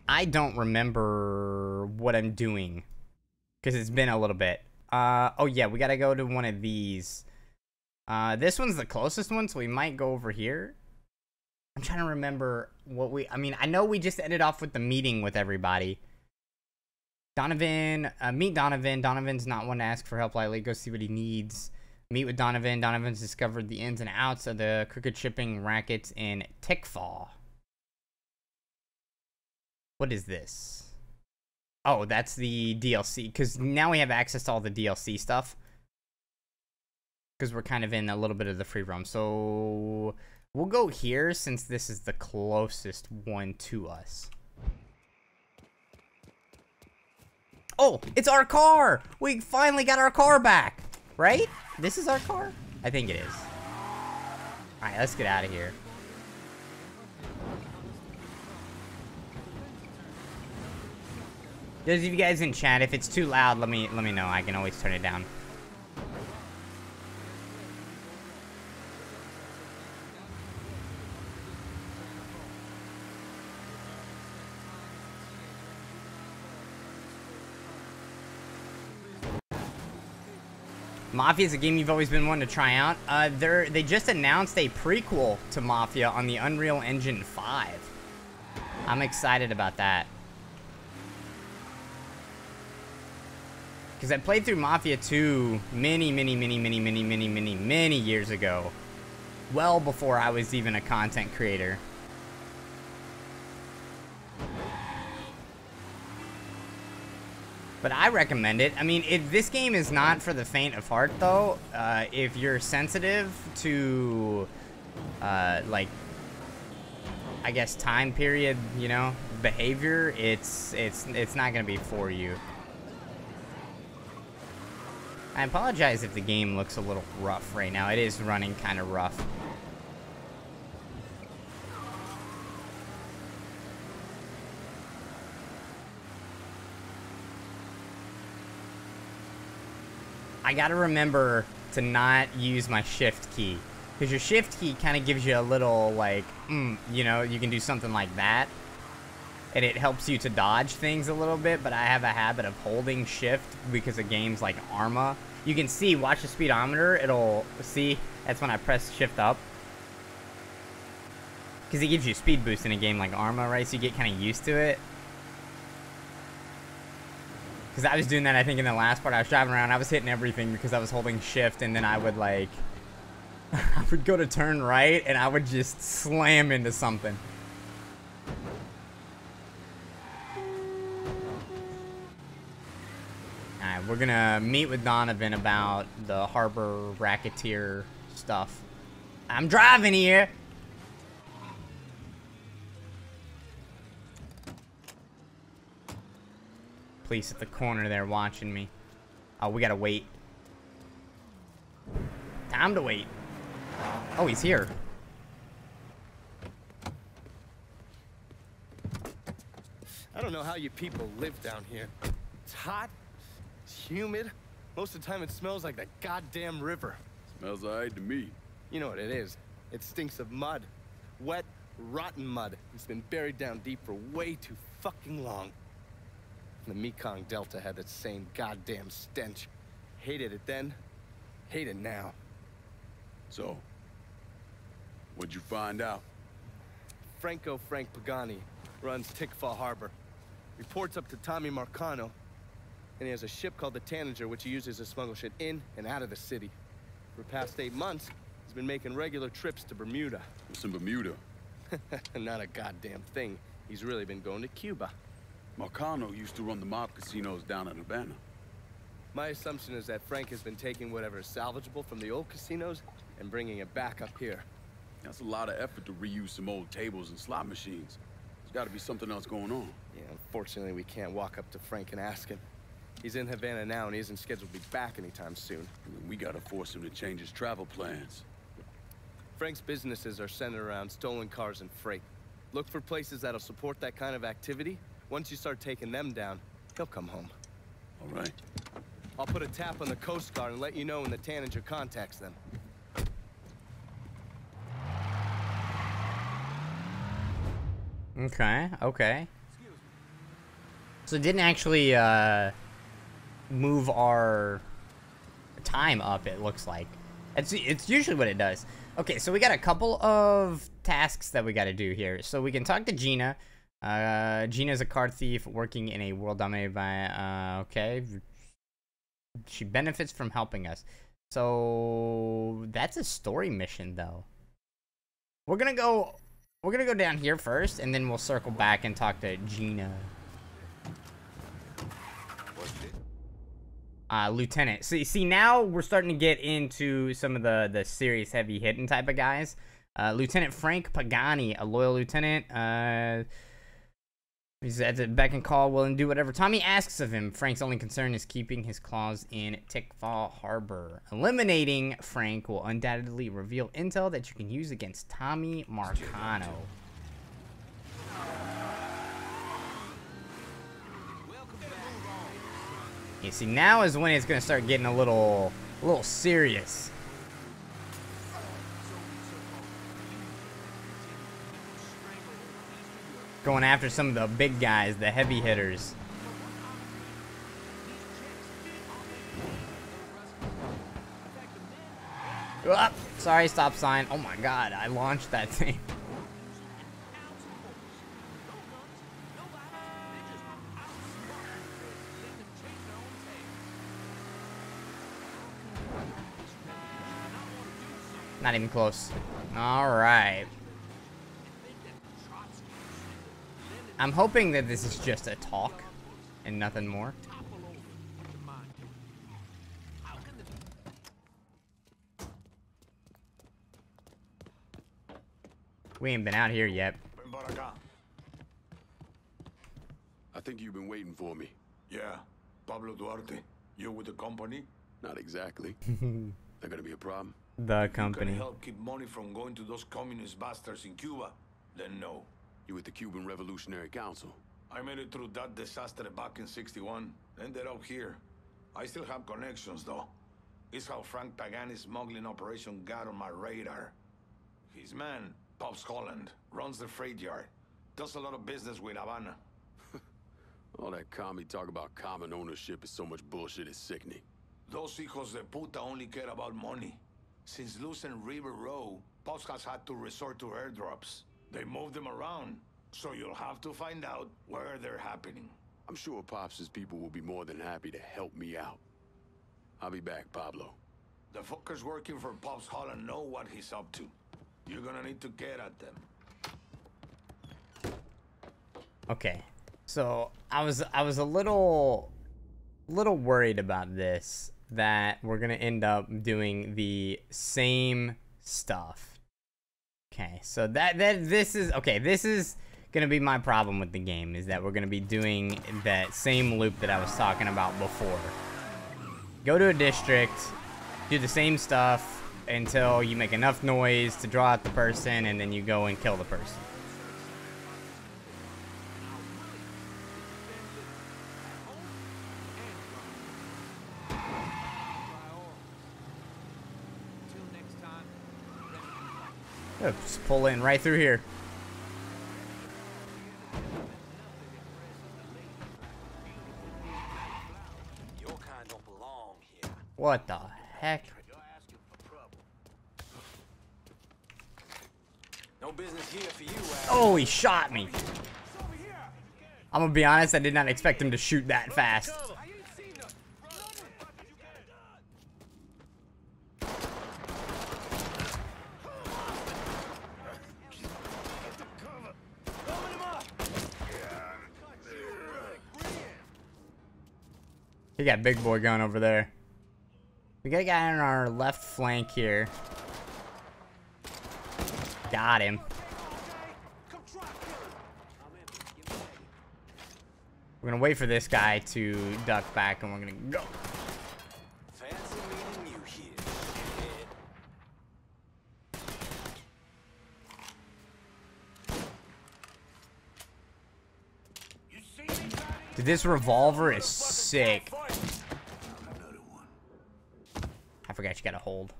I don't remember what I'm doing because it's been a little bit. Oh yeah, we gotta go to one of these. This one's the closest one, so we might go over here. I'm trying to remember what I mean, I know we just ended off with the meeting with everybody. Donovan, meet Donovan. Donovan's not one to ask for help lightly. Go see what he needs. Meet with Donovan. Donovan's discovered the ins and outs of the crooked shipping rackets in Tickfall. What is this? Oh, that's the DLC. Because now we have access to all the DLC stuff. Because we're kind of in a little bit of the free roam. So we'll go here since this is the closest one to us. Oh, it's our car! We finally got our car back! Right? This is our car? I think it is. Alright, let's get out of here. Those of you guys in chat, if it's too loud, let me know. I can always turn it down. Mafia is a game you've always been wanting to try out. They just announced a prequel to Mafia on the Unreal Engine 5. I'm excited about that. Because I played through Mafia 2 many years ago. Well before I was even a content creator. But I recommend it. I mean, this game is not for the faint of heart, though. If you're sensitive to, like, I guess time period, you know, behavior, it's not gonna be for you. I apologize if the game looks a little rough right now. It is running kind of rough. I gotta remember to not use my shift key. Because your shift key kind of gives you a little, like, you know, you can do something like that. And it helps you to dodge things a little bit, but I have a habit of holding shift because of games like Llama. You can see, watch the speedometer, it'll, see, that's when I press shift up. Because it gives you a speed boost in a game like Llama, right? So you get kind of used to it. Because I was doing that, I think, in the last part. I was driving around, I was hitting everything because I was holding shift, and then I would, like, I would go to turn right, and I would just slam into something. Alright, we're gonna meet with Donovan about the harbor racketeer stuff. I'm driving here! Police at the corner there watching me. Oh, we gotta wait. Time to wait. Oh, he's here. I don't know how you people live down here. It's hot, it's humid. Most of the time it smells like that goddamn river. Smells alright to me. You know what it is. It stinks of mud. Wet, rotten mud. It's been buried down deep for way too fucking long. The Mekong Delta had that same goddamn stench. Hated it then, hate it now. So, what'd you find out? Frank Pagani runs Tickfall Harbor. Reports up to Tommy Marcano, and he has a ship called the Tanager, which he uses to smuggle shit in and out of the city. For the past 8 months, he's been making regular trips to Bermuda. What's in Bermuda? Not a goddamn thing. He's really been going to Cuba. Marcano used to run the mob casinos down in Havana. My assumption is that Frank has been taking whatever is salvageable from the old casinos and bringing it back up here. That's a lot of effort to reuse some old tables and slot machines. There's got to be something else going on. Yeah, unfortunately, we can't walk up to Frank and ask him. He's in Havana now, and he isn't scheduled to be back anytime soon. We gotta force him to change his travel plans. Frank's businesses are centered around stolen cars and freight. Look for places that'll support that kind of activity. Once you start taking them down, he'll come home. All right. I'll put a tap on the Coast Guard and let you know when the Tanager contacts them. Okay, okay. So it didn't actually move our time up, it looks like. It's usually what it does. Okay, so we got a couple of tasks that we got to do here. So we can talk to Gina. Gina's a card thief working in a world dominated by, okay. She benefits from helping us. So that's a story mission, though. We're gonna go down here first, and then we'll circle back and talk to Gina. Lieutenant. See, now we're starting to get into some of the serious heavy hitting type of guys. Lieutenant Frank Pagani, a loyal lieutenant. He's at the beck and call, willing to do whatever Tommy asks of him. Frank's only concern is keeping his claws in Tickfall Harbor. Eliminating Frank will undoubtedly reveal intel that you can use against Tommy Marcano. You see, now is when it's gonna start getting a little serious. Going after some of the big guys, the heavy hitters. Sorry, stop sign. Oh my god, I launched that thing. Not even close. Alright. I'm hoping that this is just a talk and nothing more. We ain't been out here yet. I think you've been waiting for me. Yeah. Pablo Duarte, you with the company? Not exactly. That gonna be a problem? The company. You can help keep money from going to those communist bastards in Cuba? Then no. You with the Cuban Revolutionary Council? I made it through that disaster back in '61. Ended up here. I still have connections, though. It's how Frank Pagani's smuggling operation got on my radar. His man, Pops Holland, runs the freight yard. Does a lot of business with Havana. All that commie talk about common ownership is so much bullshit, it's sickening. Those hijos de puta only care about money. Since losing River Row, Pops has had to resort to airdrops. They move them around, so you'll have to find out where they're happening. I'm sure Pops' people will be more than happy to help me out. I'll be back, Pablo. The fuckers working for Pops Holland know what he's up to. You're gonna need to get at them. Okay. So, I was a little worried about this, that we're gonna end up doing the same stuff. Okay, so this is gonna be my problem with the game, is that we're gonna be doing that same loop that I was talking about before. Go to a district, do the same stuff until you make enough noise to draw out the person, and then you go and kill the person. Oh, just pull in right through here. Your kind don't belong here. What the heck? No business here for you, Oh, he shot me. I'm gonna be honest, I did not expect him to shoot that fast. We got big boy gun over there. We got a guy on our left flank here. Got him. We're gonna wait for this guy to duck back, and we're gonna go. Fancy meeting you here. Dude, this revolver is sick. I forgot you gotta hold.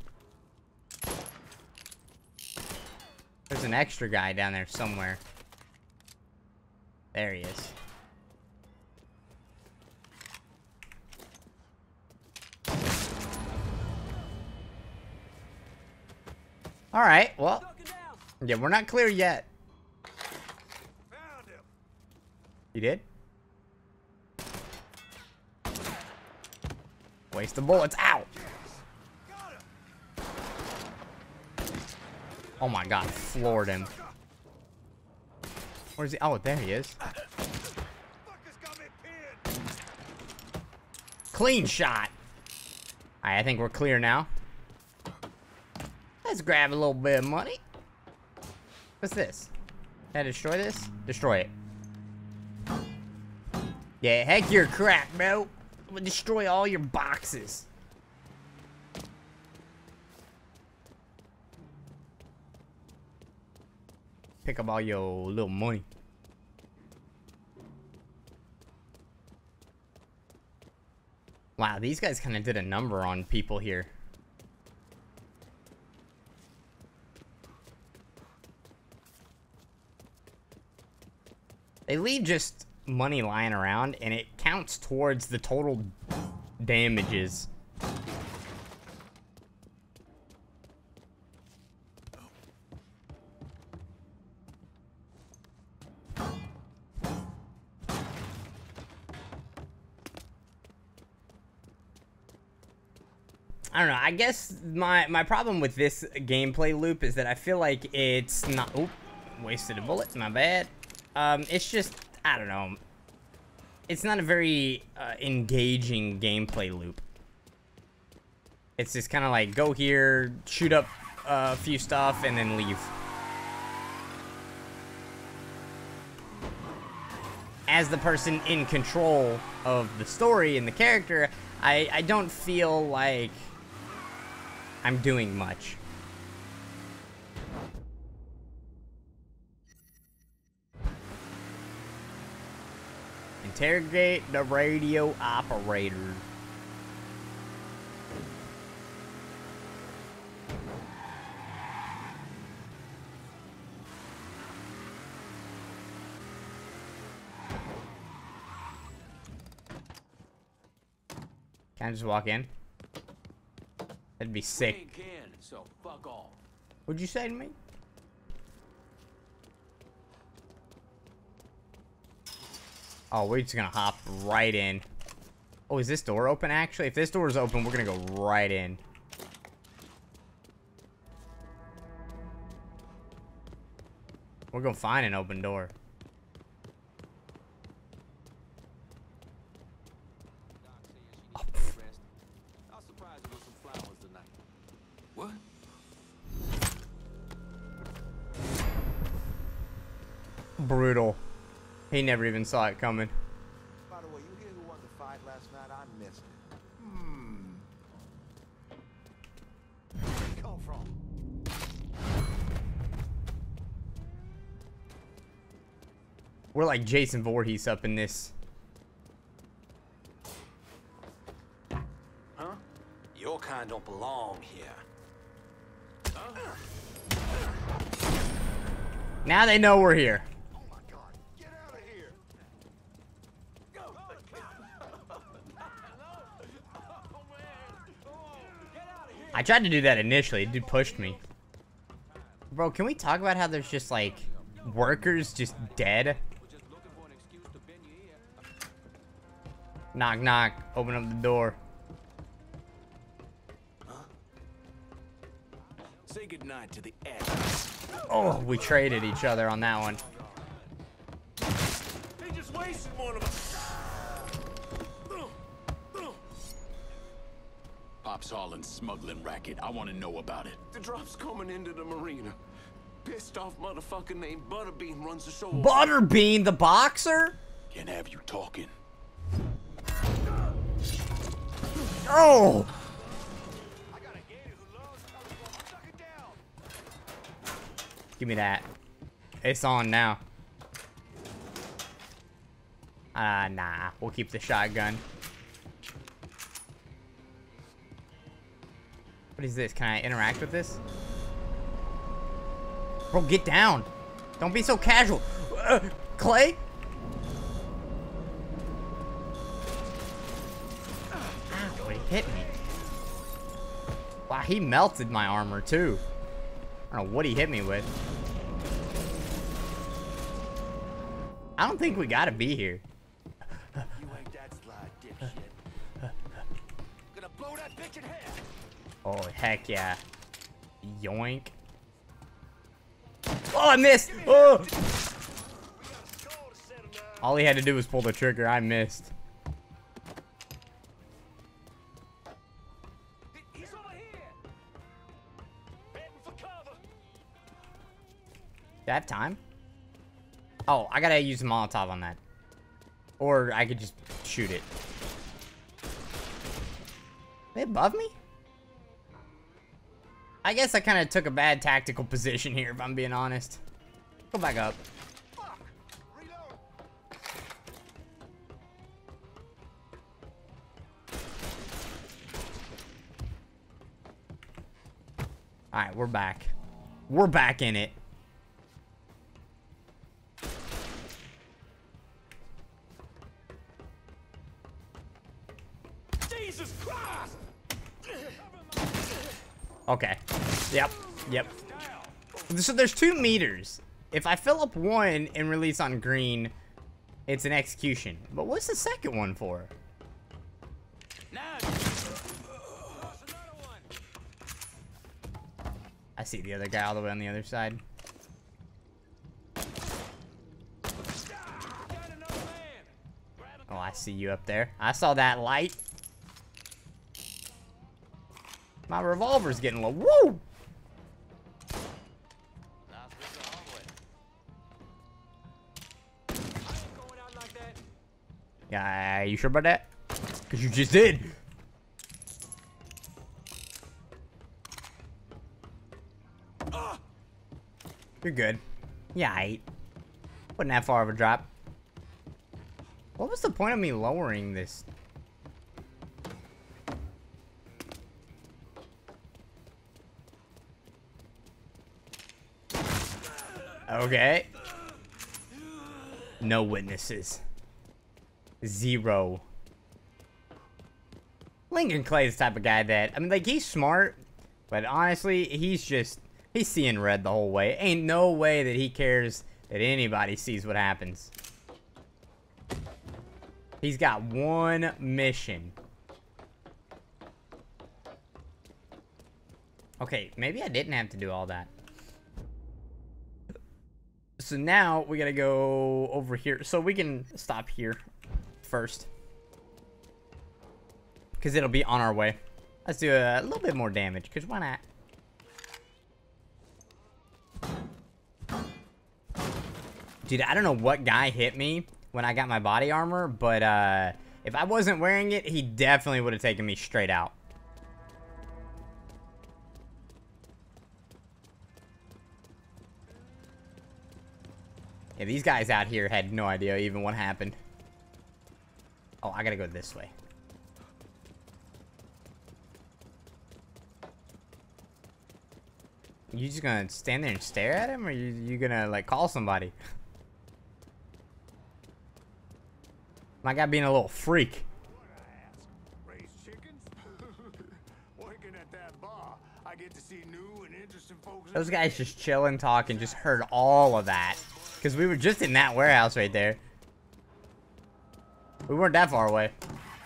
There's an extra guy down there somewhere. There he is. Alright, well. Yeah, we're not clear yet. You did? Waste the bullets. Ow! Oh my god, floored him. Where's he? Oh, there he is. Clean shot. Alright, I think we're clear now. Let's grab a little bit of money. What's this? Can I destroy this? Destroy it. Yeah, heck your crap, bro. I'm gonna destroy all your boxes. Pick up all your little money. Wow, these guys kind of did a number on people here. They leave just money lying around, and it counts towards the total damages. I don't know. I guess my problem with this gameplay loop is that I feel like it's not... Oop, wasted a bullet. My bad. It's just... I don't know. It's not a very engaging gameplay loop. It's just kind of like, go here, shoot up a few stuff, and then leave. As the person in control of the story and the character, I don't feel like I'm doing much. Interrogate the radio operator. Can I just walk in? That'd be sick. So fuck off. What'd you say to me? Oh, we're just gonna hop right in. Oh, is this door open actually? If this door is open, we're gonna go right in. We're gonna find an open door. Oh, What? brutal. He never even saw it coming. By the way, you hear who won the fight last night? I missed it. Where'd he come from? We're like Jason Voorhees up in this. Huh? Your kind don't belong here. Now they know we're here. Oh my God! Get out of here! I tried to do that initially. Dude pushed me. Bro, can we talk about how there's just like workers just dead? Knock, knock. Open up the door. Say goodnight to the ass. Oh, we traded each other on that one. They just wasted one of us. Pop's hauling smuggling racket. I want to know about it. The drop's coming into the marina. Pissed off motherfucker named Butterbean runs the show. Butterbean, the boxer? Can't have you talking. Oh! Give me that. It's on now. Nah. We'll keep the shotgun. What is this? Can I interact with this? Bro, get down. Don't be so casual. Clay? Ow, he hit me. Wow, he melted my armor too. I don't know what he hit me with. I don't think we gotta be here. You ain't that slide, dipshit. Gonna blow that bitch in half. Oh, heck yeah. Yoink. Oh, I missed! Oh! All he had to do was pull the trigger. I missed. He's over here. Heading for cover. Do I have time? Oh, I gotta use a Molotov on that. Or I could just shoot it. Are they above me? I guess I kind of took a bad tactical position here, if I'm being honest. Go back up. Alright, we're back. We're back in it. Jesus Christ! Okay. Yep. Yep. So there's 2 meters. If I fill up one and release on green, it's an execution. But what's the second one for? I see the other guy all the way on the other side. Oh, I see you up there. I saw that light. My revolver's getting low. Woo! Yeah, you sure about that? Because you just did. You're good. Yeah, I wasn't that far of a drop. What was the point of me lowering this? Okay. No witnesses. 0. Lincoln Clay is the type of guy that, I mean, like, he's smart, but honestly, he's seeing red the whole way. Ain't no way that he cares that anybody sees what happens. He's got one mission. Okay, maybe I didn't have to do all that. So now we gotta go over here. So we can stop here first, because it'll be on our way. Let's do a little bit more damage, because why not? Dude, I don't know what guy hit me when I got my body armor, but if I wasn't wearing it, he definitely would have taken me straight out. Yeah, these guys out here had no idea even what happened. Oh, I gotta go this way. You just gonna stand there and stare at him, or you gonna, like, call somebody? My guy being a little freak. Raise chickens? Working at that bar, I get to see new and interesting folks. Those guys just chilling, talking, just heard all of that. Because we were just in that warehouse right there. We weren't that far away.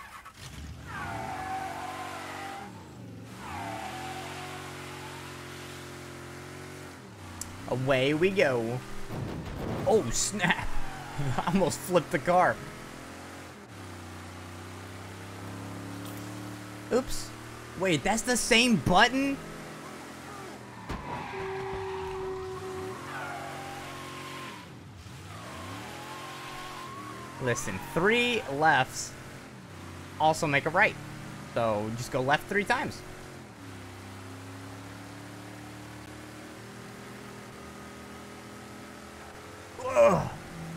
Away we go. Oh, snap. I almost flipped the car. Oops. Wait, that's the same button? Listen, 3 lefts also make a right. So just go left 3 times. Ugh.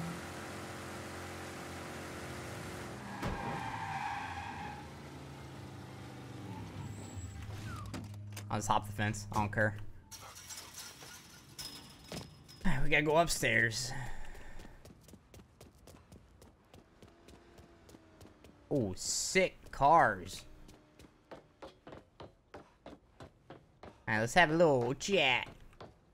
I'll just hop the fence. I don't care. Alright, we gotta go upstairs. Oh, sick cars. Alright, let's have a little chat.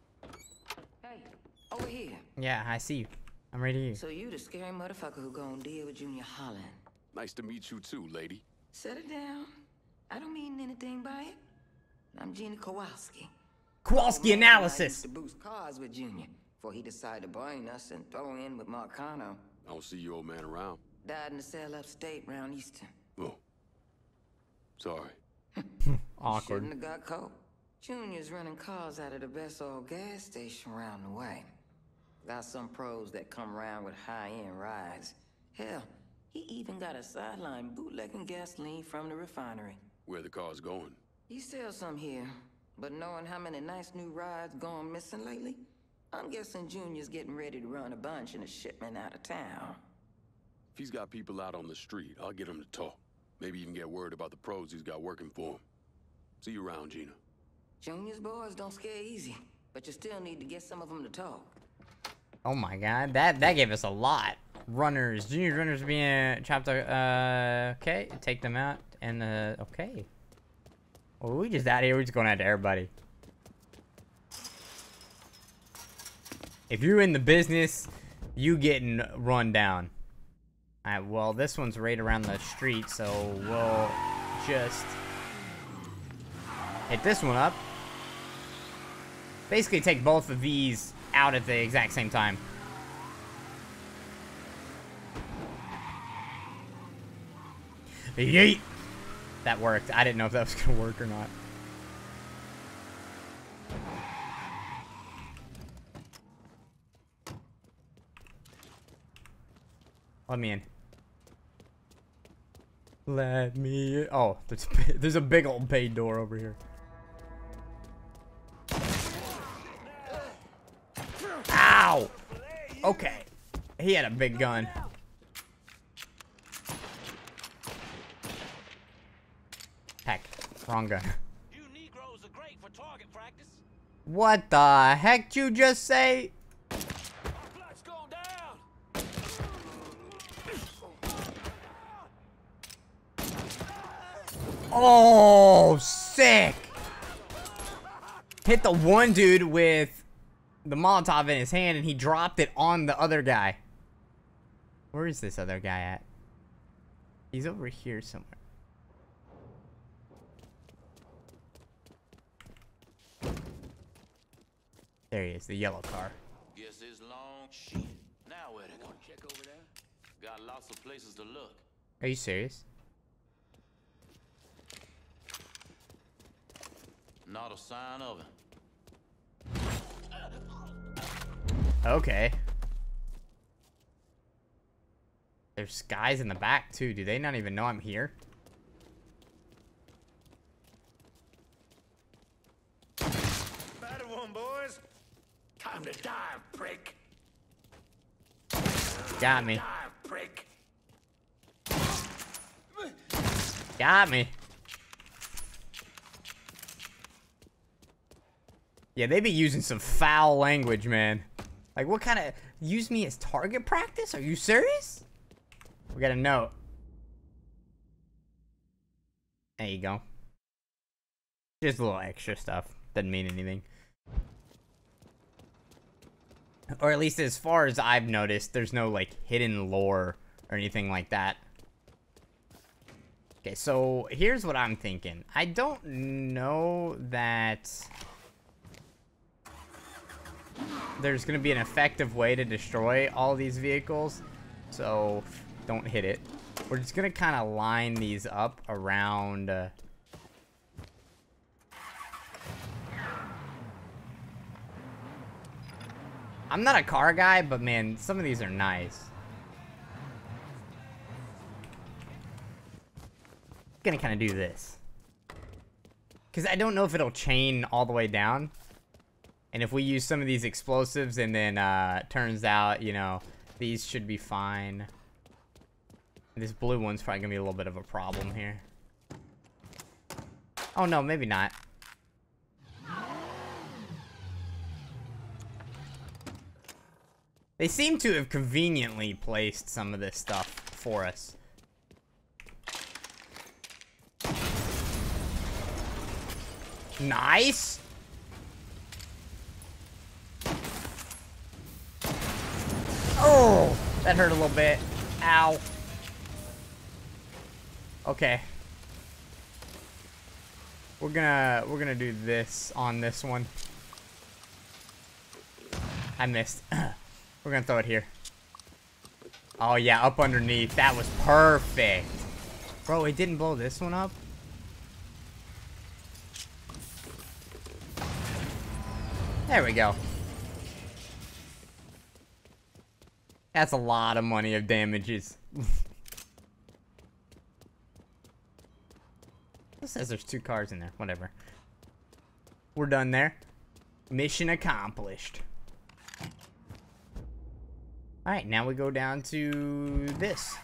Yeah, I see you. I'm ready to hear you. So you the scary motherfucker who gonna deal with Junior Holland. Nice to meet you too, lady. Set it down. I don't mean anything by it. I'm Gina Kowalski. Kowalski I analysis. used to boost cars with Junior before he decided to brain us and throw in with Marcano. I don't see your old man around. Died in the cell upstate round Easton. Oh. Sorry. Awkward. Shouldn't have got caught. Junior's running cars out of the best old gas station around the way. Got some pros that come around with high-end rides. Hell, he even got a sideline bootlegging gasoline from the refinery. Where the car's going? He sells some here, but knowing how many nice new rides gone missing lately, I'm guessing Junior's getting ready to run a bunch in a shipment out of town. If he's got people out on the street, I'll get him to talk. Maybe even get word about the pros he's got working for him. See you around, Gina. Junior's boys don't scare easy, but you still need to get some of them to talk. Oh my god, that gave us a lot. Runners, junior runners being chopped. Okay, take them out and okay. Well, we just out here. We're just going out to everybody. If you're in the business, you getting run down. All right. Well, this one's right around the street, so we'll just hit this one up. Basically, take both of these out at the exact same time. Yeet! That worked. I didn't know if that was gonna work or not. Let me in. Let me in. Oh, there's a big old bay door over here. Ow! Okay. He had a big gun. Heck, wrong gun. You Negroes are great for target practice. What the heck did you just say? Let's go down. Oh, sick! Hit the one dude with the Molotov in his hand, and he dropped it on the other guy. Where is this other guy at? He's over here somewhere. There he is, the yellow car. Guess it's long shit. Now where they go? Check over there. Got lots of places to look. Are you serious? Not a sign of it. Okay. There's guys in the back too. Do they not even know I'm here? Better one, boys. Time to dive, prick. Got me. Dive, prick. Got me. Yeah, they be using some foul language, man. Like, what kind of... Use me as target practice? Are you serious? We got a note. There you go. Just a little extra stuff. Doesn't mean anything. Or at least as far as I've noticed, there's no, like, hidden lore or anything like that. Okay, so here's what I'm thinking. I don't know that there's going to be an effective way to destroy all these vehicles, so don't hit it. We're just going to kind of line these up around... I'm not a car guy, but man, some of these are nice. Gonna kind of do this. Because I don't know if it'll chain all the way down. And if we use some of these explosives and then turns out, you know, these should be fine. This blue one's probably gonna be a little bit of a problem here. Oh no, maybe not. They seem to have conveniently placed some of this stuff for us. Nice. Oh, that hurt a little bit. Ow. Okay. We're gonna do this on this one. I missed. We're gonna throw it here. Oh yeah, up underneath. That was perfect. Bro, it didn't blow this one up? There we go. That's a lot of money of damages. It says there's 2 cars in there. Whatever. We're done there. Mission accomplished. Alright, now we go down to this.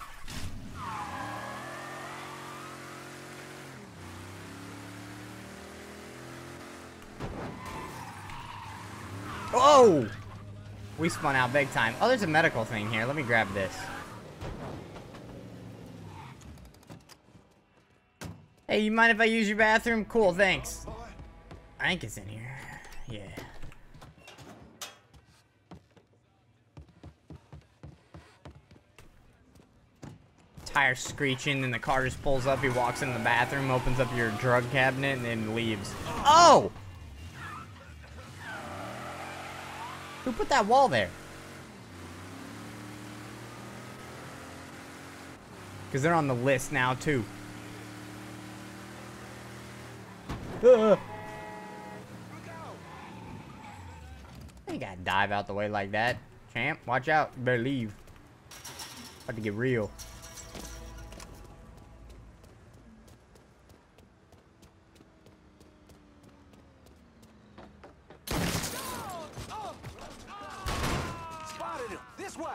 Oh! We spun out big time. Oh, there's a medical thing here. Let me grab this. Hey, you mind if I use your bathroom? Cool, thanks. I think it's in here. Yeah. Tire screeching, and the car just pulls up. He walks in the bathroom, opens up your drug cabinet, and then leaves. Oh! Who put that wall there? Because they're on the list now, too. You gotta dive out the way like that. Champ, watch out. You better leave. About to get real. Spotted him. This way.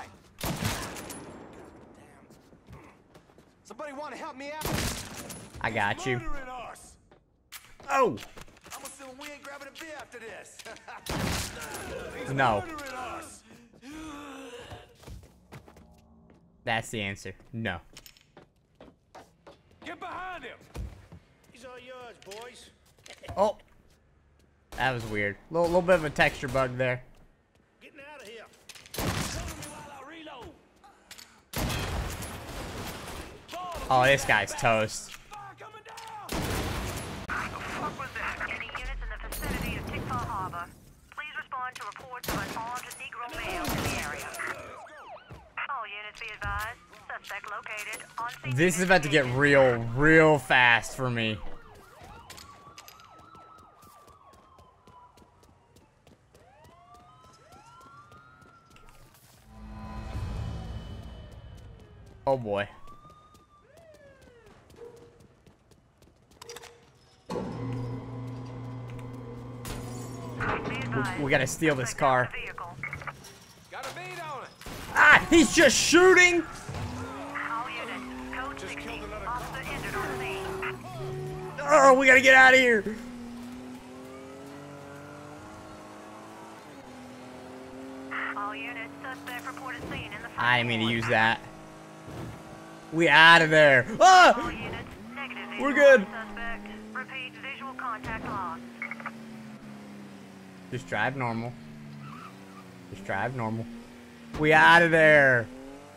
Somebody want to help me out? I got you. Murdering us. Oh! I'm assuming we ain't grabbing a beer after this. No. Murdering us. That's the answer. No. Get behind him. He's all yours, boys. Oh! That was weird. Little bit of a texture bug there. Getting out of here. Cover me while I reload. Oh, this guy's toast. Fire coming down. What was that? Any units in the vicinity of Tickfaw Harbor, please respond to reports of an armed Negro male in the area. All units be advised. Suspect located on scene. This is about to get real fast for me. Oh boy. We gotta steal this car. Got a bead on it. Ah! He's just shooting! All units, code 60. Officer injured on scene. Oh, we gotta get out of here! All units, suspect reported seen in the front I didn't mean to lawn. use that. We out of there. All Ah! units, negative We're visual on good. Suspect. Repeat, visual contact lost. Just drive normal. Just drive normal. We out of there.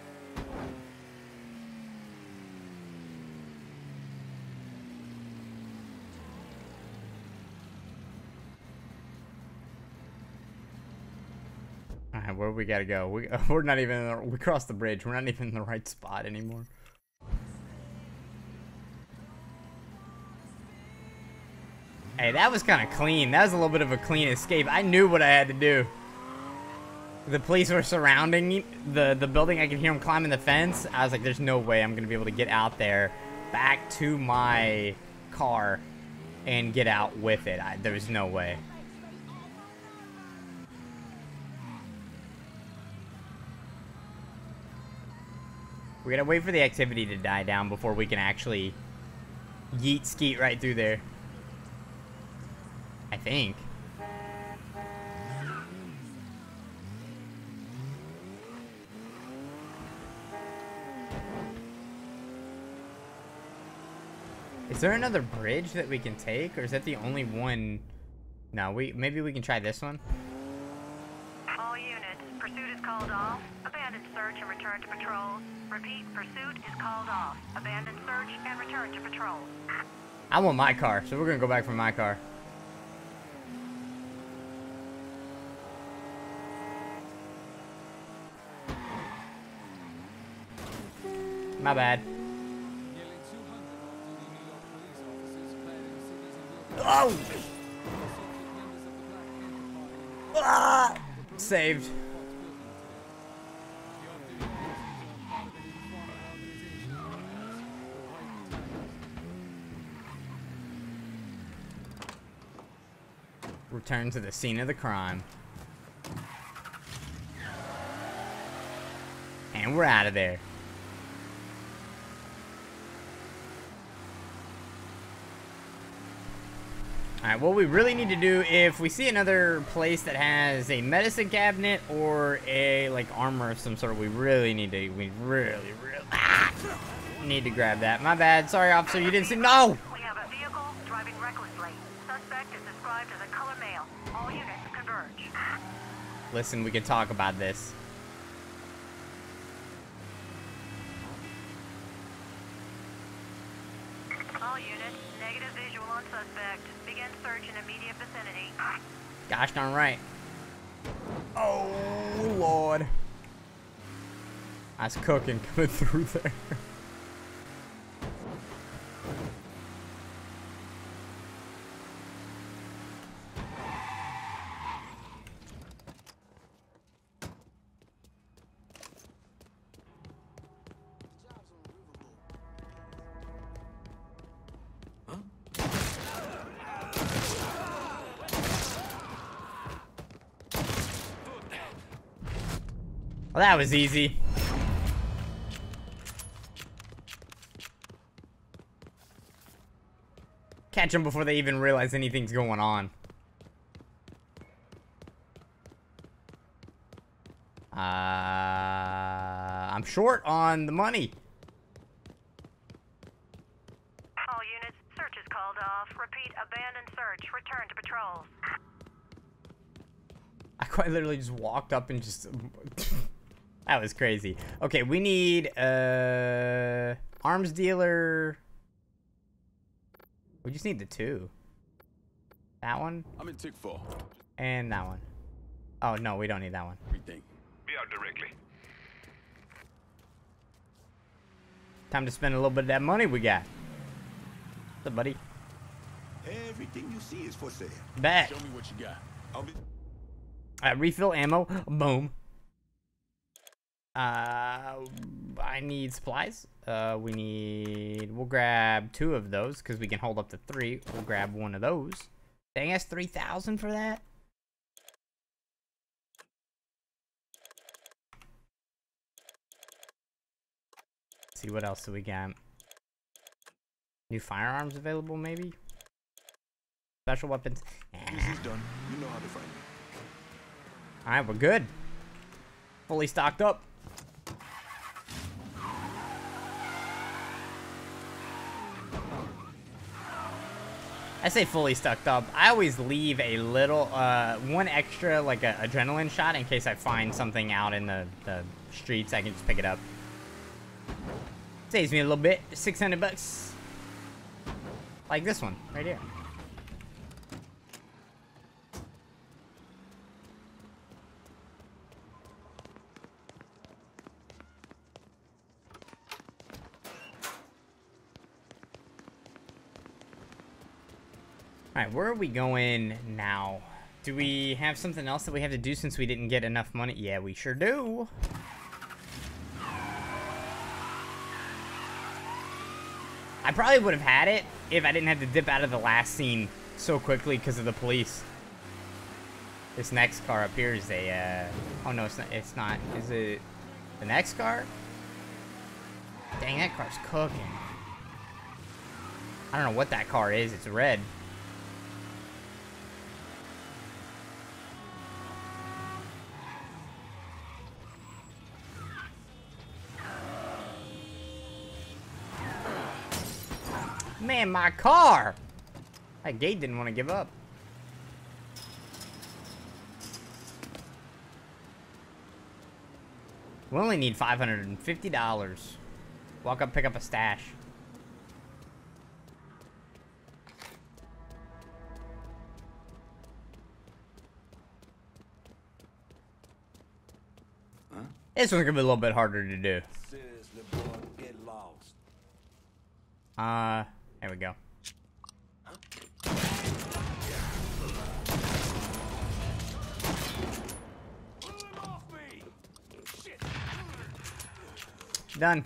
Alright, where we gotta go? We're not even in the, we crossed the bridge. We're not even in the right spot anymore. Hey, that was kind of clean. That was a little bit of a clean escape. I knew what I had to do. The police were surrounding the building. I could hear them climbing the fence. I was like, there's no way I'm going to be able to get out there back to my car and get out with it. There was no way. We gotta wait for the activity to die down before we can actually yeet skeet right through there. I think. Is there another bridge that we can take, or is that the only one? No, maybe we can try this one. All units, pursuit is called off. Abandon search and return to patrol. Repeat, pursuit is called off. Abandon search and return to patrol. I want my car, so we're gonna go back for my car. My bad. Oh! Ah! Saved. Return to the scene of the crime. And we're out of there. Alright, what we really need to do, if we see another place that has a medicine cabinet or a, like, armor of some sort, we really need to, need to grab that. My bad. Sorry, officer, you didn't see. No! We have a vehicle driving recklessly. Suspect is described as a color male. All units converge. Listen, we can talk about this. All units, negative visual on suspect. Begin search in immediate vicinity. Gosh darn right. Oh, Lord. That's cooking coming through there. Well, that was easy. Catch them before they even realize anything's going on. I'm short on the money. All units, search is called off. Repeat, abandon search. Return to patrols. I quite literally just walked up and just... That was crazy. Okay, we need arms dealer. We just need the two. That one. I'm in Tick Fall. And that one. Oh no, we don't need that one. Everything. Be out directly. Time to spend a little bit of that money we got. What's up, buddy? Everything you see is for sale. Bet. Show me what you got. I'll be... Refill ammo. Boom. I need supplies. We'll grab 2 of those because we can hold up to 3. We'll grab 1 of those. Dang, that's 3,000 for that. Let's see what else do we got. New firearms available, maybe. Special weapons. This is done. You know how to find me. All right, we're good. Fully stocked up. I say fully stocked up. I always leave a little, 1 extra, like a adrenaline shot in case I find something out in the streets. I can just pick it up. Saves me a little bit. 600 bucks. Like this one right here. Alright, where are we going now? Do we have something else that we have to do since we didn't get enough money? Yeah, we sure do. I probably would have had it if I didn't have to dip out of the last scene so quickly because of the police. This next car up here is a, oh no, it's not. Is it the next car? Dang, that car's cooking. I don't know what that car is. It's red. Man, my car! That gate didn't want to give up. We only need $550. Walk up, pick up a stash. Huh? This one's gonna be a little bit harder to do. Seriously, boy, get lost. There we go. Done.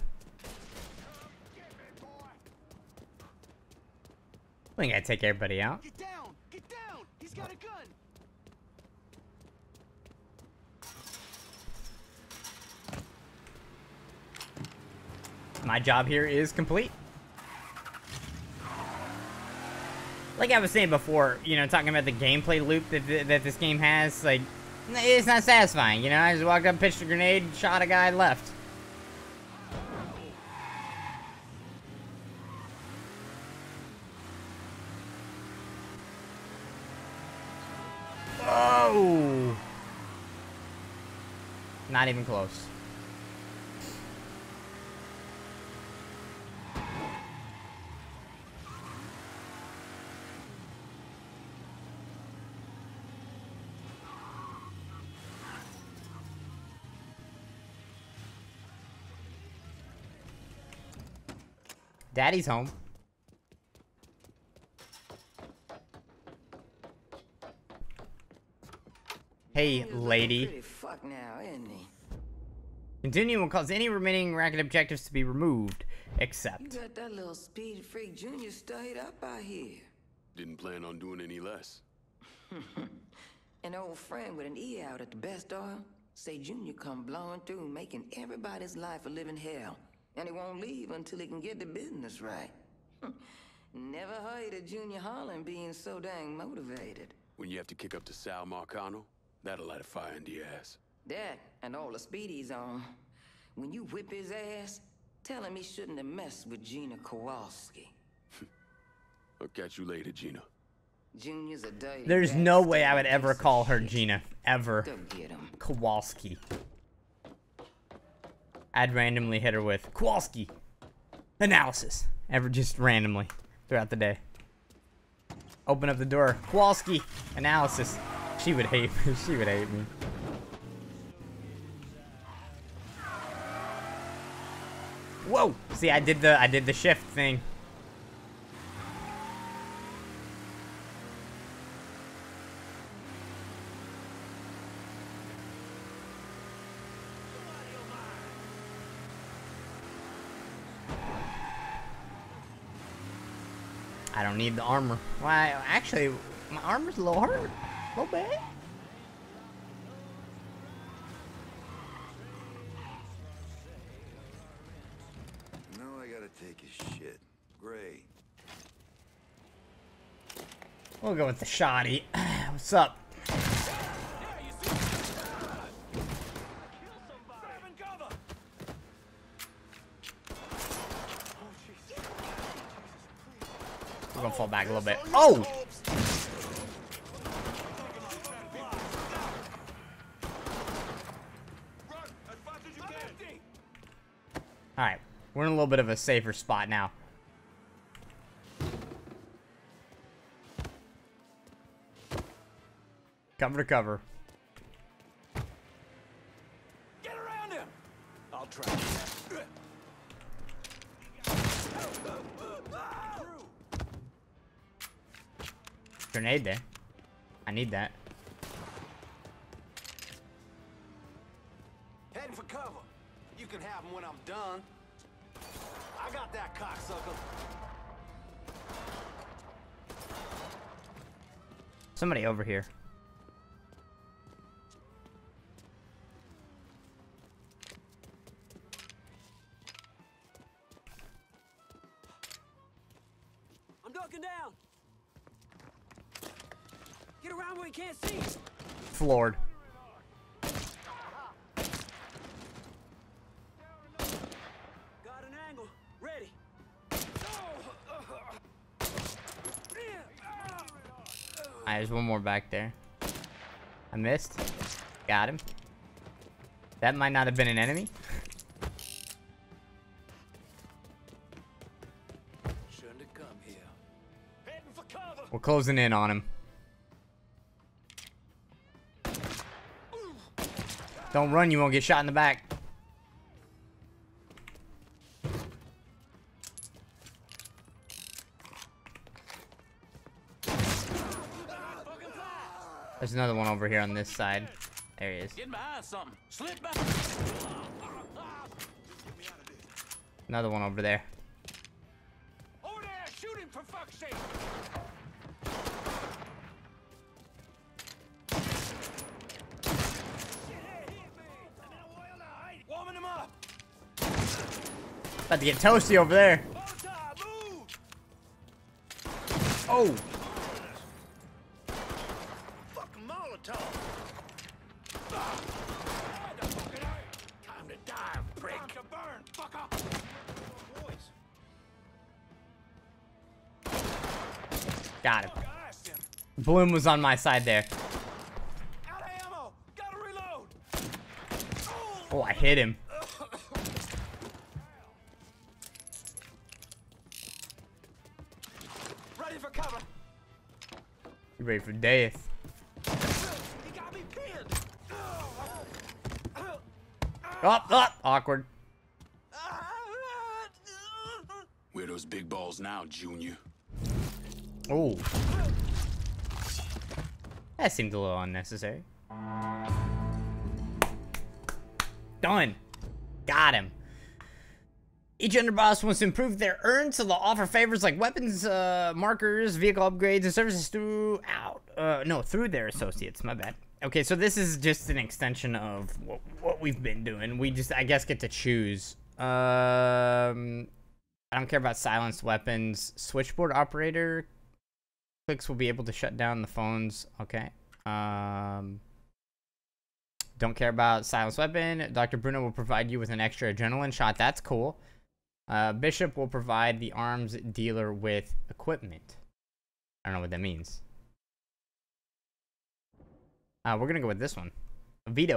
We ain't gotta take everybody out. Get down! Get down! He's got a gun! My job here is complete. Like I was saying before, you know, talking about the gameplay loop that this game has, like, it's not satisfying, you know? I just walked up, pitched a grenade, shot a guy, left. Oh! Not even close. Daddy's home. Hey, lady. Pretty fuck now, isn't he? Continue will cause any remaining racket objectives to be removed, You except. got that little speed freak Junior stayed up out here. Didn't plan on doing any less. An old friend with an E out at the best oil say Junior come blowing through, making everybody's life a living hell. And he won't leave until he can get the business right. Never heard of Junior Holland being so dang motivated. When you have to kick up to Sal Marcano, that'll light a fire into your ass. That and all the speedies on. When you whip his ass, tell him he shouldn't have messed with Gina Kowalski. I'll catch you later, Gina. Junior's a dirty. There's no bastard way I would piece ever of call her shit. Gina. Ever. Go get him. Kowalski. I'd randomly hit her with Kowalski. Analysis. Ever just randomly throughout the day. Open up the door. Kowalski. Analysis. She would hate me. She would hate me. Whoa! See, I did the shift thing. I don't need the armor. Why? Actually, my armor's a little hurt. A little bit. No, I gotta take his shit. Great. We'll go with the shoddy. What's up? We're gonna fall back a little bit. Oh! Alright, we're in a little bit of a safer spot now. Cover to cover. Get around him! I'll try. Grenade there. I need that. Heading for cover. You can have him when I'm done. I got that cocksucker. Somebody over here. I'm ducking down. Get around where he can't see. Floored. Got an angle. Ready. Alright, there's one more back there. I missed. Got him. That might not have been an enemy. Shouldn't have come here. Heading for cover. We're closing in on him. Don't run, you won't get shot in the back. There's another one over here on this side. There he is. Getting behind something. Slip back. Another one over there. Over there, shoot him for fuck's sake. Warming him up. About to get toasty over there. Oh. Fucking Molotov. Time to die, prick. Time to burn, fucker. Got him. Bloom was on my side there. Out of ammo. Gotta reload. Oh, I hit him. Ready for cover. You ready for death? You got me pinned. Up, up. Awkward. Where those big balls now, Junior? Oh. That seemed a little unnecessary. Done. Got him. Each underboss wants to improve their earn, so they'll offer favors like weapons, markers, vehicle upgrades, and services through their associates. My bad. Okay, so this is just an extension of what we've been doing. We just, I guess, get to choose. I don't care about silenced weapons. Switchboard operator. Clicks will be able to shut down the phones. Okay. Don't care about silenced weapon. Dr. Bruno will provide you with an extra adrenaline shot. That's cool. Bishop will provide the arms dealer with equipment. I don't know what that means. We're gonna go with this one. Vito.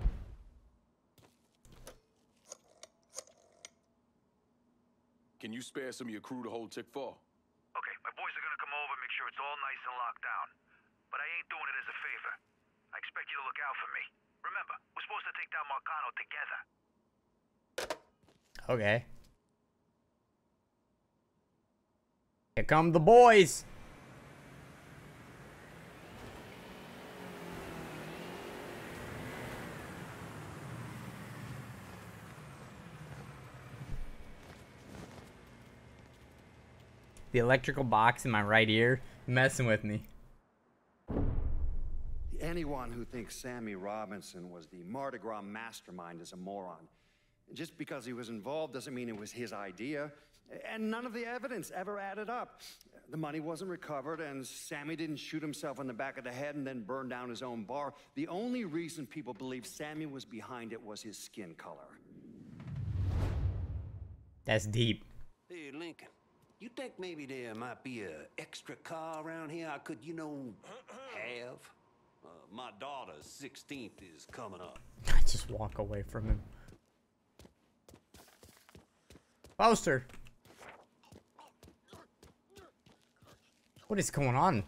Can you spare some of your crew to hold Tick 4? Okay, my boys are gonna come over, make sure it's all nice and locked down. But I ain't doing it as a favor. I expect you to look out for me. Remember, we're supposed to take down Marcano together. Okay. Here come the boys. The electrical box in my right ear messing with me. Anyone who thinks Sammy Robinson was the Mardi Gras mastermind is a moron. Just because he was involved doesn't mean it was his idea. And none of the evidence ever added up. The money wasn't recovered, and Sammy didn't shoot himself in the back of the head and then burn down his own bar. The only reason people believe Sammy was behind it was his skin color. That's deep. Hey, Lincoln. You think maybe there might be an extra car around here I could, you know, have? My daughter's 16th is coming up. I just walk away from him. Poster. What is going on?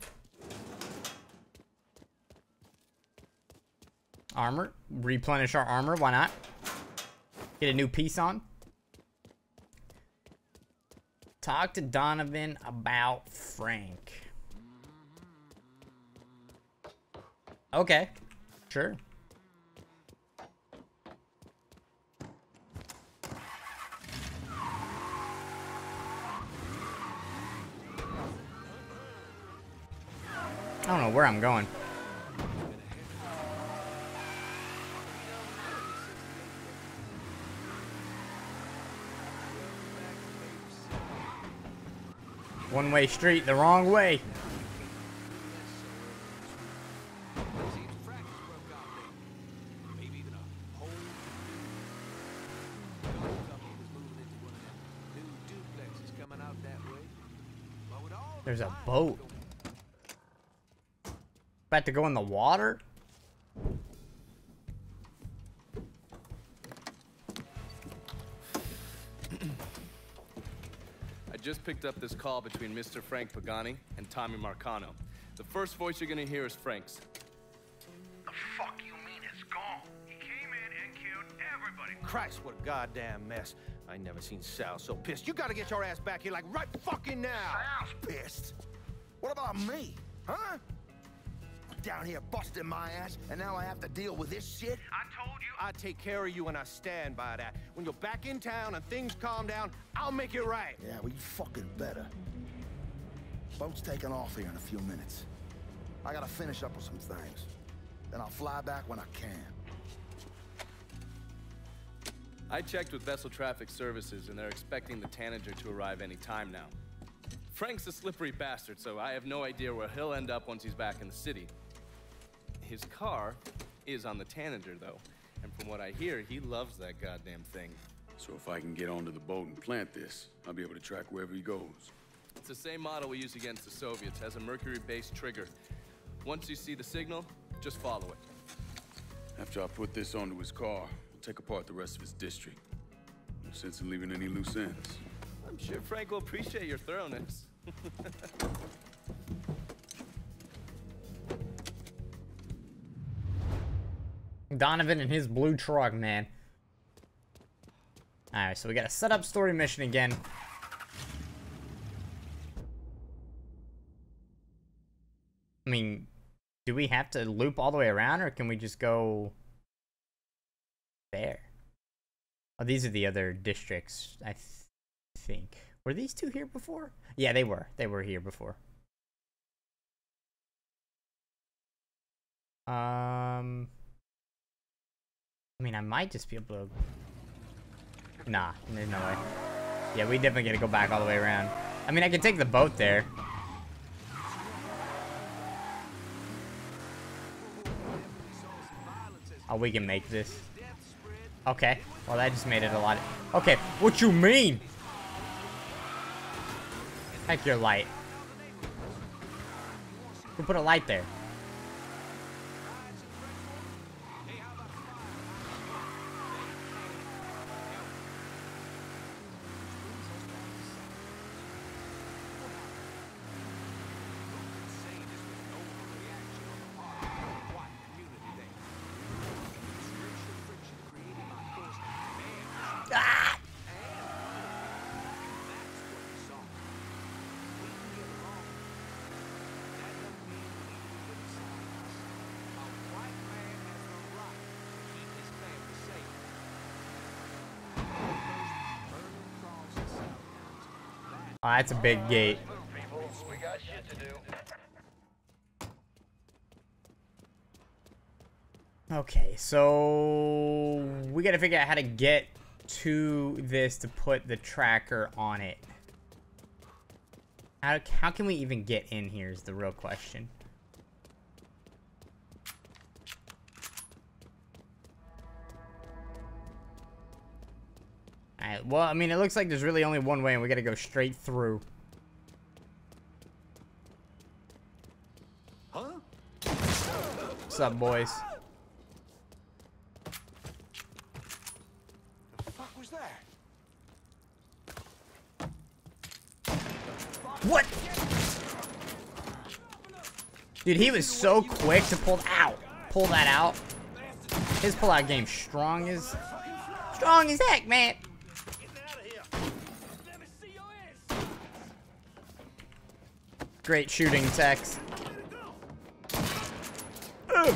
Armor. Replenish our armor. Why not? Get a new piece on. Talk to Donovan about Frank. Okay. Sure. I don't know where I'm going. One-way street, the wrong way. There's a boat. About to go in the water? just picked up this call between Mr. Frank Pagani and Tommy Marcano. The first voice you're gonna hear is Frank's. The fuck you mean it's gone? He came in and killed everybody. Christ, what a goddamn mess. I ain't never seen Sal so pissed. You gotta get your ass back here like right fucking now. Sal's pissed. What about me? Huh? I'm down here busting my ass, and now I have to deal with this shit? I told you. I take care of you, and I stand by that. When you're back in town and things calm down, I'll make it right. Yeah, well, you fucking better. Boat's taking off here in a few minutes. I gotta finish up with some things. Then I'll fly back when I can. I checked with Vessel Traffic Services, and they're expecting the Tanager to arrive any time now. Frank's a slippery bastard, so I have no idea where he'll end up once he's back in the city. His car is on the Tanager, though, and from what I hear, he loves that goddamn thing. So if I can get onto the boat and plant this, I'll be able to track wherever he goes. It's the same model we used against the Soviets. Has a mercury-based trigger. Once you see the signal, just follow it. After I put this onto his car, we'll take apart the rest of his district. No sense in leaving any loose ends. I'm sure Frank will appreciate your thoroughness. Donovan and his blue truck, man. Alright, so we got a setup story mission again. I mean, do we have to loop all the way around, or can we just go there? Oh, these are the other districts, I think. Were these two here before? Yeah, they were. They were here before. I mean, I might just be able to... Nah, there's no way. Yeah, we definitely gotta go back all the way around. I mean, I can take the boat there. Oh, we can make this. Okay. Well, that just made it a lot. Okay, what you mean? Heck, your light. We'll put a light there. Oh, that's a big gate. Okay, so we gotta figure out how to get to this to put the tracker on it. How can we even get in here is the real question. Alright, well, I mean, it looks like there's really only one way, and we gotta go straight through. Huh? What's up, boys? The fuck was that? What? Dude, he was so quick to pull that out. His pull-out game strong as heck, man. Great shooting, Tex. Ugh.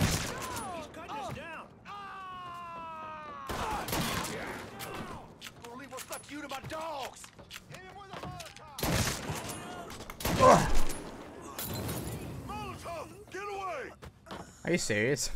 Ugh. Are you serious?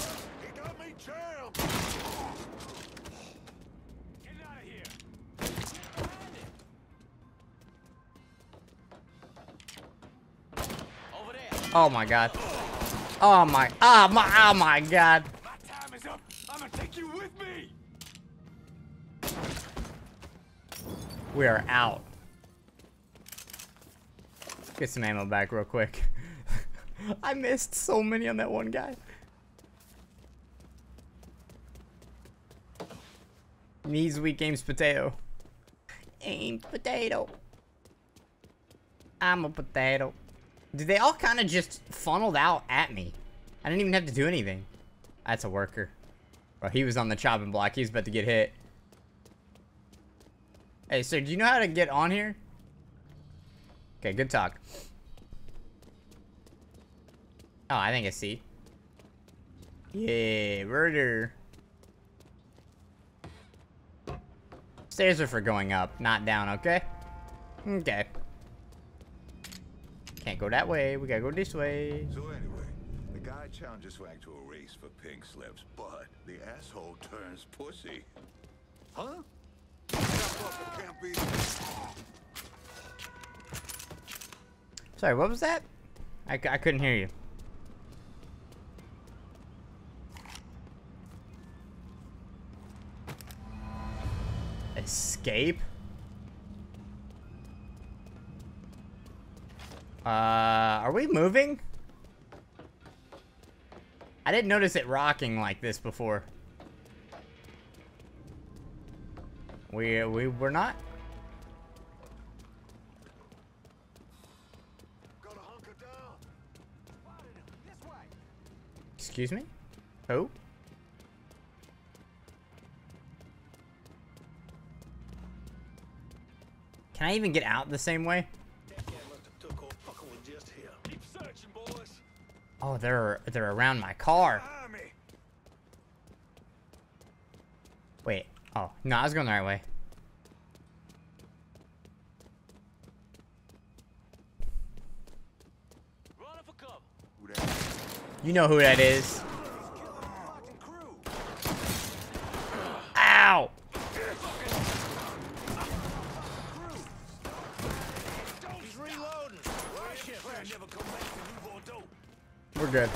Oh my god. Oh my god. My time is up. I'm gonna take you with me. We are out. Get some ammo back real quick. I missed so many on that one guy. Knees weak, aims potato. Aims potato. I'm a potato. Dude, they all kind of just funneled out at me. I didn't even have to do anything. That's a worker. Bro, he was on the chopping block. He was about to get hit. Hey, sir, do you know how to get on here? Okay, good talk. Oh, I think I see. Yeah, murder. Stairs are for going up, not down, okay? Okay. Can't go that way. We gotta go this way. So anyway, the guy challenges Frank to a race for pink slips, but the asshole turns pussy. Huh? Can't be. Sorry, what was that? I couldn't hear you. Escape? Are we moving? I didn't notice it rocking like this before. We're not? Excuse me? Who? Can I even get out the same way? Oh, they're around my car. Wait. Oh, no, I was going the right way. You know who that is. Ow! We're good.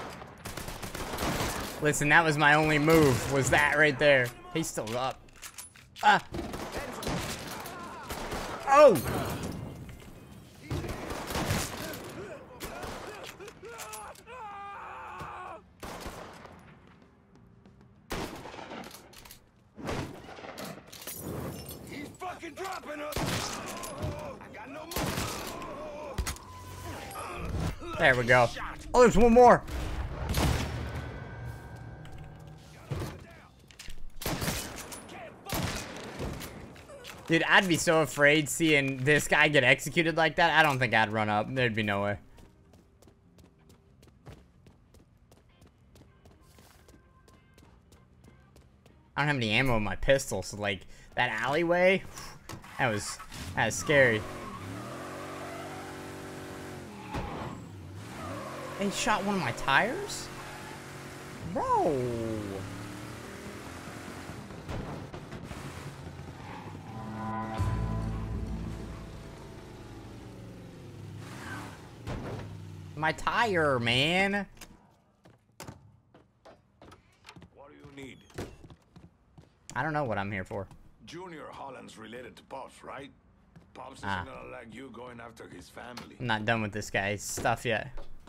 Listen, that was my only move, was that right there. He's still up. Ah! Oh! He's fucking dropping us. I got no more. There we go. Oh, there's one more. Dude, I'd be so afraid seeing this guy get executed like that. I don't think I'd run up. There'd be no way. I don't have any ammo in my pistol, so like that alleyway, that was scary. They shot one of my tires? Bro. My tire, man. What do you need? I don't know what I'm here for. Junior Holland's related to Pops, right? Pops isn't gonna like you going after his family. I'm not done with this guy's stuff yet.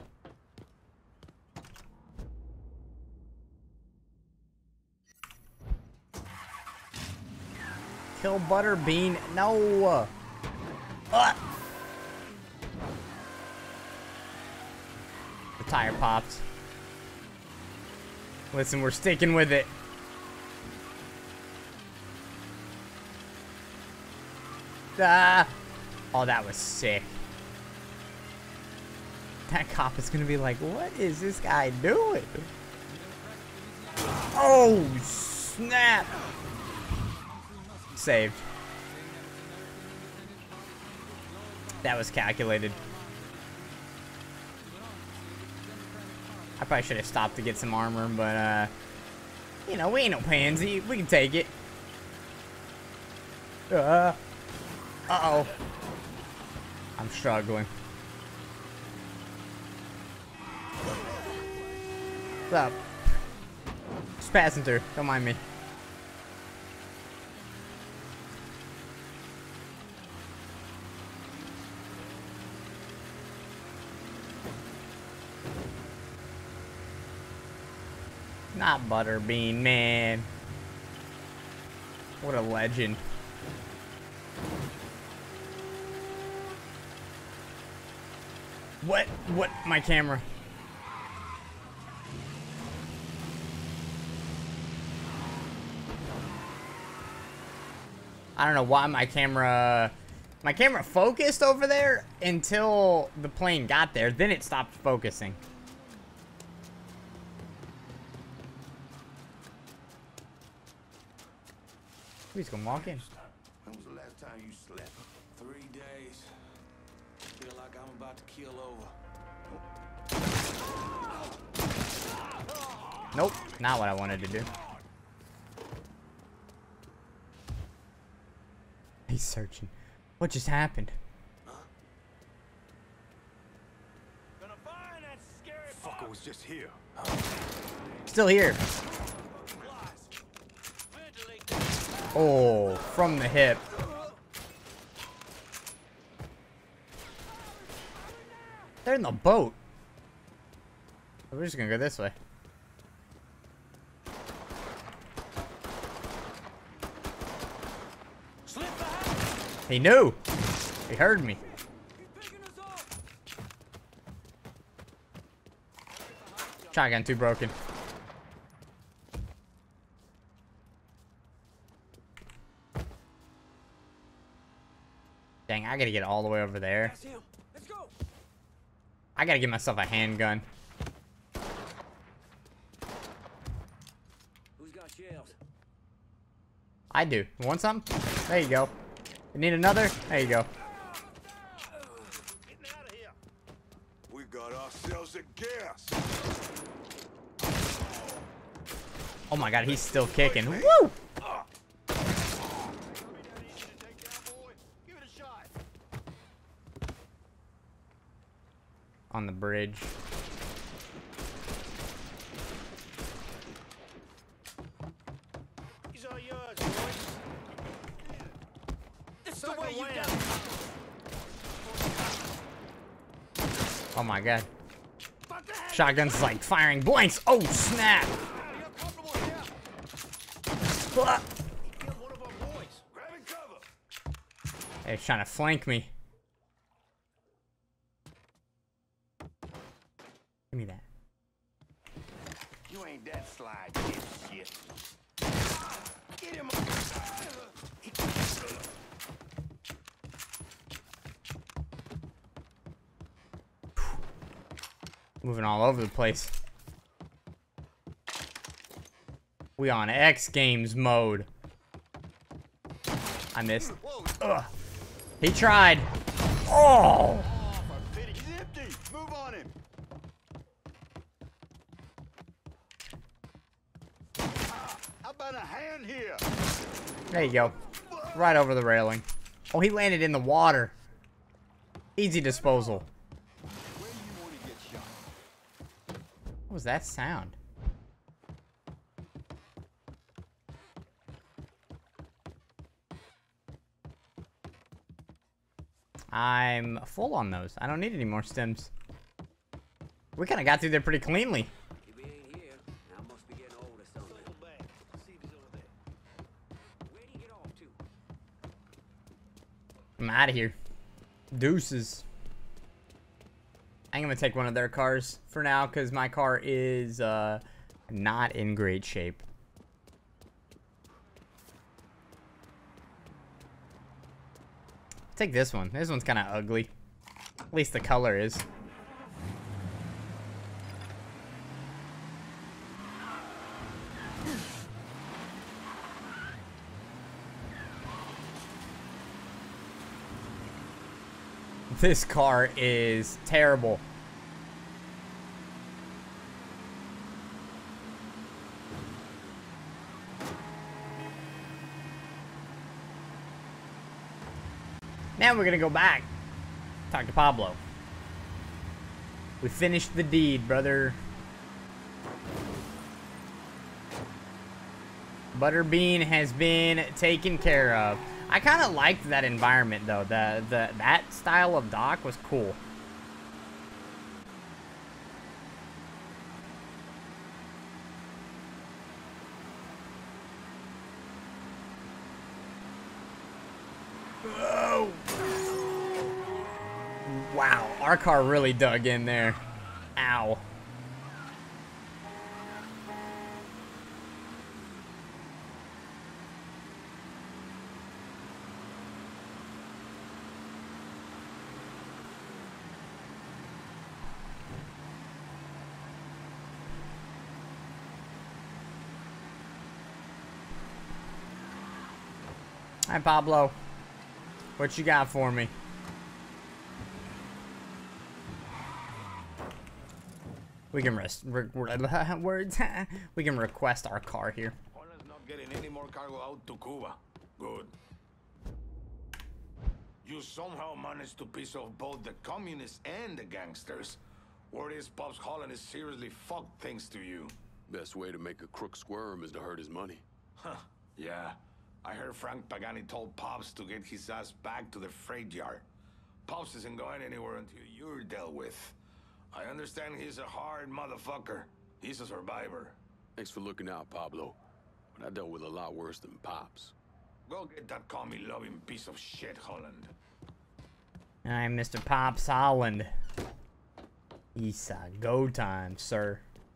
Kill Butterbean. No. The tire popped. Listen, we're sticking with it. Ah. Oh, that was sick. That cop is gonna be like, what is this guy doing? Oh, snap. Saved. That was calculated. I probably should have stopped to get some armor, but, you know, we ain't no pansy. We can take it. Uh-oh. I'm struggling. What's up? Just passing through. Don't mind me. Not Butterbean, man. What a legend. What? My camera. I don't know why my camera focused over there until the plane got there. Then it stopped focusing. He's gonna walk in. When was the last time you slept? 3 days. Feel like I'm about to keel over. Nope, not what I wanted to do. He's searching. What just happened? Gonna find that scary fucker was just here. Still here. Oh, from the hip. They're in the boat. We're just gonna go this way. He knew. He heard me. Shotgun too broken. Dang, I gotta get all the way over there. I gotta get myself a handgun. Who's got shells? I do. Want some? There you go. You need another? There you go. We got ourselves a gas. Oh my god, he's still kicking. Woo! On the bridge. These are yours, boys. This is the way you got. Oh my god. Shotgun's like firing blanks. Oh snap! Hey, he's trying to flank me. Give me that. You ain't that sly, shit. Get him. Moving all over the place. We on X Games mode. I missed. Ugh. He tried. Oh! He's empty. Move on him. How about a hand here? There you go. Right over the railing. Oh, he landed in the water. Easy disposal. What was that sound? I'm full on those. I don't need any more stems. We kind of got through there pretty cleanly. If he ain't here, I must be getting old or something. See if he's over there. Where'd he get off to? I'm out of here. Deuces. I'm gonna take one of their cars for now because my car is not in great shape. Take this one. This one's kind of ugly. At least the color is. This car is terrible. Now we're gonna go back. Talk to Pablo. We finished the deed, brother. Butterbean has been taken care of. I kind of liked that environment though. That style of dock was cool. Wow, our car really dug in there. Ow. Hi, Pablo. What you got for me? We can we can request our car here. Holland's not getting any more cargo out to Cuba. Good. You somehow managed to piss off both the communists and the gangsters. Word is Pops Holland is seriously fucked thanks to you. Best way to make a crook squirm is to hurt his money. Huh, yeah. I heard Frank Pagani told Pops to get his ass back to the freight yard. Pops isn't going anywhere until you're dealt with. I understand he's a hard motherfucker. He's a survivor. Thanks for looking out, Pablo. But I dealt with a lot worse than Pops. Go get that commie-loving piece of shit, Holland. I'm Mr. Pops Holland. Isa, go time, sir.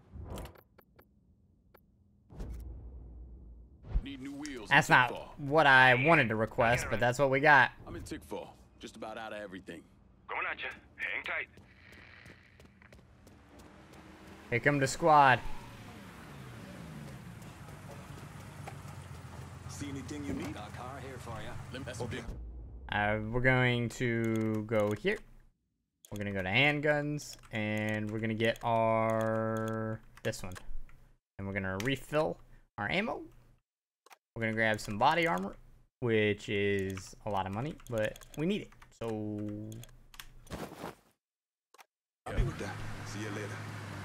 Need new wheels. That's not what I wanted to request, but that's what we got. I'm in Tickfall. Just about out of everything. Going at you. Hang tight. Here come the squad. See anything you need? Got a car here for you. Okay. We're going to go here. We're gonna go to handguns, and we're gonna get this one, and we're gonna refill our ammo. We're gonna grab some body armor, which is a lot of money, but we need it. So I'll be with that. See you later.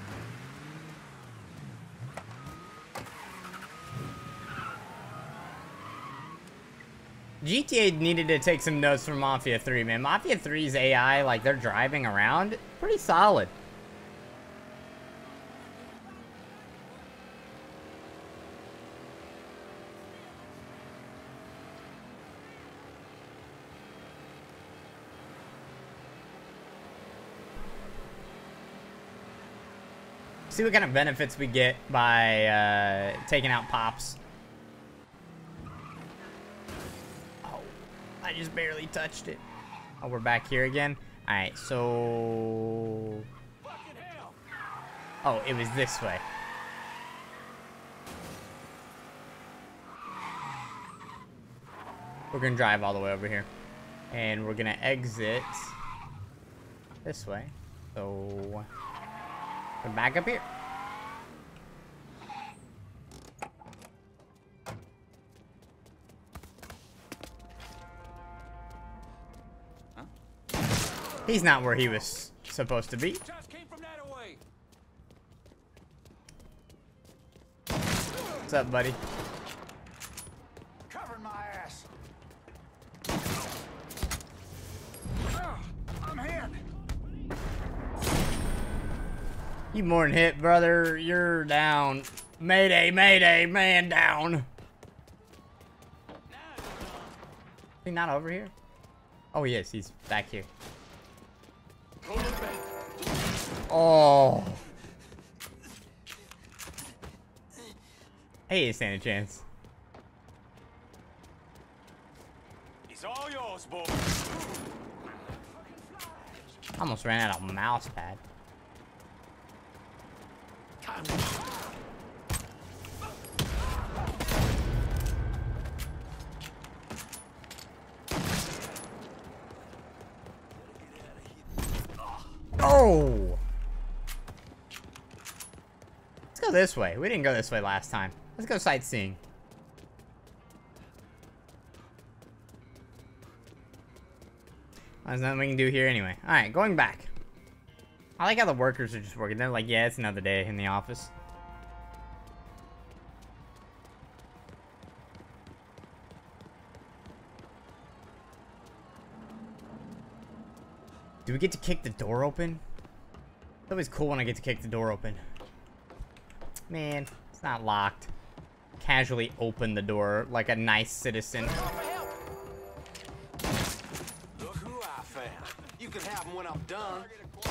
GTA needed to take some notes from Mafia 3, man. Mafia 3's AI, like, they're driving around, pretty solid. See what kind of benefits we get by taking out Pops. I just barely touched it. Oh, we're back here again. All right, so... Oh, it was this way. We're gonna drive all the way over here. And we're gonna exit this way. So... we're back up here. He's not where he was supposed to be. What's up, buddy? Covering my ass. I'm hit. You more than hit, brother. You're down. Mayday, mayday, man down. Is he not over here? Oh, he is. He's back here. Oh. Hey, stand a chance. It's all yours, boy. Almost ran out of mouse pad. Oh! Let's go this way. We didn't go this way last time. Let's go sightseeing. There's nothing we can do here anyway. Alright, going back. I like how the workers are just working. They're like, yeah, it's another day in the office. Do we get to kick the door open? It's always cool when I get to kick the door open. Man, it's not locked. Casually open the door like a nice citizen. Look who I found. You can have them when I'm done.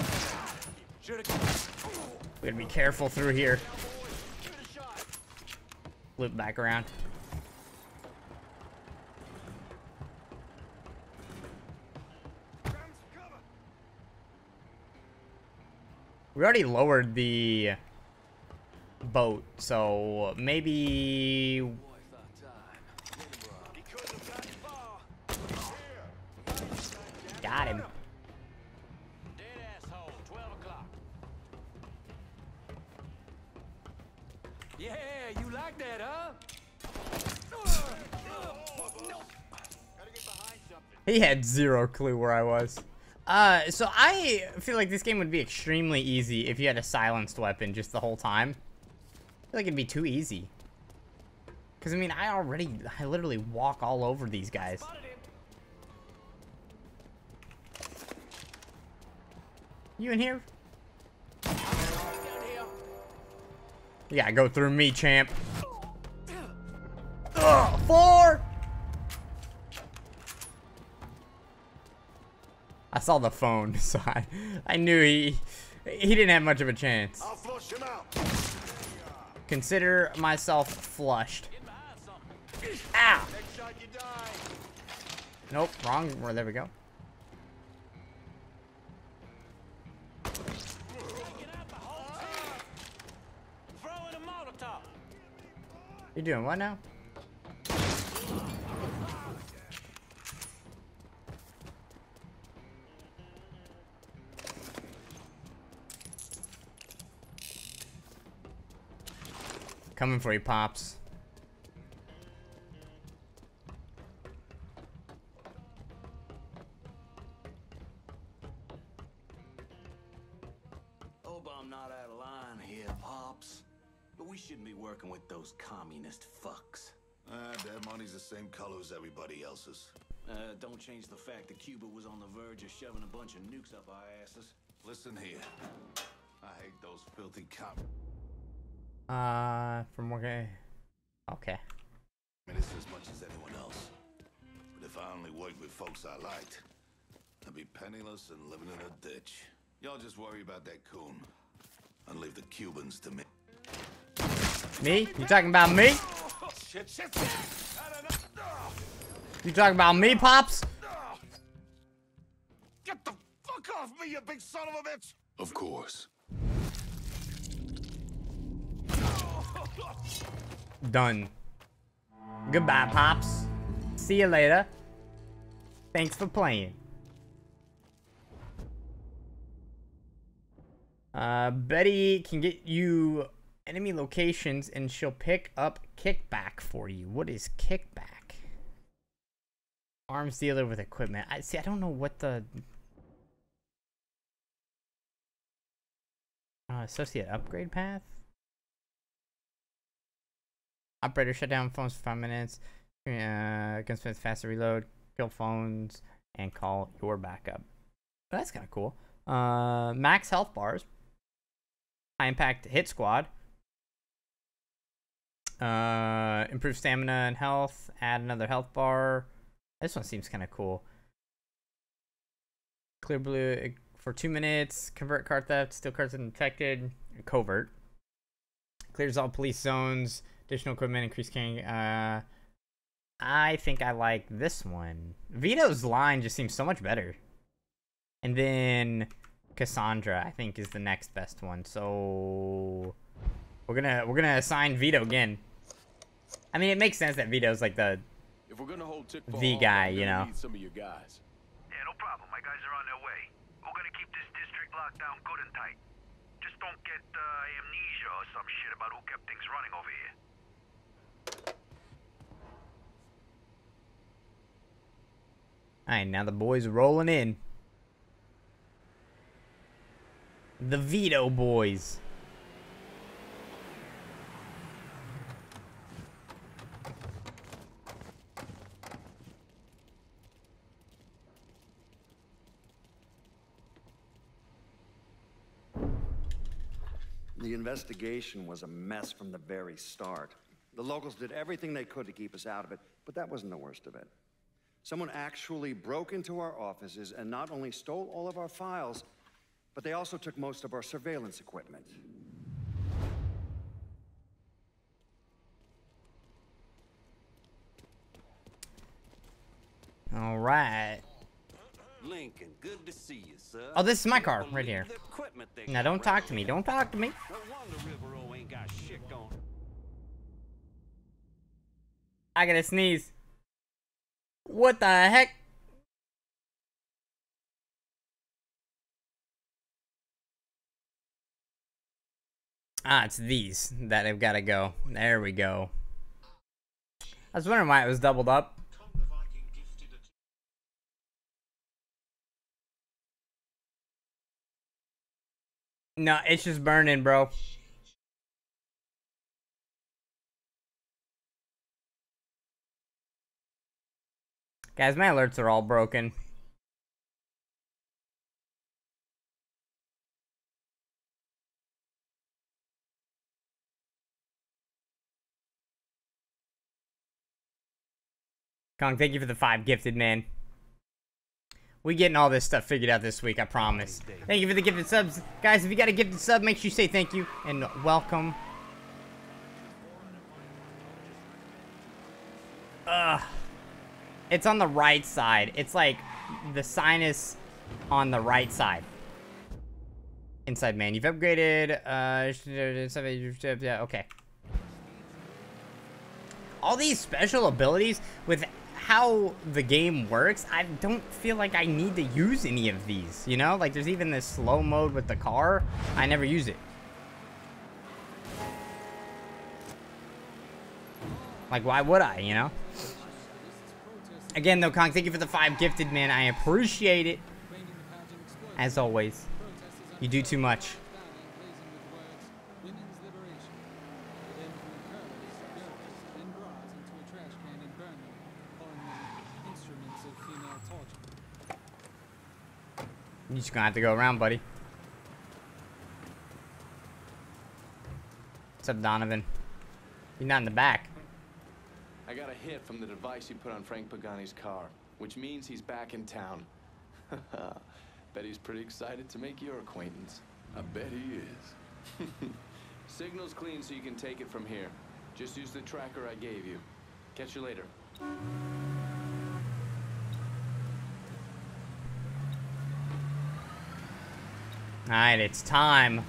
We gotta be careful through here. Loop back around. We already lowered the boat, so maybe... Got him. Dead asshole, 12 o'clock. Yeah, you like that, huh? He had zero clue where I was. So I feel like this game would be extremely easy if you had a silenced weapon just the whole time. I feel like it'd be too easy. Because, I mean, I literally walk all over these guys. You in here? You gotta go through me, champ. Ugh, 4! I saw the phone, so I knew he didn't have much of a chance. I'll flush him out. Consider myself flushed. Ow! Nope, wrong. Well, there we go. You doing what now? Coming for you, Pops. Hope I'm not out of line here, Pops. But we shouldn't be working with those communist fucks. Their money's the same color as everybody else's. Don't change the fact that Cuba was on the verge of shoving a bunch of nukes up our asses. Listen here. I hate those filthy From working. Okay. I mean, it's as much as anyone else. But if I only worked with folks I liked, I'd be penniless and living in a ditch. Y'all just worry about that coon. And leave the Cubans to me. Me? You talking about me? Shit. You talking about me, Pops? Get the fuck off me, you big son of a bitch! Of course. Done. Goodbye, Pops. See you later. Thanks for playing. Betty can get you enemy locations and she'll pick up kickback for you. What is kickback? Arms dealer with equipment. I don't know what the associate upgrade path. Operator shut down phones for 5 minutes. Gunsmith faster reload. Kill phones and call your backup. Oh, that's kind of cool. Max health bars. High impact hit squad. Improve stamina and health. Add another health bar. This one seems kind of cool. Clear blue for 2 minutes. Convert car theft. Steal cars undetected. Covert. Clears all police zones. Additional equipment. Increased carrying. I think I like this one. Vito's line just seems so much better. And then Cassandra, I think, is the next best one. So we're gonna assign Vito again. I mean, it makes sense that Vito's like the guy, you know. Need some of your guys. Yeah, no problem. My guys are on their way. We're gonna keep this district locked down good and tight. Just don't get amnesia or some shit about who kept things running over here. Alright, now the boys are rolling in. The Vito boys. The investigation was a mess from the very start. The locals did everything they could to keep us out of it, but that wasn't the worst of it. Someone actually broke into our offices and not only stole all of our files, but they also took most of our surveillance equipment. All right. Lincoln, good to see you, sir. Oh, this is my car right here. Now don't talk to me. Don't talk to me. No wonder River ain't got shit going. I gotta sneeze. What the heck? Ah, it's these that have got to go. There we go. I was wondering why it was doubled up. No, it's just burning, bro. Guys, my alerts are all broken. Kong, thank you for the 5 gifted, man. We getting all this stuff figured out this week, I promise. Thank you for the gifted subs. Guys, if you got a gifted sub, make sure you say thank you and welcome. Ugh. It's on the right side. It's like the sinus on the right side. Inside man, you've upgraded. Yeah, okay. All these special abilities with how the game works, I don't feel like I need to use any of these, you know? Like, there's even this slow mode with the car. I never use it. Like, why would I, you know? Again, though, Kong, thank you for the 5 gifted, man. I appreciate it. As always. You do too much. You're just gonna have to go around, buddy. What's up, Donovan? You're not in the back. I got a hit from the device you put on Frank Pagani's car, which means he's back in town. Bet he's pretty excited to make your acquaintance. I bet he is. Signal's clean, so you can take it from here. Just use the tracker I gave you. Catch you later. Alright, it's time.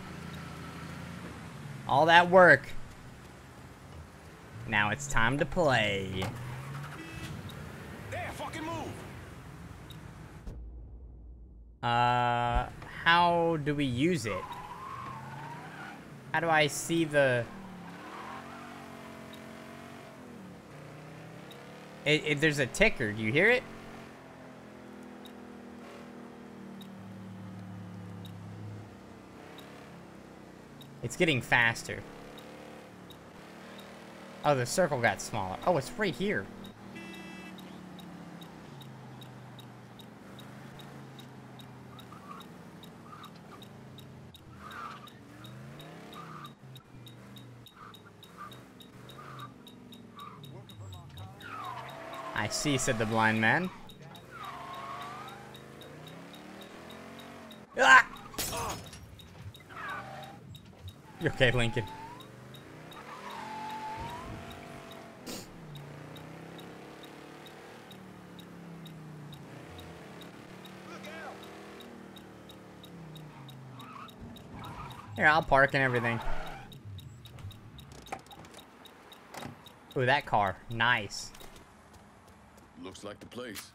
All that work. Now it's time to play. There, fucking move. How do we use it? How do I see the... There's a ticker. Do you hear it? It's getting faster. Oh, the circle got smaller. Oh, it's right here. I see, said the blind man. Ah! You okay, Lincoln? Here, I'll park and everything. Ooh, that car. Nice. Looks like the place.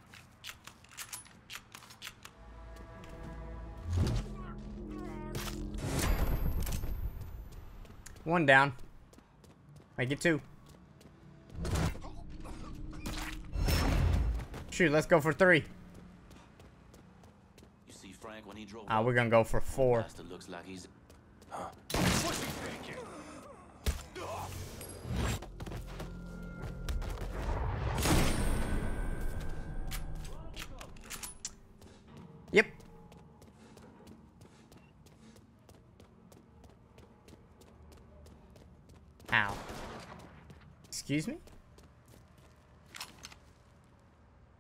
One down. Make it 2. Shoot, let's go for 3. You see Frank when he drove We're gonna go for 4. Looks like he's Yep. Ow. Excuse me?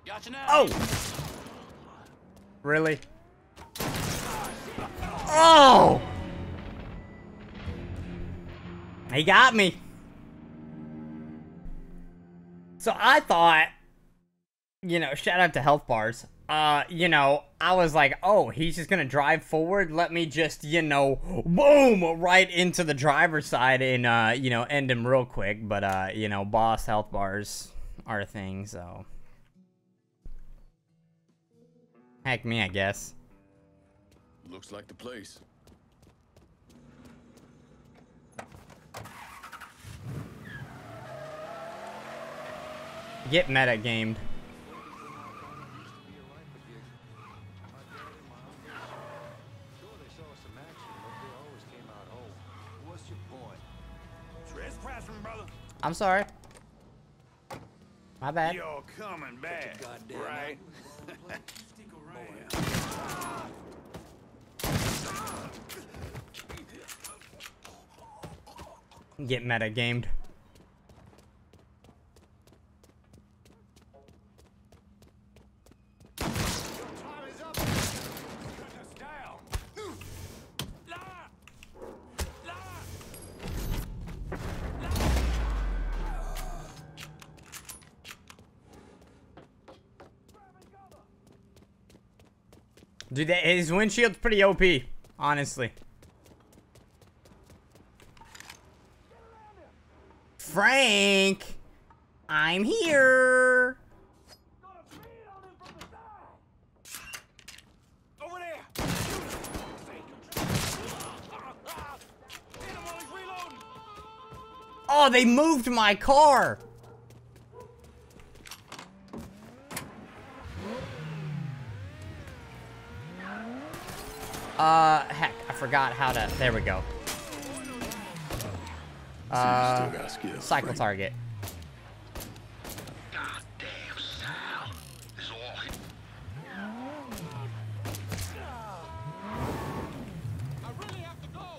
Gotcha now. Oh! Really? Oh! He got me. So I thought, you know, shout out to health bars. You know, I was like, oh, he's just gonna drive forward. Let me just, you know, boom, right into the driver's side and, you know, end him real quick. But, you know, boss health bars are a thing, so. Heck me, I guess. Looks like the place. Get meta gamed. I'm sorry. My bad. You're coming back, right? Get meta gamed. Dude, his windshield's pretty OP, honestly. Frank, I'm here. Over there. Oh, they moved my car. Heck, I forgot how to. There we go. Cycle target. Goddamn Sal. This is all hit. I really have to go.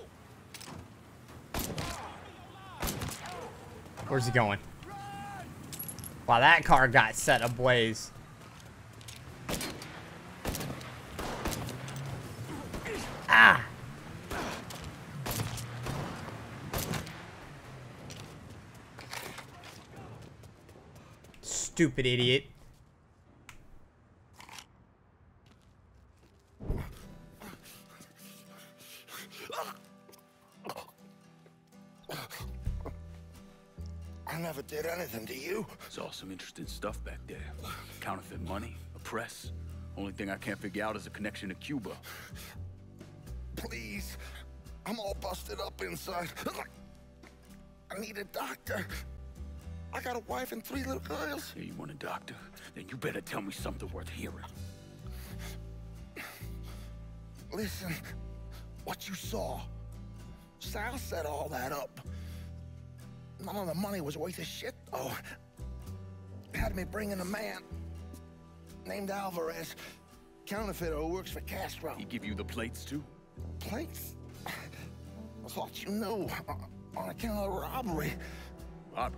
Where's he going? Wow, that car got set ablaze. Ah! Stupid idiot. I never did anything to you. Saw some interesting stuff back there. Counterfeit money, a press. Only thing I can't figure out is a connection to Cuba. Please. I'm all busted up inside. I need a doctor. I got a wife and 3 little girls. Yeah, you want a doctor? Then you better tell me something worth hearing. Listen, what you saw. Sal set all that up. None of the money was worth a shit, though. Had me bring in a man named Alvarez, counterfeiter who works for Castro. He give you the plates, too? Plates? I thought you knew. On account of the robbery. Robbery?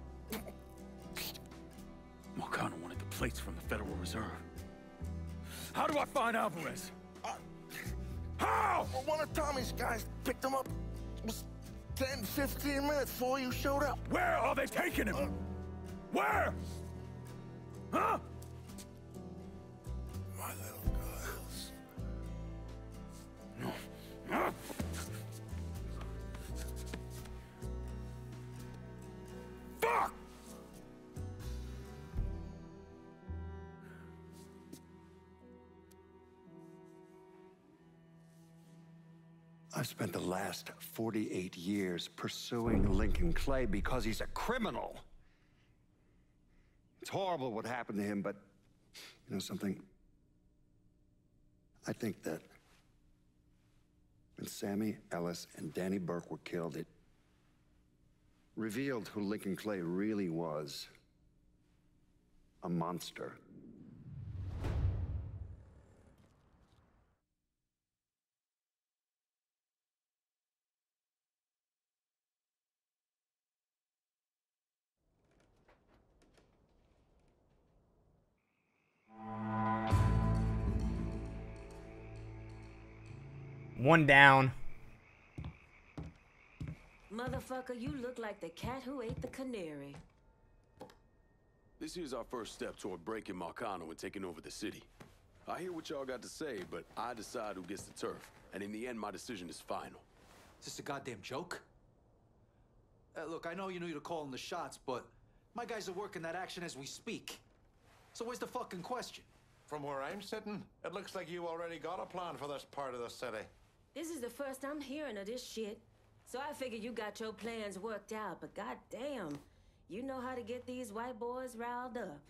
Marcano wanted the plates from the Federal Reserve. How do I find Alvarez? How? Well, one of Tommy's guys picked him up. It was 10, 15 minutes before you showed up. Where are they taking him? Where? Huh? My little girls. No. Fuck! I've spent the last 48 years pursuing Lincoln Clay because he's a criminal. It's horrible what happened to him, but you know something? I think that when Sammy Ellis and Danny Burke were killed, it revealed who Lincoln Clay really was. A monster. One down. Motherfucker, you look like the cat who ate the canary. This here's our first step toward breaking Marcano and taking over the city. I hear what y'all got to say, but I decide who gets the turf. And in the end, my decision is final. Is this a goddamn joke? Look, I know you knew you're calling the shots, but my guys are working that action as we speak. So where's the fucking question? From where I'm sitting, it looks like you already got a plan for this part of the city. This is the first I'm hearing of this shit. So I figured you got your plans worked out, but goddamn, you know how to get these white boys riled up.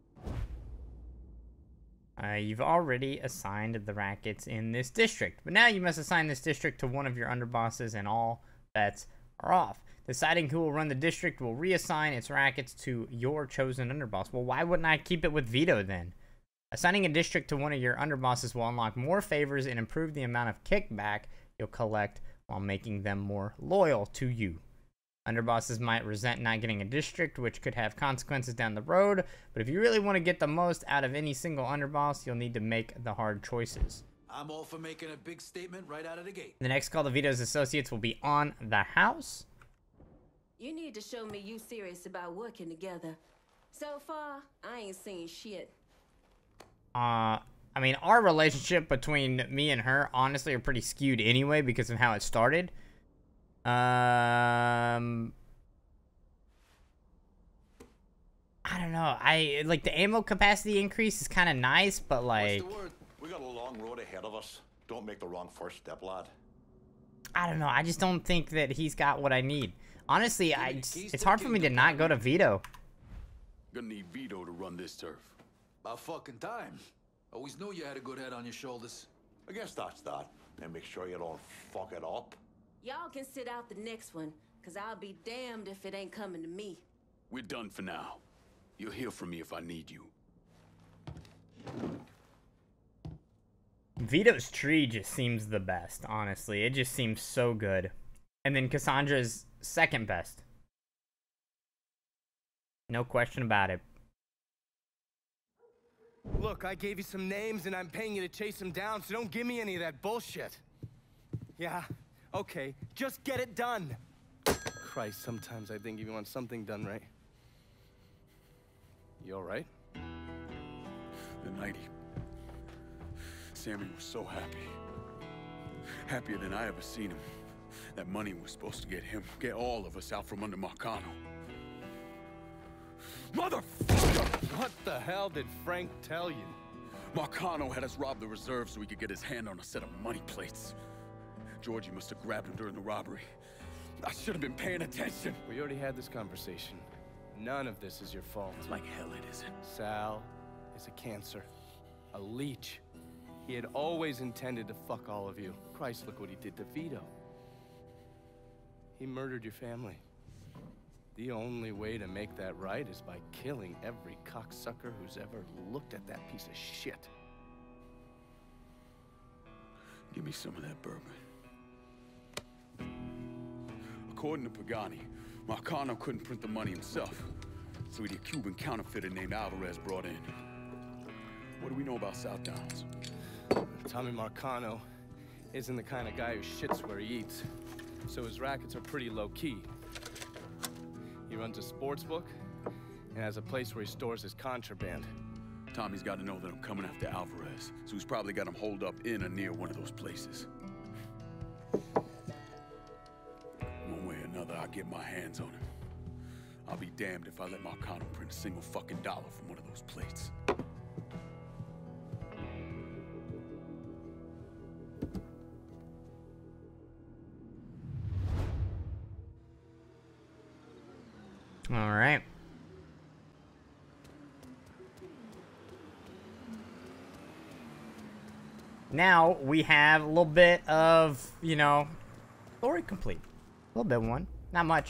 You've already assigned the rackets in this district, but now you must assign this district to one of your underbosses and all bets are off. Deciding who will run the district will reassign its rackets to your chosen underboss. Well, why wouldn't I keep it with Vito then? Assigning a district to one of your underbosses will unlock more favors and improve the amount of kickback you'll collect while making them more loyal to you. Underbosses might resent not getting a district, which could have consequences down the road, but if you really want to get the most out of any single underboss, you'll need to make the hard choices. I'm all for making a big statement right out of the gate. The next call to Vito's associates will be on the house. You need to show me you serious about working together. So far, I ain't seen shit. I mean, our relationship between me and her, honestly, are pretty skewed anyway because of how it started. I don't know. Like, the ammo capacity increase is kind of nice, but like... What's the word? We got a long road ahead of us. Don't make the wrong first step, lad. I don't know. I just don't think that he's got what I need. Honestly, it's hard for me to not go to Vito. Gonna need Vito to run this turf. About fucking time. Always knew you had a good head on your shoulders. I guess that's that. And make sure you don't fuck it up. Y'all can sit out the next one, cause I'll be damned if it ain't coming to me. We're done for now. You'll hear from me if I need you. Vito's tree just seems the best, honestly. It just seems so good. And then Cassandra's second best. No question about it. Look, I gave you some names and I'm paying you to chase them down, so don't give me any of that bullshit. Yeah, okay, just get it done. Christ, sometimes I think if you want something done right. You all right? The night Sammy was so happy. Happier than I ever seen him. That money was supposed to get all of us out from under Marcano. Motherfucker! What the hell did Frank tell you? Marcano had us rob the reserve so he could get his hand on a set of money plates. Georgie must have grabbed him during the robbery. I should have been paying attention. We already had this conversation. None of this is your fault. Like hell it isn't. Sal is a cancer. A leech. He had always intended to fuck all of you. Christ, look what he did to Vito. He murdered your family. The only way to make that right is by killing every cocksucker who's ever looked at that piece of shit. Give me some of that bourbon. According to Pagani, Marcano couldn't print the money himself, so he had a Cuban counterfeiter named Alvarez brought in. What do we know about South Downs? Tommy Marcano isn't the kind of guy who shits where he eats, so his rackets are pretty low-key. He runs a sports book and has a place where he stores his contraband. Tommy's got to know that I'm coming after Alvarez, so he's probably got him holed up in or near one of those places. One way or another, I'll get my hands on him. I'll be damned if I let Marcano print a single fucking dollar from one of those plates. All right. Now we have a little bit of, you know, story complete. A little bit one, not much.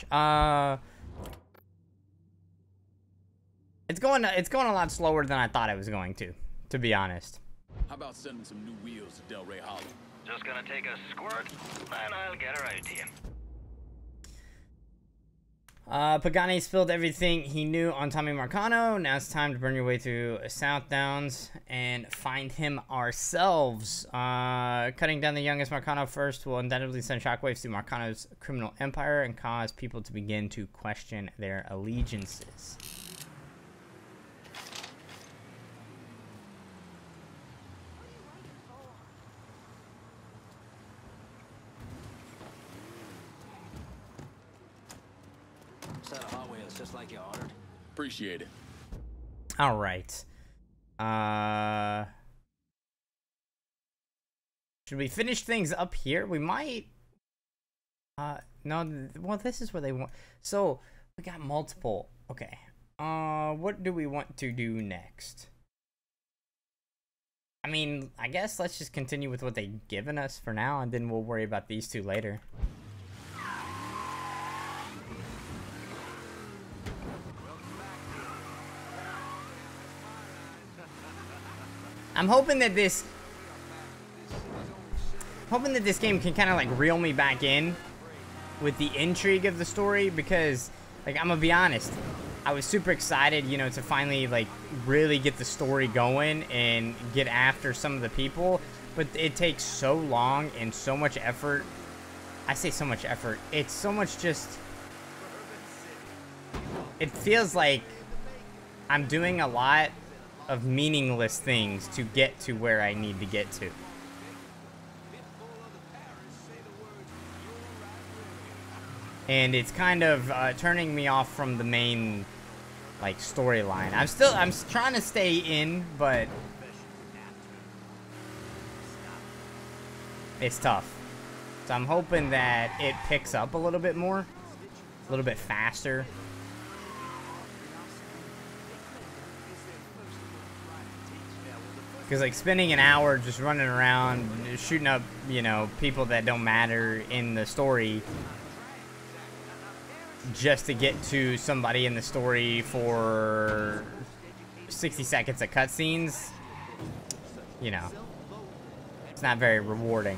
It's going a lot slower than I thought it was going to be honest. How about sending some new wheels to Delray Hollow? Just gonna take a squirt, and I'll get her out to you. Pagani spilled everything he knew on Tommy Marcano. Now it's time to burn your way through South Downs and find him ourselves. Cutting down the youngest Marcano first will undoubtedly send shockwaves through Marcano's criminal empire and cause people to begin to question their allegiances. Set of Hot Wheels, just like you ordered. Appreciate it. All right. Should we finish things up here? We might. No. Well, this is where they want. So we got multiple. Okay. What do we want to do next? I mean, I guess let's just continue with what they've given us for now, and then we'll worry about these two later. I'm hoping that this game can kind of like reel me back in with the intrigue of the story, because like I'm gonna be honest, I was super excited, you know, to finally like really get the story going and get after some of the people, but it takes so long and so much effort. I say so much effort. It's so much just, it feels like I'm doing a lot of meaningless things to get to where I need to get to. And it's kind of turning me off from the main like storyline. I'm trying to stay in, but it's tough. So I'm hoping that it picks up a little bit more, a little bit faster. Because, like, spending an hour just running around, shooting up, you know, people that don't matter in the story just to get to somebody in the story for 60 seconds of cutscenes, you know, it's not very rewarding.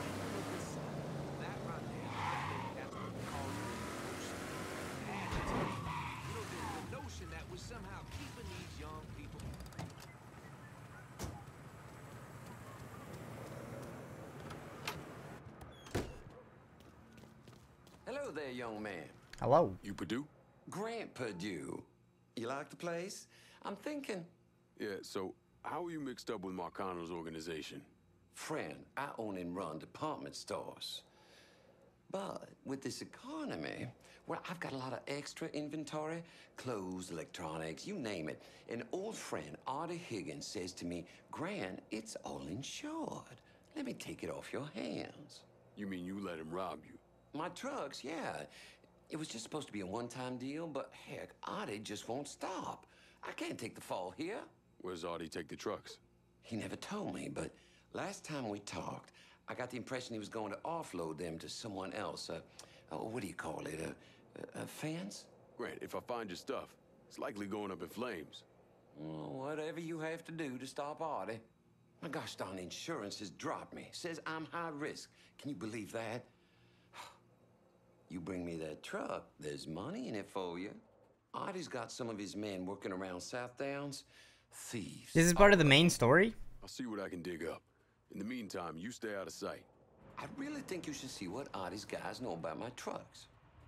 Hello there, young man. Hello. You Purdue? Grant Purdue. You like the place? I'm thinking. Yeah, so how are you mixed up with Marcano's organization? Friend, I own and run department stores. But with this economy, well, I've got a lot of extra inventory, clothes, electronics, you name it. An old friend, Artie Higgins, says to me, Grant, it's all insured. Let me take it off your hands. You mean you let him rob you? My trucks, yeah. It was just supposed to be a one-time deal, but heck, Artie just won't stop. I can't take the fall here. Where's Artie take the trucks? He never told me, but last time we talked, I got the impression he was going to offload them to someone else. What do you call it? A fence? Grant, if I find your stuff, it's likely going up in flames. Well, whatever you have to do to stop Artie. My gosh darn insurance has dropped me. Says I'm high risk. Can you believe that? You bring me that truck, there's money in it for you. Artie's got some of his men working around South Downs. Thieves. This is part of the main story? I'll see what I can dig up. In the meantime, you stay out of sight. I really think you should see what Artie's guys know about my trucks.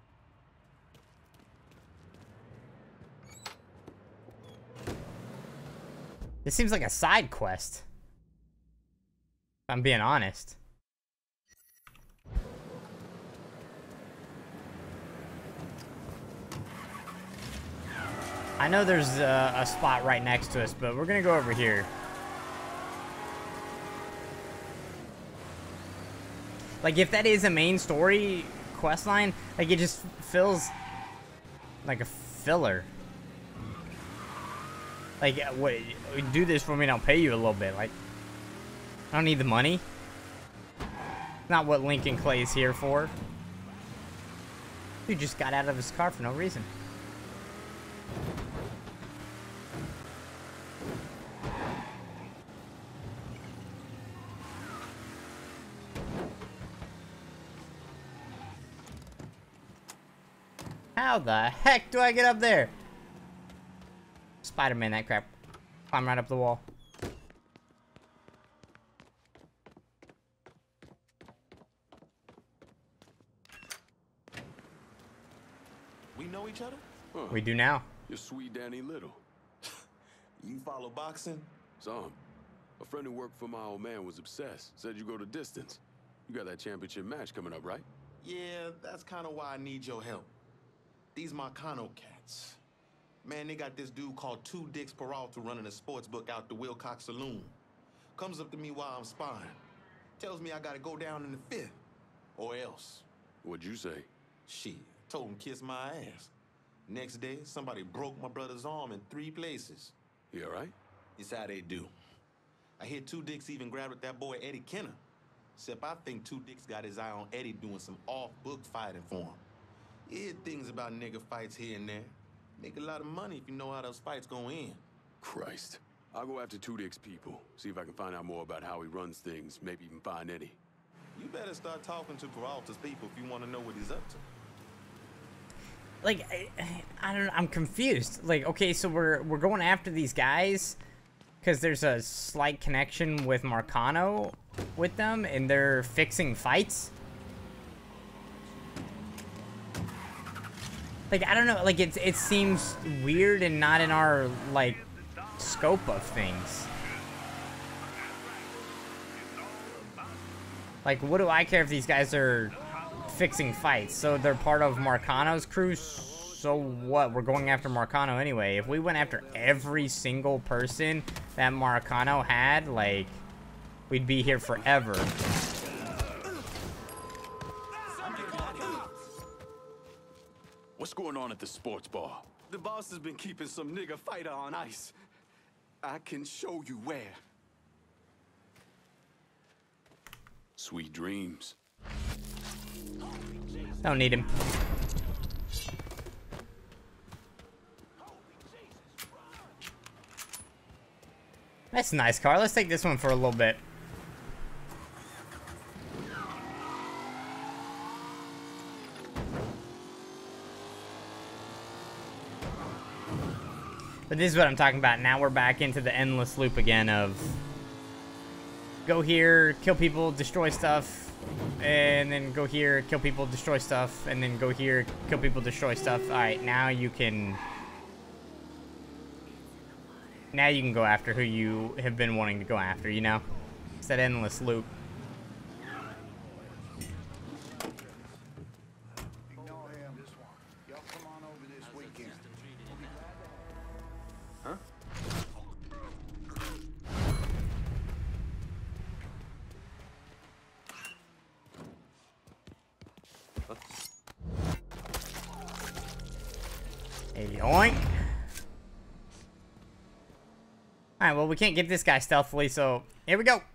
This seems like a side quest, if I'm being honest. I know there's a spot right next to us, but we're gonna go over here. Like, if that is a main story quest line, like, it just feels like a filler. Like, what, do this for me and I'll pay you a little bit. Like, I don't need the money. Not what Lincoln Clay's here for. Dude just got out of his car for no reason. How the heck do I get up there? Spider-Man, that crap. Climb right up the wall. We know each other? Huh. We do now. You're sweet Danny Little. You follow boxing? Some. A friend who worked for my old man was obsessed. Said you go to distance. You got that championship match coming up, right? Yeah, that's kind of why I need your help. These Marcano cats. Man, they got this dude called Two Dicks Peralta running a sports book out the Wilcox Saloon. Comes up to me while I'm sparring. Tells me I gotta go down in the fifth. Or else. What'd you say? Shit, told him kiss my ass. Next day, somebody broke my brother's arm in 3 places. You all right? It's how they do. I hear Two Dicks even grabbed at that boy Eddie Kenner. Except I think Two Dicks got his eye on Eddie doing some off-book fighting for him. Hear things about nigga fights here and there. Make a lot of money if you know how those fights go in. Christ. I'll go after Two Dicks' people. See if I can find out more about how he runs things. Maybe even find Eddie. You better start talking to Peralta's people if you want to know what he's up to. Like, I don't know. I'm confused. Like, okay, so we're going after these guys because there's a slight connection with Marcano with them, and they're fixing fights. Like, I don't know. Like, it seems weird and not in our, like, scope of things. Like, what do I care if these guys are fixing fights? So they're part of Marcano's crew. So what? We're going after Marcano anyway. If we went after every single person that Marcano had, like, we'd be here forever. What's going on at the sports bar? The boss has been keeping some nigga fighter on ice. I can show you where. Sweet dreams. Don't need him. That's a nice car. Let's take this one for a little bit. But this is what I'm talking about. Now we're back into the endless loop again of go here, kill people, destroy stuff, and then go here, kill people, destroy stuff, and then go here, kill people, destroy stuff. Alright, now you can go after who you have been wanting to go after, you know? It's that endless loop. Yoink. Alright, well, we can't get this guy stealthily, so here we go.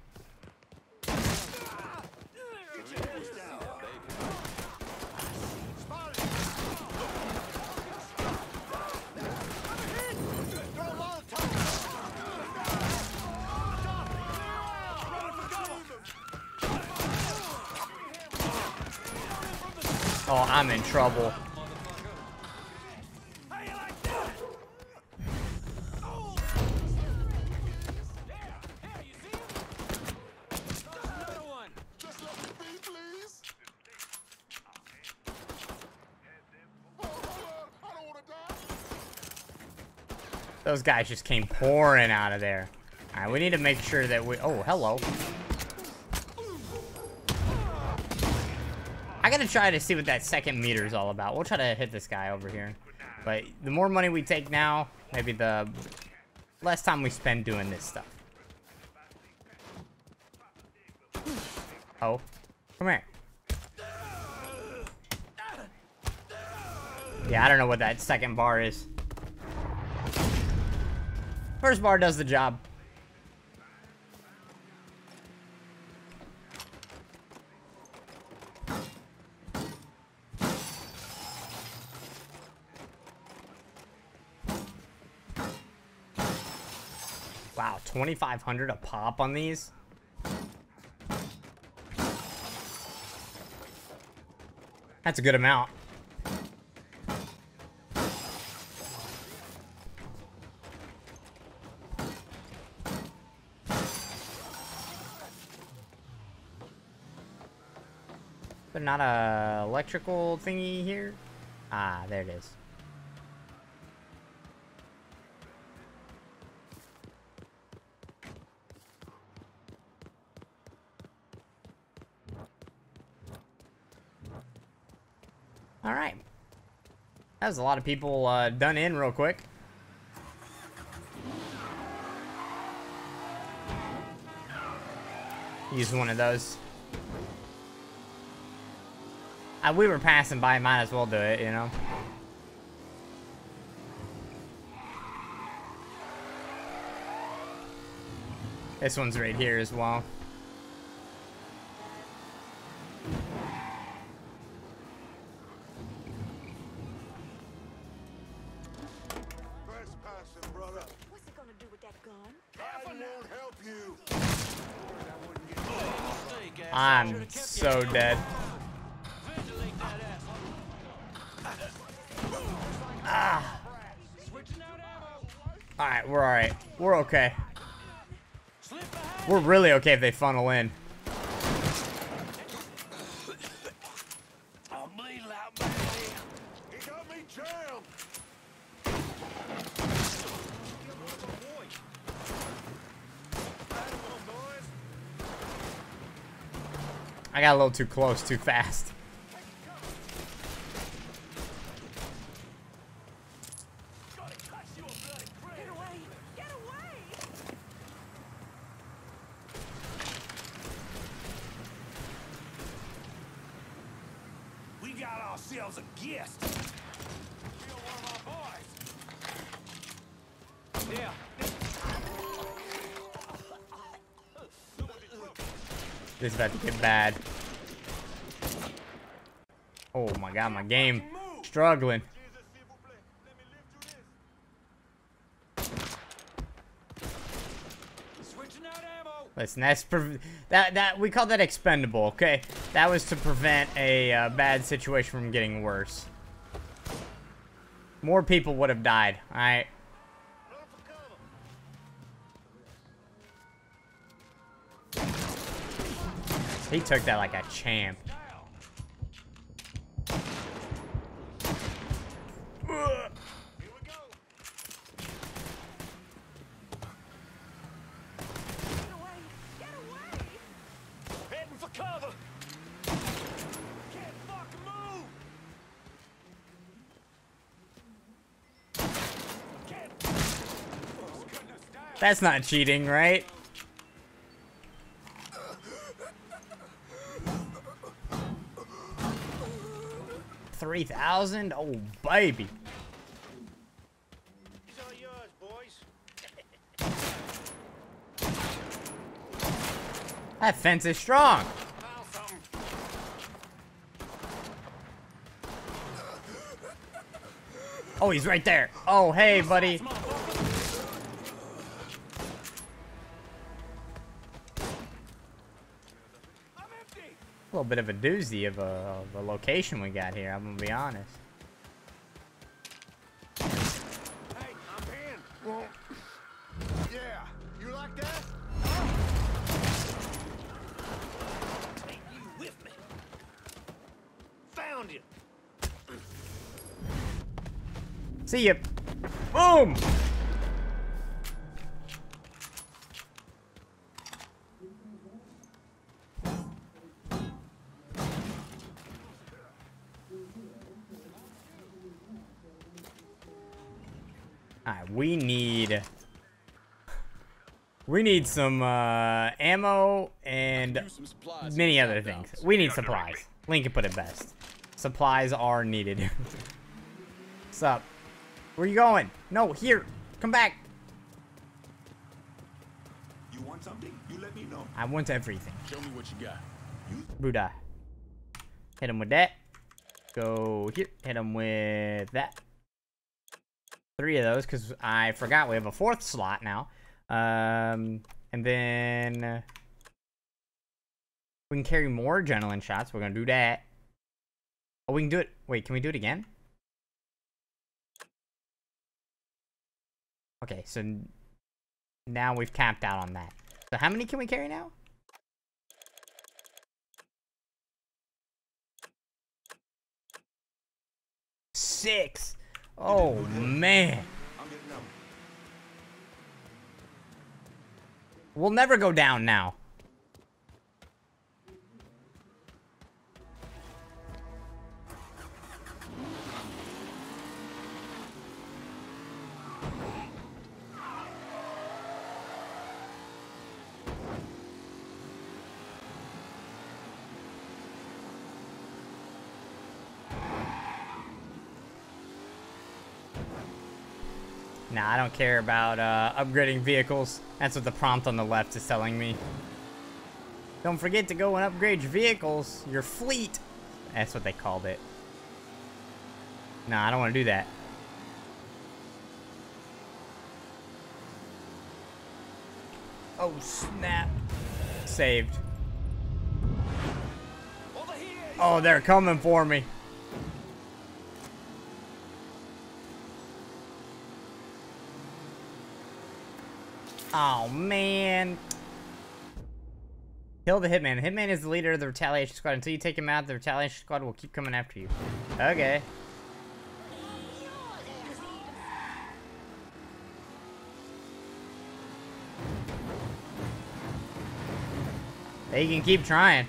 Oh, I'm in trouble. Those guys just came pouring out of there. Alright, we need to make sure that we... Oh, hello. I gotta try to see what that second meter is all about. We'll try to hit this guy over here. But the more money we take now, maybe the less time we spend doing this stuff. Oh. Come here. Yeah, I don't know what that second bar is. First bar does the job. Wow, 2,500 a pop on these. That's a good amount. But not a electrical thingy here? Ah, there it is. Alright. That was a lot of people done in real quick. Use one of those. We were passing by, might as well do it, you know? This one's right here as well. What's it gonna do with that gun? I won't help you. I'm so dead. Ah. Alright, we're alright. We're okay. We're really okay if they funnel in. I'm bleeding out, man. He got me jammed. I got a little too close, too fast. We got ourselves a guest. You're one of our boys. Yeah. This is about to get bad. Oh my god, my game struggling. Listen, that we call that expendable, okay? That was to prevent a bad situation from getting worse. More people would have died, alright? He took that like a champ. Heading for cover. Can't fucking move. That's not cheating, right? $3,000? Oh, baby. These are yours, boys. That fence is strong. Oh, he's right there. Oh, hey, buddy. A little bit of a doozy of a location we got here, I'm gonna be honest. Hey, I'm in. Well, yeah, you like that? Take you with me. Found you. See ya. Boom. Alright, we need some ammo and many other things. We need supplies. Lincoln put it best. Supplies are needed. What's up? Where you going? No, here. Come back. You want something? You let me know. I want everything. Show me what you got. Buddha. Hit him with that. Go here. Hit him with that. 3 of those, because I forgot we have a 4th slot now. And then we can carry more adrenaline shots. We're going to do that. Oh, we can do it. Wait, can we do it again? Okay, so now we've capped out on that. So how many can we carry now? 6. Oh, man. We'll never go down now. Nah, I don't care about upgrading vehicles. That's what the prompt on the left is telling me. Don't forget to go and upgrade your vehicles, your fleet. That's what they called it. Nah, I don't want to do that. Oh, snap. Saved. Oh, they're coming for me. Oh, man. Kill the Hitman. The Hitman is the leader of the Retaliation Squad. Until you take him out, the Retaliation Squad will keep coming after you. Okay. They can keep trying.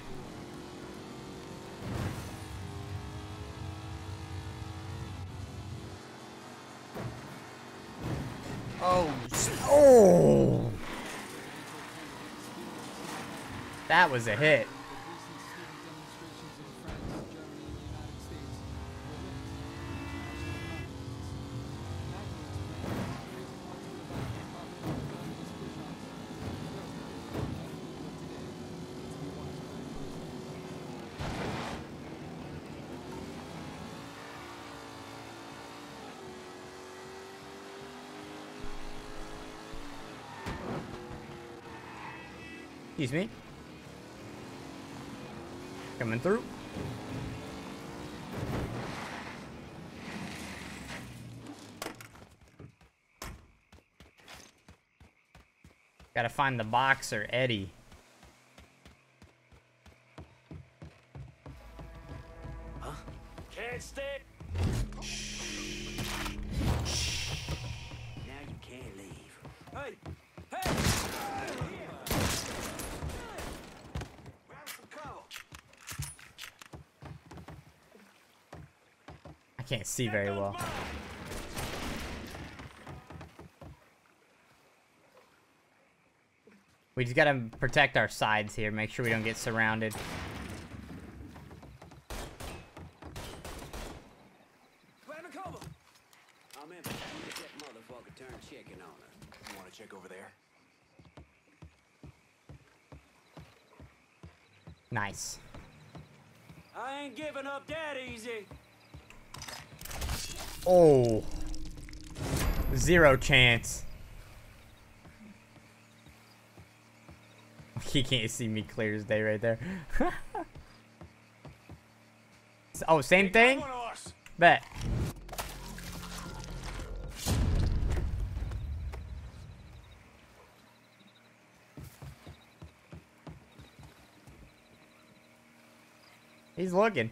Oh. Oh. That was a hit. Excuse me. Coming through. Gotta find the boxer, Eddie. Huh? Can't stay. Now you can't leave. Hey! Hey! I can't see very well. We just gotta protect our sides here, make sure we don't get surrounded. I'm in. That motherfucker turned chicken on us. You wanna check over there? Nice. I ain't giving up that easy. Oh. 0 chance. He can't see me clear as day right there. Oh, same thing? Bet. He's looking.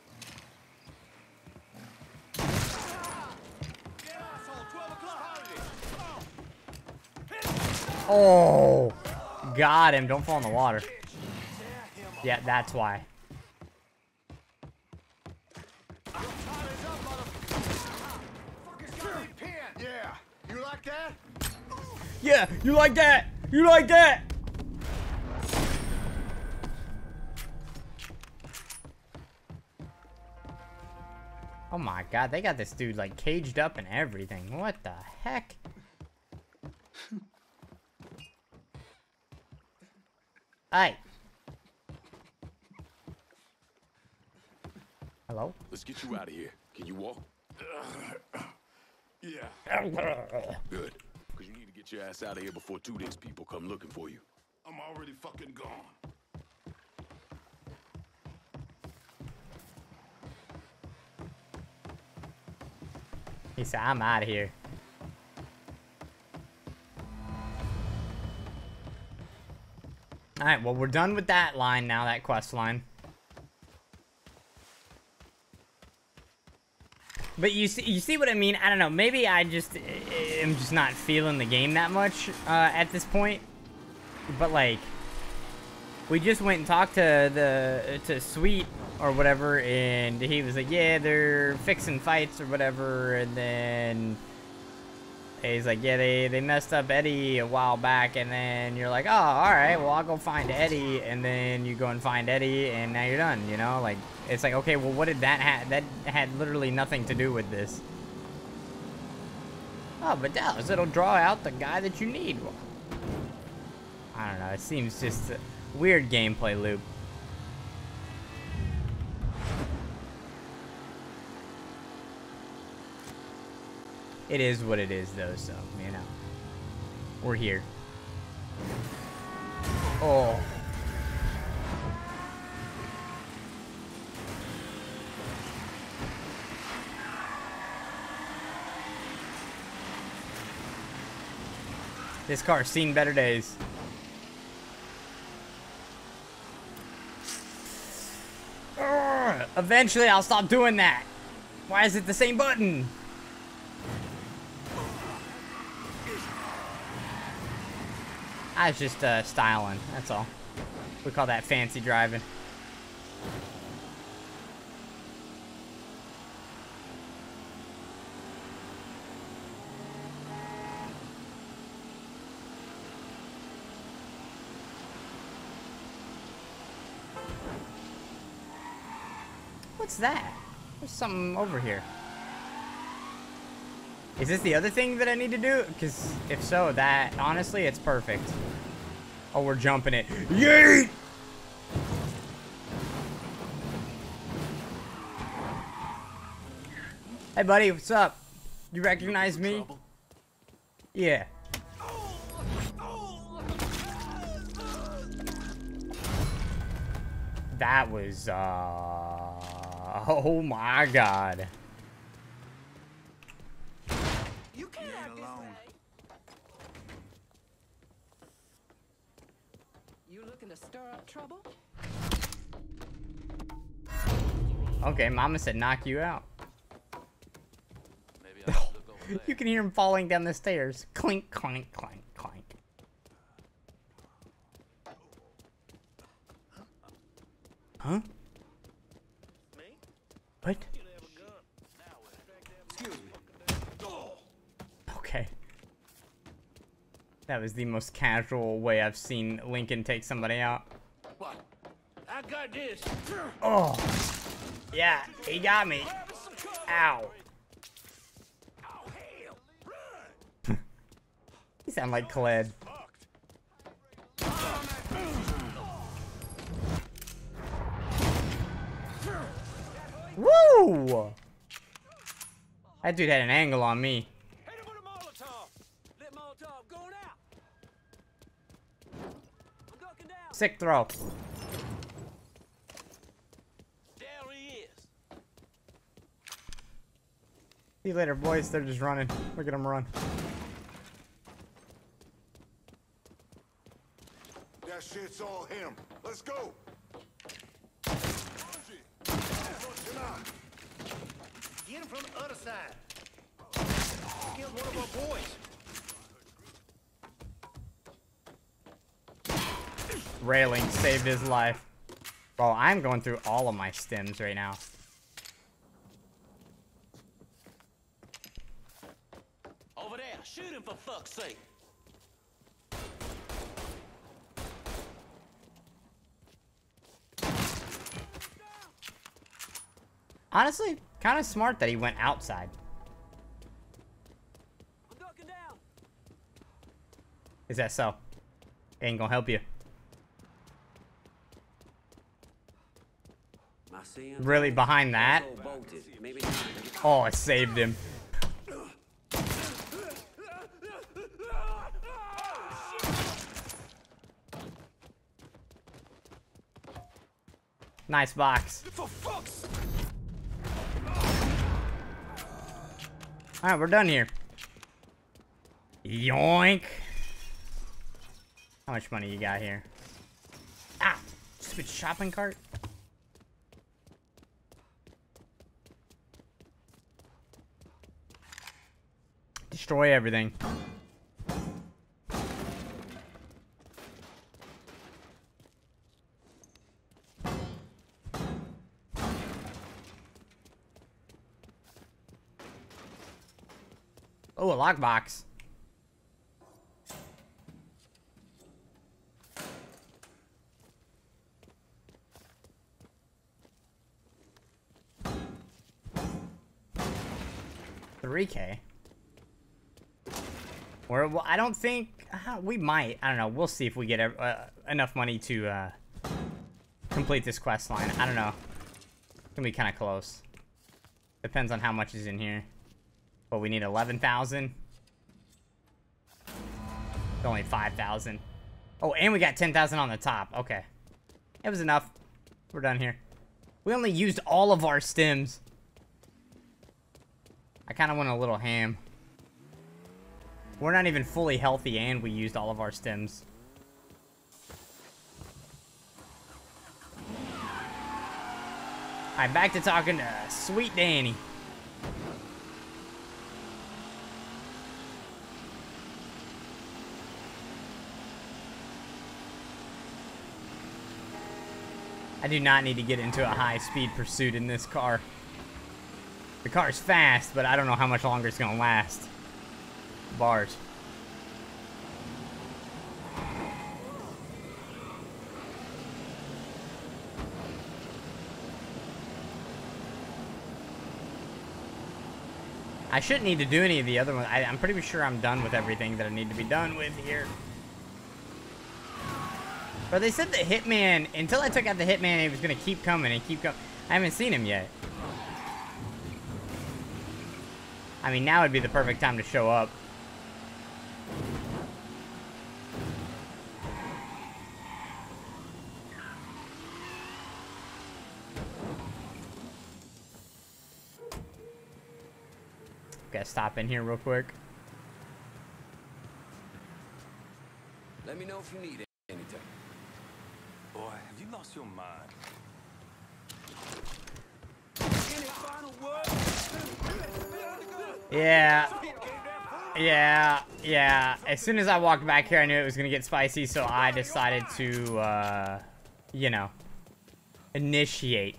Oh, got him. Don't fall in the water. Yeah, that's why. Yeah, you like that? Yeah, you like that? You like that? Oh my god, they got this dude like caged up and everything. What the heck? Hey. Hello? Let's get you out of here. Can you walk? Yeah. Good. Because you need to get your ass out of here before 2 Dicks people come looking for you. I'm already fucking gone. He said, I'm out of here. Alright, well, we're done with that line now, that quest line. But you see what I mean? I don't know. Maybe I just am just not feeling the game that much at this point. But like, we just went and talked to Sweet or whatever, and he was like, yeah, they're fixing fights or whatever, and then he's like, yeah, they messed up Eddie a while back, and then you're like, oh, all right, well, I'll go find Eddie, and then you go and find Eddie, and now you're done, you know? Like, it's like, okay, well, what did that have? That had literally nothing to do with this. Oh, but Dallas, it'll draw out the guy that you need. I don't know, it seems just a weird gameplay loop. It is what it is, though, so, you know. We're here. Oh. This car's seen better days. Urgh, eventually, I'll stop doing that. Why is it the same button? I was just styling, that's all. We call that fancy driving. What's that? There's something over here. Is this the other thing that I need to do? Because if so, that, honestly, it's perfect. Oh, we're jumping it. Yeet! Hey, buddy, what's up? You recognize me? Yeah. That was, oh my God. You can't have this way. You looking to stir up trouble? Okay, Mama said knock you out. You can hear him falling down the stairs. Clink, clink, clink, clink. Huh? What? Okay. That was the most casual way I've seen Lincoln take somebody out. What? I got this. Oh. Yeah, he got me. Ow. You sound like Khaled. Woo! That dude had an angle on me. Sick throw. There he is. See you later, boys. They're just running. Look at them run. That shit's all him. Let's go. Get him from the other side. Killed one of our boys. Railing saved his life. Bro, I'm going through all of my stems right now. Over there. Shoot him for fuck's sake. Honestly, kind of smart that he went outside. Is that so? Ain't gonna help you. Really, behind that? Oh, it saved him. Nice box. Alright, we're done here. Yoink. How much money you got here? Ah! Stupid shopping cart. Destroy everything. Oh, a lockbox. $3K. Or well, I don't think we might. I don't know. We'll see if we get enough money to complete this quest line. I don't know. It's gonna be kind of close. Depends on how much is in here. But we need 11,000. It's only 5,000. Oh, and we got 10,000 on the top. Okay, it was enough. We're done here. We only used all of our stims. I kind of went a little ham. We're not even fully healthy, and we used all of our stims. Alright, back to talking to Sweet Danny. I do not need to get into a high-speed pursuit in this car. The car's fast, but I don't know how much longer it's gonna last. Bars. I shouldn't need to do any of the other ones. I'm pretty sure I'm done with everything that I need to be done with here. But they said the hitman, until I took out the hitman, he was gonna keep coming and keep coming. I haven't seen him yet. I mean, now would be the perfect time to show up. Gotta stop in here real quick. Let me know if you need anything. Boy, have you lost your mind? Yeah. As soon as I walked back here, I knew it was gonna get spicy, so I decided to, you know, initiate.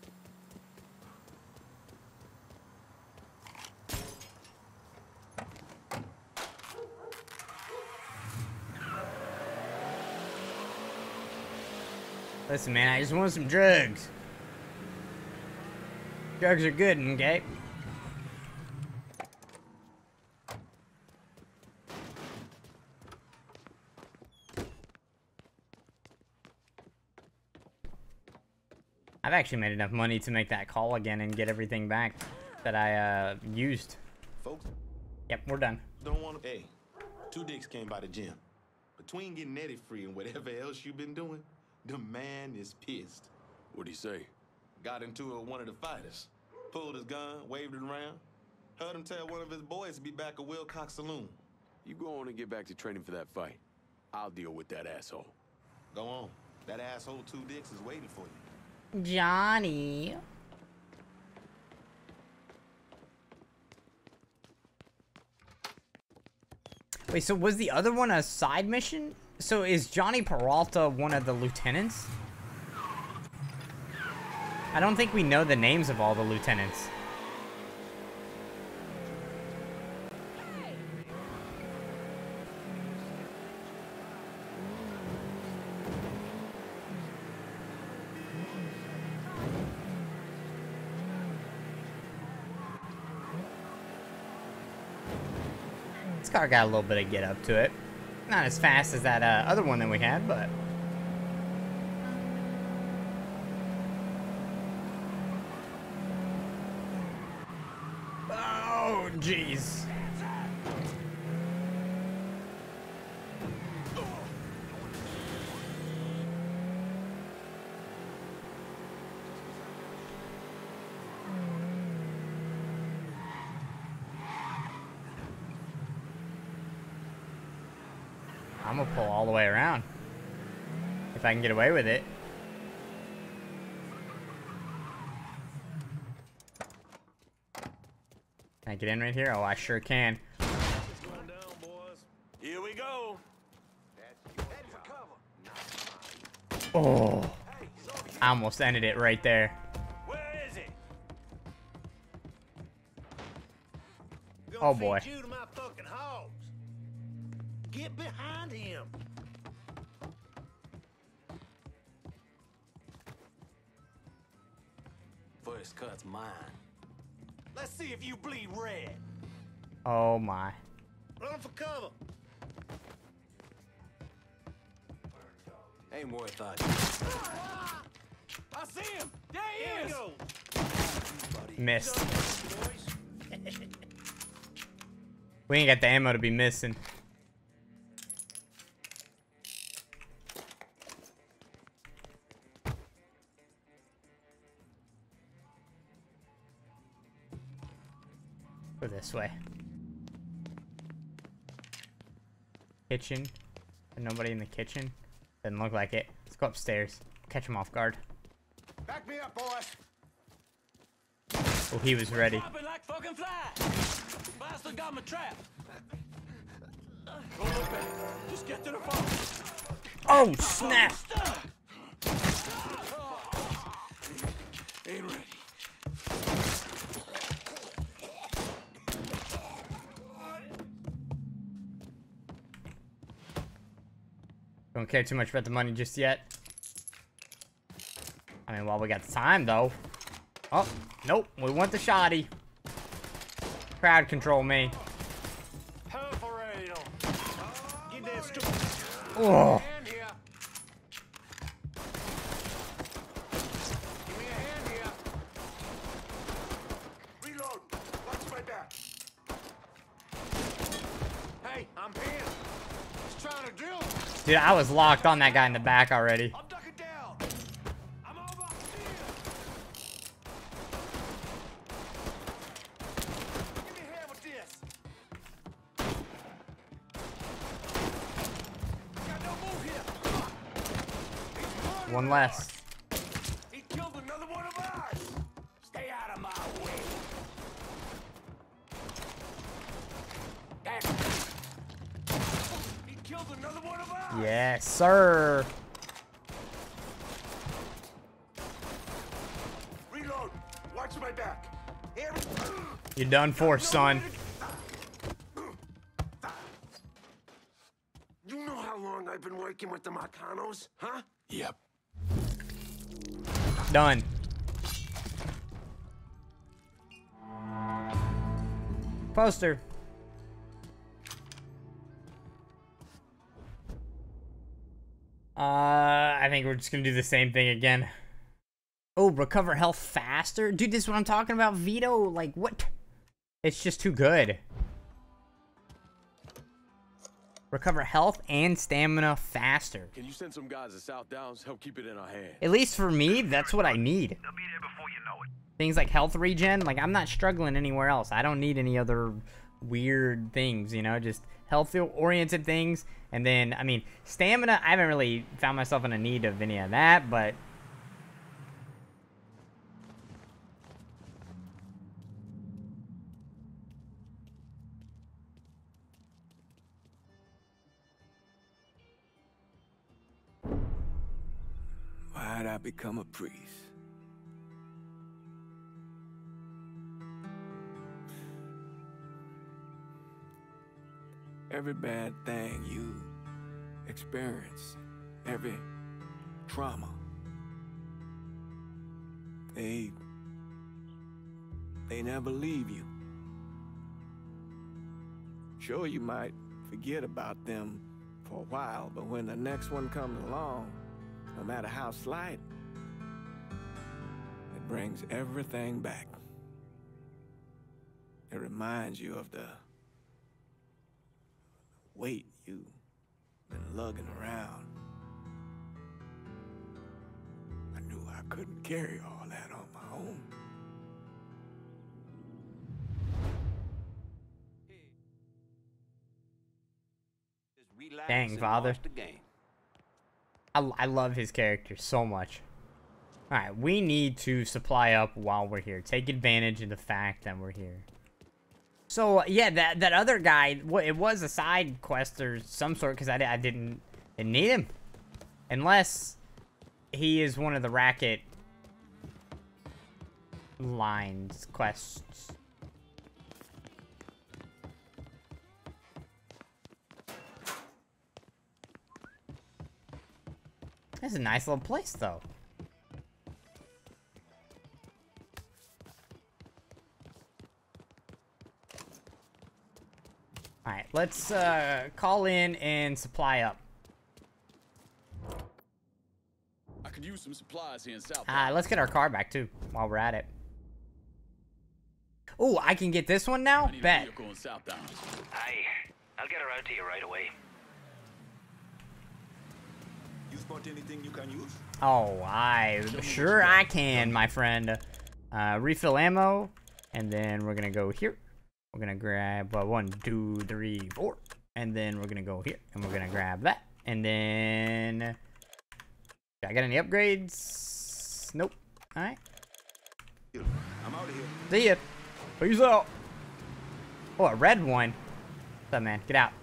Listen, man, I just want some drugs. Drugs are good, okay? I've actually made enough money to make that call again and get everything back that I used. Folks? Yep, we're done. Don't want to. Hey, 2 Dicks came by the gym. Between getting Eddie free and whatever else you've been doing, the man is pissed. What'd he say? Got into it with one of the fighters. Pulled his gun, waved it around. Heard him tell one of his boys to be back at Wilcox Saloon. You go on and get back to training for that fight. I'll deal with that asshole. Go on. That asshole 2 Dicks is waiting for you. Johnny. Wait, so was the other one a side mission? So is Johnny Peralta one of the lieutenants? I don't think we know the names of all the lieutenants. This car got a little bit of get up to it. Not as fast as that other one that we had, but... Oh, jeez. I'm gonna pull all the way around. If I can get away with it. Can I get in right here? Oh, I sure can. Oh. I almost ended it right there. Where is it? Oh boy. You to my fucking hogs. Get behind him. First cut's mine. Let's see if you bleed red. Oh my. Run for cover. Ain't worth it. I see him. There he is. Missed. We ain't got the ammo to be missing. Go this way. Kitchen. Nobody in the kitchen. Doesn't look like it. Let's go upstairs. Catch him off guard. Back me up, boys. Oh, he was ready. Dropping like fucking flies. Bastard got my trap. Don't look back. Just get to the phone. Oh, snap. Ain't ready. Don't care too much about the money just yet. I mean, while we got the time, though. Oh, nope. We want the shoddy. Crowd control me. Oh. Reload. Watch my back. Hey, I'm here. He's trying to drill. Dude, I was locked on that guy in the back already. I'm ducking down. I'm over here. Give me a hand with this. Got no move here. One less. He killed another one of ours. Stay out of my way. He killed another one of ours. Yes, sir. Reload. Watch my back. Here. You're done for, son. You know how long I've been working with the Marcanos, huh? Yep. Done. Poster. I think we're just gonna do the same thing again. Oh, recover health faster? Dude, this is what I'm talking about, Vito. Like, what? It's just too good. Recover health and stamina faster. Can you send some guys to South Downs? Help keep it in our hands. At least for me, that's what I need. They'll be there before you know it. Things like health regen, like, I'm not struggling anywhere else. I don't need any other weird things, you know, just health-oriented things. And then, I mean, stamina, I haven't really found myself in a need of any of that, but... Why'd I become a priest? Every bad thing you experience, every trauma, they never leave you. Sure, you might forget about them for a while, but when the next one comes along, no matter how slight, it brings everything back. It reminds you of the weight you've been lugging around. I knew I couldn't carry all that on my own. Dang, father. I love his character so much. Alright, we need to supply up while we're here. Take advantage of the fact that we're here. So, yeah, that other guy, it was a side quest or some sort, because I didn't need him. Unless he is one of the racket lines quests. That's a nice little place, though. Alright, let's call in and supply up. I could use some supplies here in South. Let's get our car back, too, while we're at it. Oh, I can get this one now? Bet. Hey, I'll get her out to you right away. You spot anything you can use? Oh, sure I can, my friend. Refill ammo, and then we're gonna go here. We're gonna grab 1, 2, 3, 4, and then we're gonna go here, and we're gonna grab that, and then. Did I got any upgrades? Nope. All right. I'm out of here. See ya. Peace out. Oh, a red one. What's up, man? Get out.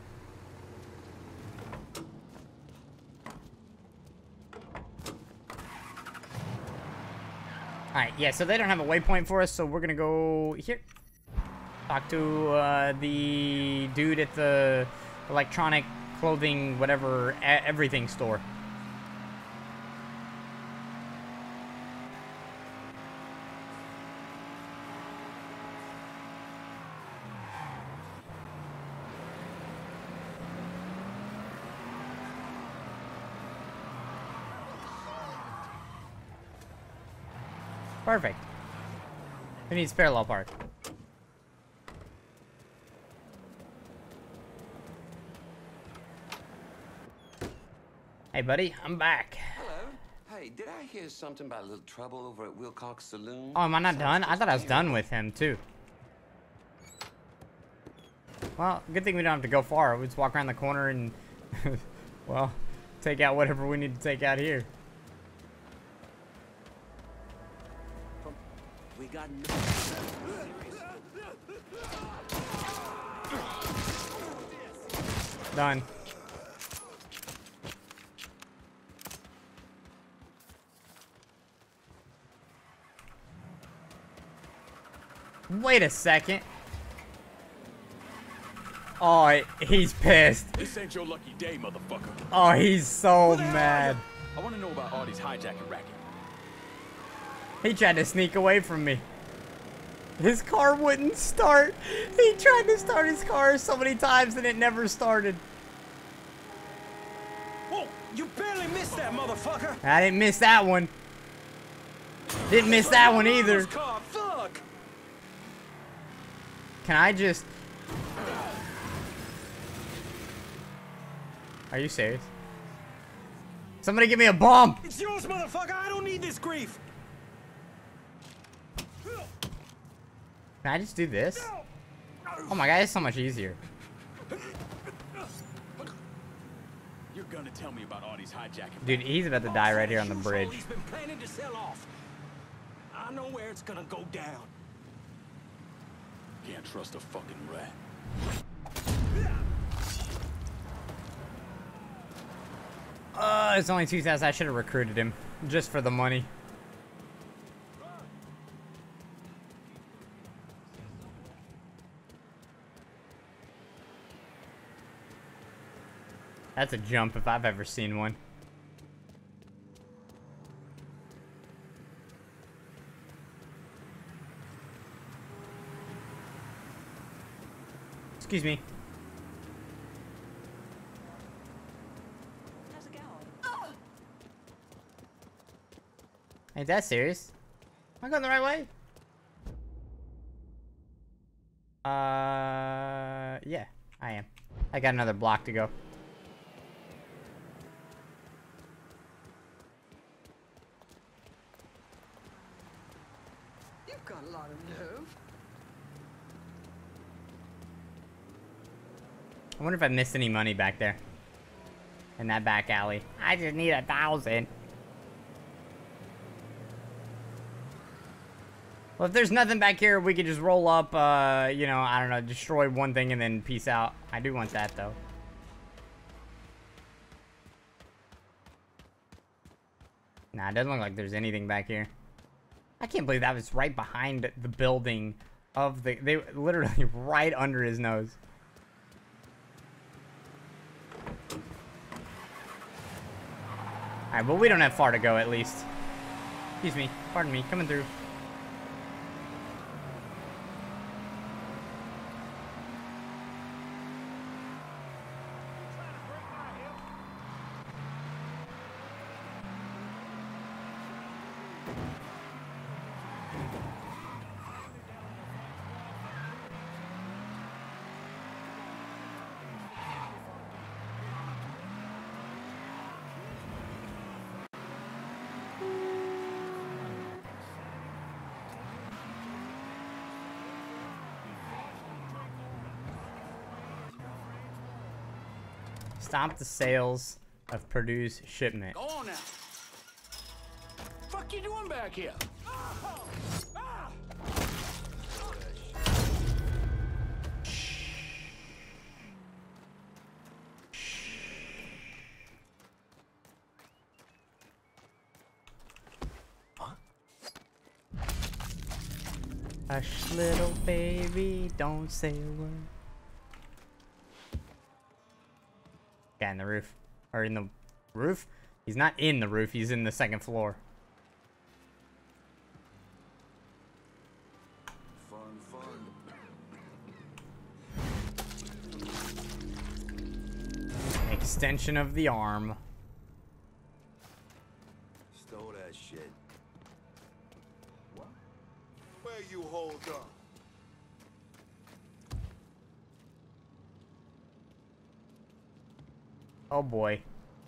Alright, yeah, so they don't have a waypoint for us, so we're gonna go here. Talk to the dude at the electronic clothing, whatever, everything store. Perfect. Who needs parallel park? Hey, buddy, I'm back. Hello. Hey, did I hear something about a little trouble over at Wilcox Saloon? Oh, am I not done? I thought I was done with him, too. Well, good thing we don't have to go far. We just walk around the corner and, well, take out whatever we need to take out here. We got Done. Wait a second. Oh, he's pissed. This ain't your lucky day, motherfucker. Oh, he's so mad. I want to know about Artie's hijacking racket. He tried to sneak away from me. His car wouldn't start. He tried to start his car so many times and it never started. Whoa, you barely missed that, motherfucker. I didn't miss that one. Didn't miss that one either. Fuck. Can I just... Are you serious? Somebody give me a bomb. It's yours, motherfucker. I don't need this grief. Can I just do this? Oh my god, it's so much easier. You're gonna tell me about Artie's hijacking. Dude, he's about to die right here on the bridge. He's been planning to sell off. I know where it's gonna go down. Can't trust a fucking rat. It's only 2,000. I should have recruited him just for the money. That's a jump if I've ever seen one. Excuse me. How's it going? Ain't that serious? Am I going the right way? Yeah, I am. I got another block to go. You've got a lot of nerve. I wonder if I missed any money back there. In that back alley. I just need 1,000. Well, if there's nothing back here, we could just roll up, you know, I don't know, destroy one thing and then peace out. I do want that, though. Nah, it doesn't look like there's anything back here. I can't believe that was right behind the building of the... They literally right under his nose. Alright, well, we don't have far to go, at least. Excuse me. Pardon me. Coming through. Stop the sales of Purdue's shipment. Go on now. Fuck you doing back here? Hush, little baby, don't say a word. Guy in the roof. Or in the roof? He's not in the roof, he's in the second floor. Extension of the arm. Stole that shit. What? Where you hold up? Oh boy.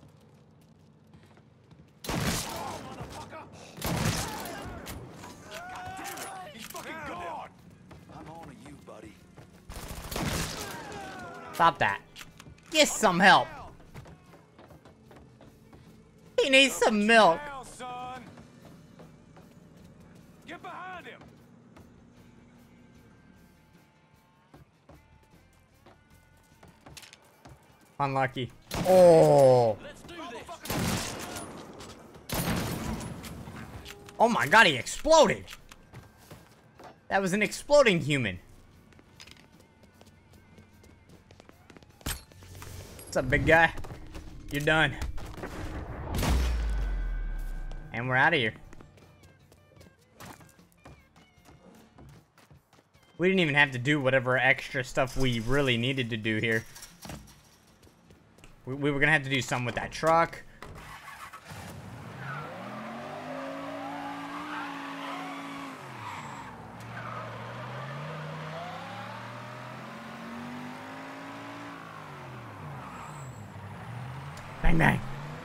He's fucking gone. I'm on to you, buddy. Stop that. Get some help. He needs some milk. Now, son. Get behind him. Unlucky. Oh. Oh my god, he exploded. That was an exploding human. What's up, big guy? You're done. And we're out of here. We didn't even have to do whatever extra stuff we really needed to do here. We were gonna have to do some with that truck. Bang, bang.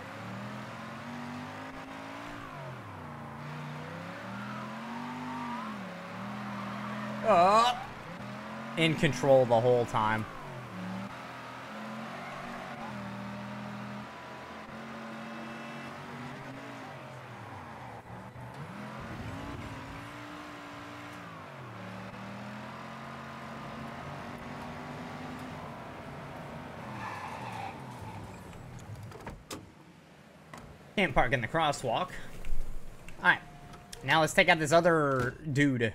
In control the whole time. Can't park in the crosswalk. Alright. Now let's take out this other dude.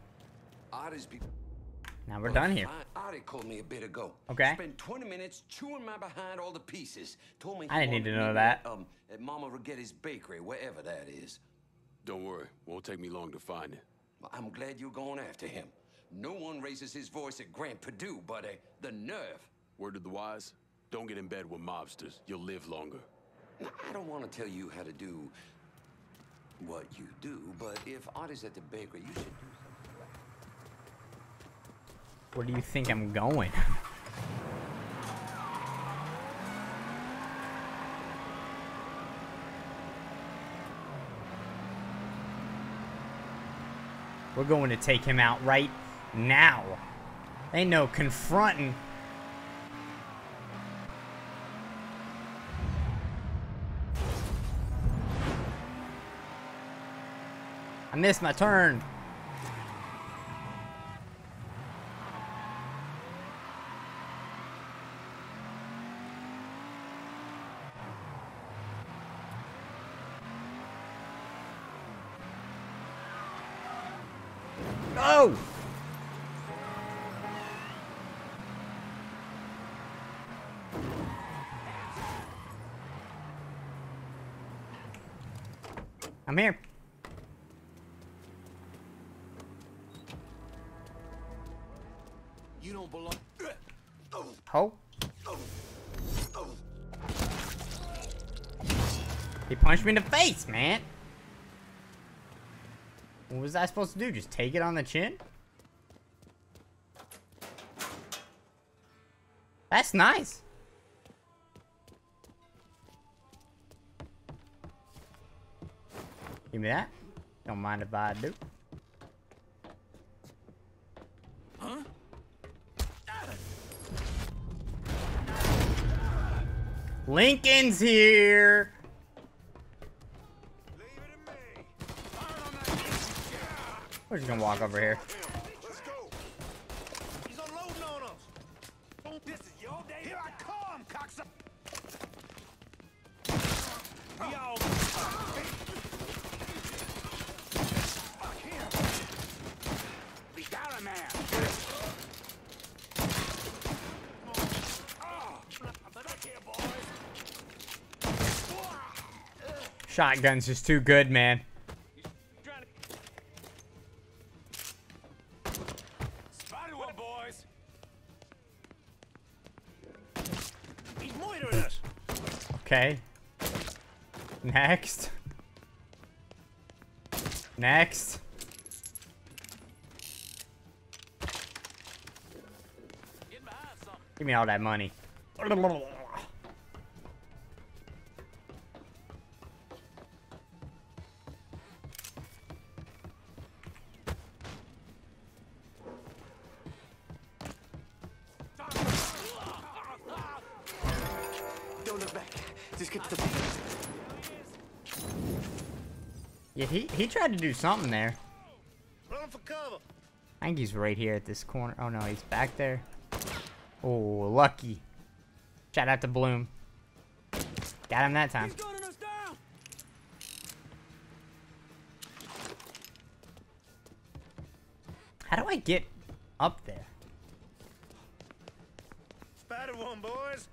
Now we're done here. Artie called me a bit ago. Okay. Spent 20 minutes chewing my behind all the pieces. Told me I didn't need to know that. At Mama Rigetti's bakery, wherever that is. Don't worry. Won't take me long to find it. Well, I'm glad you're going after him. No one raises his voice at Grant Purdue, but the nerve. Word of the wise, don't get in bed with mobsters. You'll live longer. Now, I don't want to tell you how to do what you do, but if Artie's at the bakery, you should do something. Where do you think I'm going? We're going to take him out right now. Ain't no confronting. I missed my turn. go! I'm here. You don't belong. Ho. He punched me in the face, man. What was I supposed to do? Just take it on the chin? That's nice. Give me that. Don't mind if I do. Huh? Lincoln's here. We're just gonna walk over here. Let's go. He's unloading on us. This is your day. Here I come, cocksucker. We all. Fuck him. We got him, man. Shotgun's just too good, man. Spotted one, boys. He's moitering us. Okay. Next. Next. Give me all that money. Don't look back. Just get to the. Yeah, he tried to do something there. Run for cover. I think he's right here at this corner. Oh no, he's back there. Oh, lucky. Shout out to Bloom. Got him that time. He's gunning us down. How do I get up there? Spotted one, boys.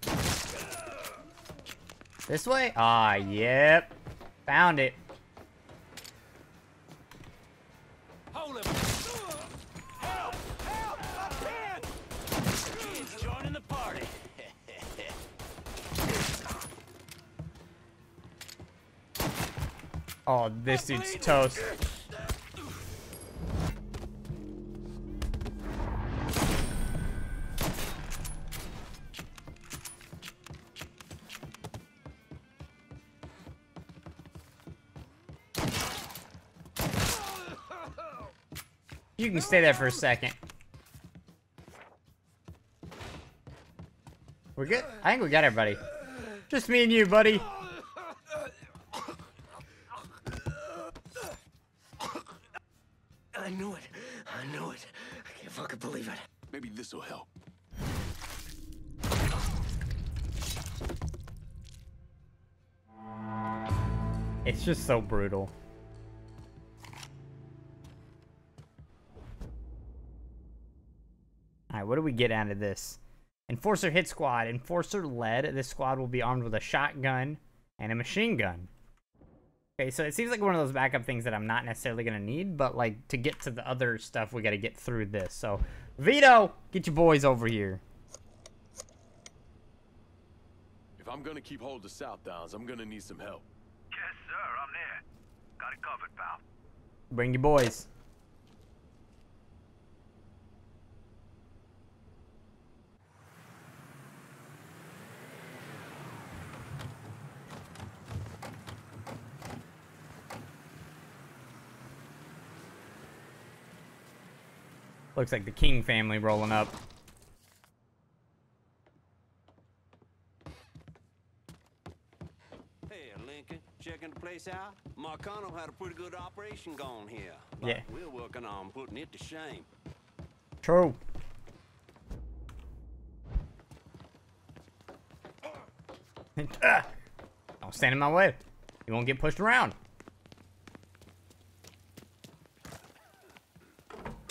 This way? Ah, yep. Found it. Hold him. Help! Help! I can't! He's joining the party. Oh, this dude's toast. You can stay there for a second. We're good? I think we got everybody. Just me and you, buddy. I knew it. I knew it. I can't fucking believe it. Maybe this'll help. It's just so brutal. Alright, what do we get out of this? Enforcer hit squad. Enforcer led. This squad will be armed with a shotgun and a machine gun. Okay, so it seems like one of those backup things that I'm not necessarily going to need, but like to get to the other stuff, we got to get through this. So, Vito, get your boys over here. If I'm gonna keep hold of South Downs, I'm gonna need some help. Yes, sir. I'm there. Got it covered, pal. Bring your boys. Looks like the King family rolling up. Hey, Lincoln, checking the place out? Marcano had a pretty good operation going here. But Yeah. we're working on putting it to shame. True. Don't stand in my way. You won't get pushed around.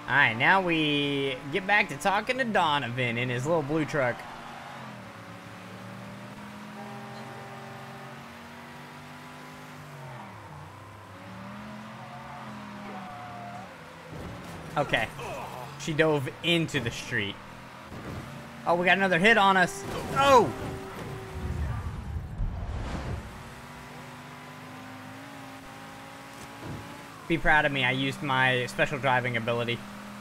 Alright, now we get back to talking to Donovan in his little blue truck. Okay. She dove into the street. Oh, we got another hit on us. Oh! Be proud of me, I used my special driving ability.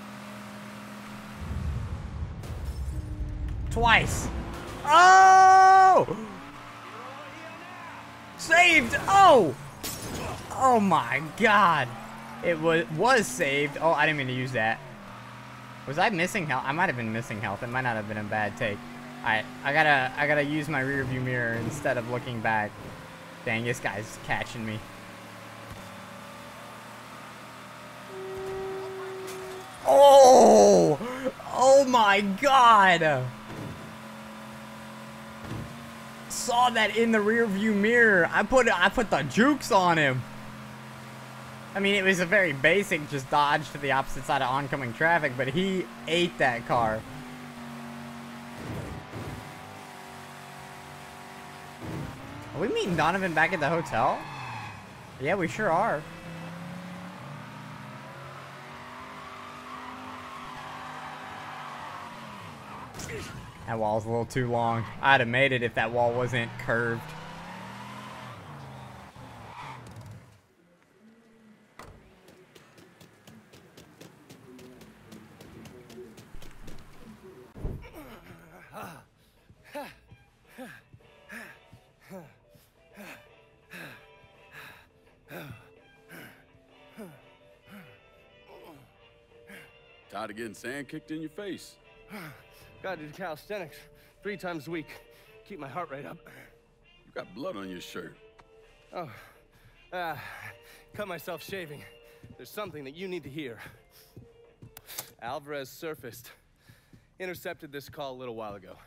Twice. Oh! Saved! Oh! Oh my god. It was saved. Oh, I didn't mean to use that. Was I missing health? I might have been missing health. It might not have been a bad take. Alright, I gotta use my rear view mirror instead of looking back. Dang, this guy's catching me. Oh! Oh my god! Saw that in the rear view mirror. I put the jukes on him. I mean, it was a very basic just dodge to the opposite side of oncoming traffic, but he ate that car. Are we meeting Donovan back at the hotel? Yeah, we sure are. That wall's a little too long. I'd have made it if that wall wasn't curved. Tired of getting sand kicked in your face. Gotta do calisthenics 3 times a week. Keep my heart rate up. You got blood on your shirt. Oh, cut myself shaving. There's something that you need to hear. Alvarez surfaced. Intercepted this call a little while ago.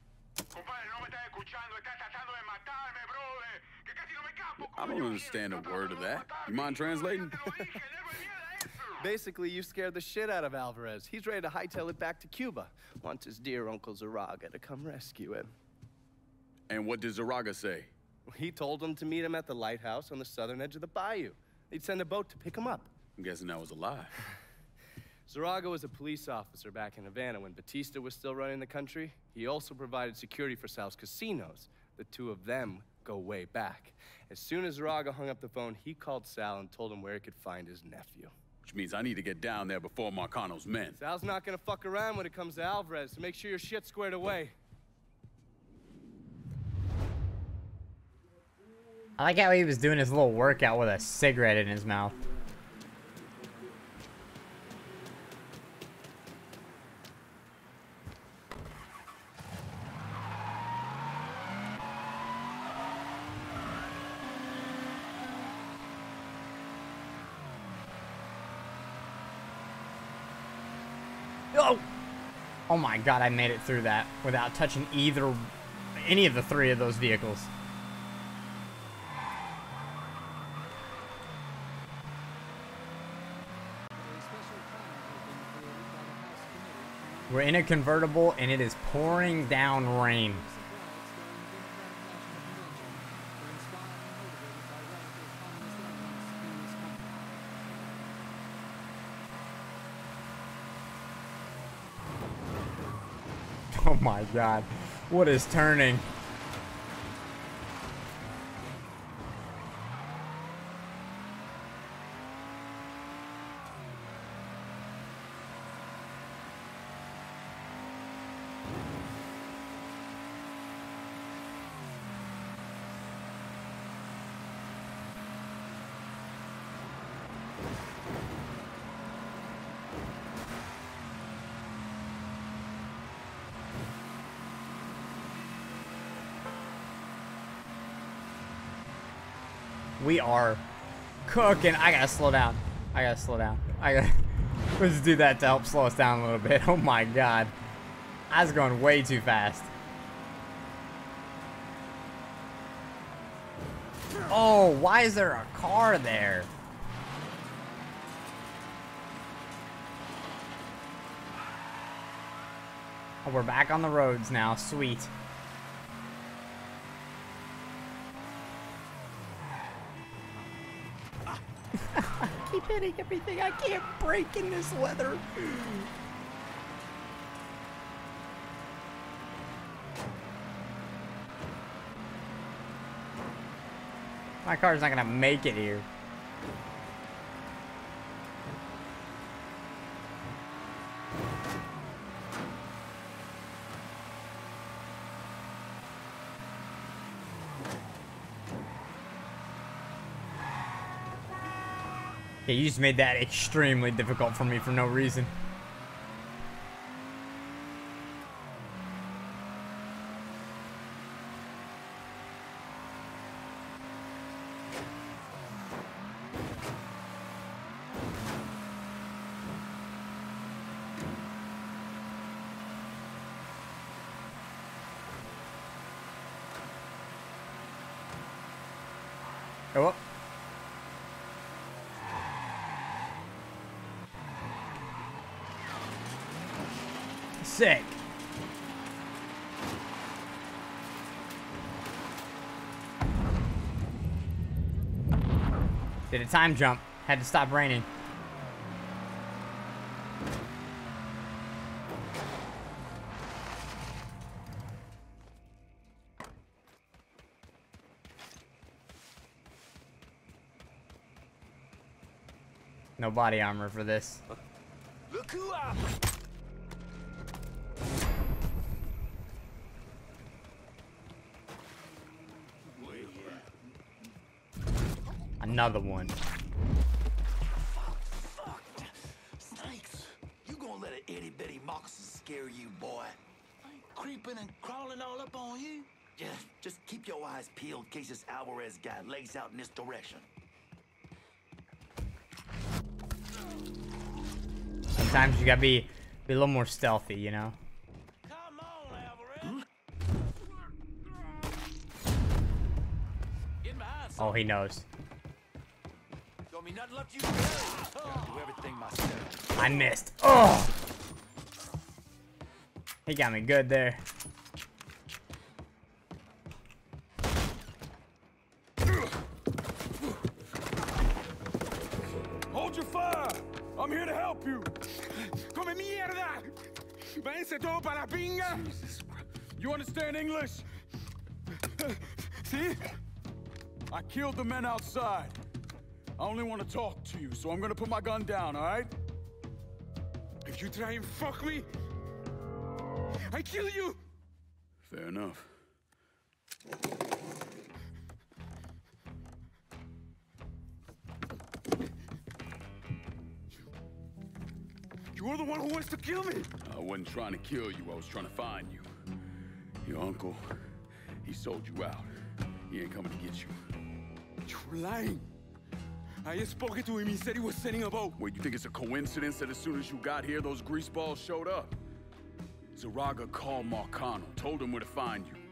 I don't understand a word of that. You mind translating? Basically, you scared the shit out of Alvarez. He's ready to hightail it back to Cuba. Wants his dear Uncle Zaraga to come rescue him. And what did Zaraga say? He told him to meet him at the lighthouse on the southern edge of the bayou. He'd send a boat to pick him up. I'm guessing that was a lie. Zaraga was a police officer back in Havana when Batista was still running the country. He also provided security for Sal's casinos. The two of them go way back. As soon as Zaraga hung up the phone, he called Sal and told him where he could find his nephew. Which means I need to get down there before Marcano's men. Sal's not gonna fuck around when it comes to Alvarez, so make sure your shit's squared away. I like how he was doing his little workout with a cigarette in his mouth. Oh! Oh my god, I made it through that without touching any of the 3 of those vehicles. We're in a convertible and it is pouring down rain. Oh my god, what is turning? We are cooking. I gotta slow down. Let's do that to help slow us down a little bit. Oh my god. I was going way too fast. Oh, why is there a car there? Oh, we're back on the roads now. Sweet. I keep hitting everything. I can't break in this weather. My car's not gonna make it here. Yeah, you just made that extremely difficult for me for no reason. Go up. Sick. Did a time jump. Had to stop raining. No body armor for this. Look who I... Another one. Snakes! You gonna let an itty-bitty moccasin scare you, boy? Creeping and crawling all up on you? Yeah, just keep your eyes peeled in case this Alvarez guy lays out in this direction. Sometimes you gotta be a little more stealthy, you know? Come on, Alvarez. Get behind Oh, he knows. Don't mean nothing left you. Gotta do everything myself. I missed. Oh! He got me good there. Hold your fire! I'm here to help you! Come mierda! Váyanse todo para la pinga! You understand English? See? I killed the men outside. I only want to talk to you, so I'm gonna put my gun down, alright? If you try and fuck me, I kill you! Fair enough. You're the one who wants to kill me! I wasn't trying to kill you, I was trying to find you. Your uncle, he sold you out. He ain't coming to get you. You're lying. I just spoke to him, he said he was sending a boat. Wait, you think it's a coincidence that as soon as you got here, those greaseballs showed up? Zaraga called Marcano, told him where to find you.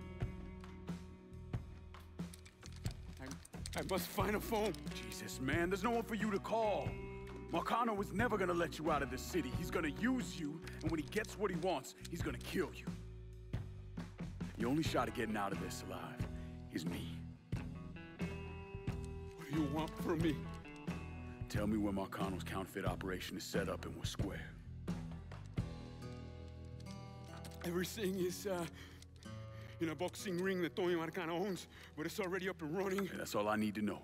I must find a phone. Jesus, man, there's no one for you to call. Marcano was never gonna let you out of the city. He's gonna use you, and when he gets what he wants, he's gonna kill you. The only shot at getting out of this alive is me. What do you want from me? Tell me where Marcano's counterfeit operation is set up and we're square. Everything is, in a boxing ring that Tony Marcano owns, but it's already up and running. Yeah, that's all I need to know.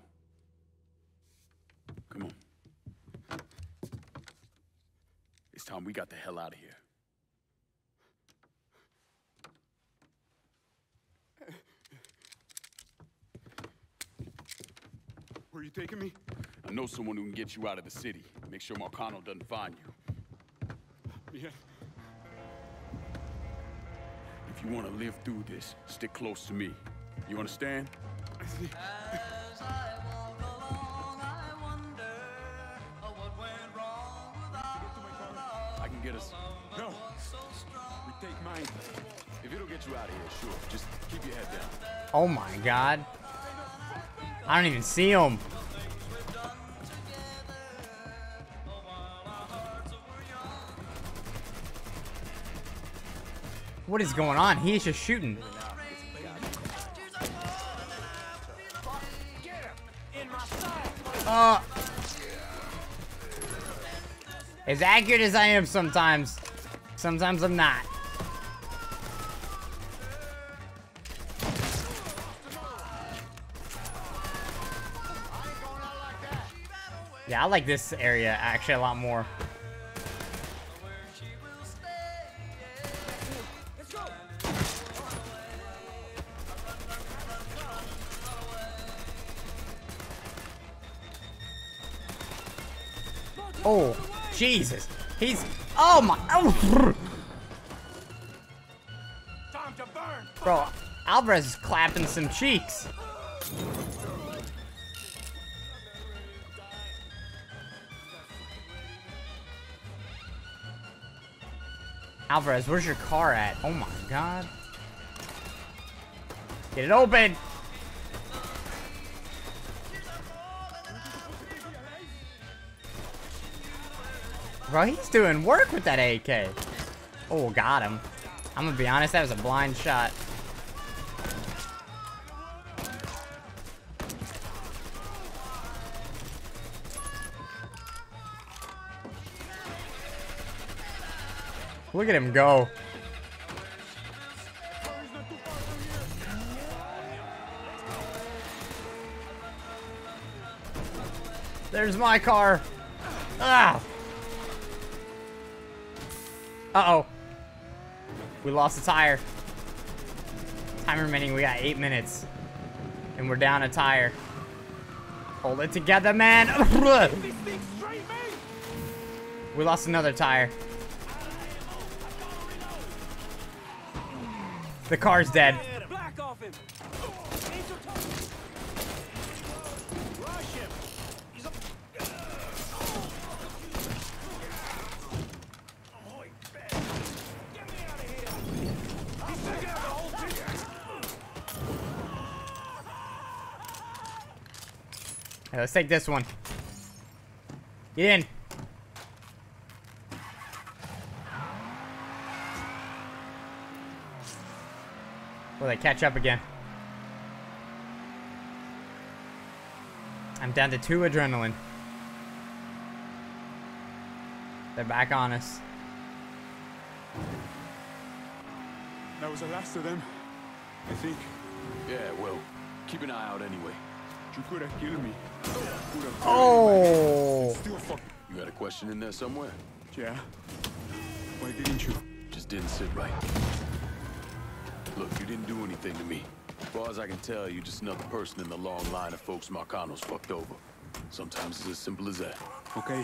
Come on. It's time we got the hell out of here. Where are you taking me? I know someone who can get you out of the city. Make sure Marcano doesn't find you. Yeah. If you want to live through this, stick close to me. You understand? As I walk along, I wonder what went wrong with I can get us. No. We take mine. If it'll get you out of here, sure. Just keep your head down. Oh my god. I don't even see him. What is going on? He's just shooting. As accurate as I am sometimes I'm not. Yeah, I like this area actually a lot more. Oh, Jesus. He's... Oh, my... Oh. Bro, Alvarez is clapping some cheeks. Alvarez, where's your car at? Oh, my God. Get it open. Bro, he's doing work with that AK. Oh, got him. I'm gonna be honest, that was a blind shot. Look at him go. There's my car. Ah. Uh-oh. We lost a tire. Time remaining, we got 8 minutes. And we're down a tire. Hold it together, man. We lost another tire. The car's dead. Hey, let's take this one. Get in. Will they catch up again? I'm down to 2 adrenaline. They're back on us. That was the last of them, I think. Yeah, well, keep an eye out anyway. You could have killed me. Oh! Still fuck. You got a question in there somewhere? Yeah. Why didn't you? Just didn't sit right. Look, you didn't do anything to me. As far as I can tell, you're just another person in the long line of folks Marcano's fucked over. Sometimes it's as simple as that. Okay.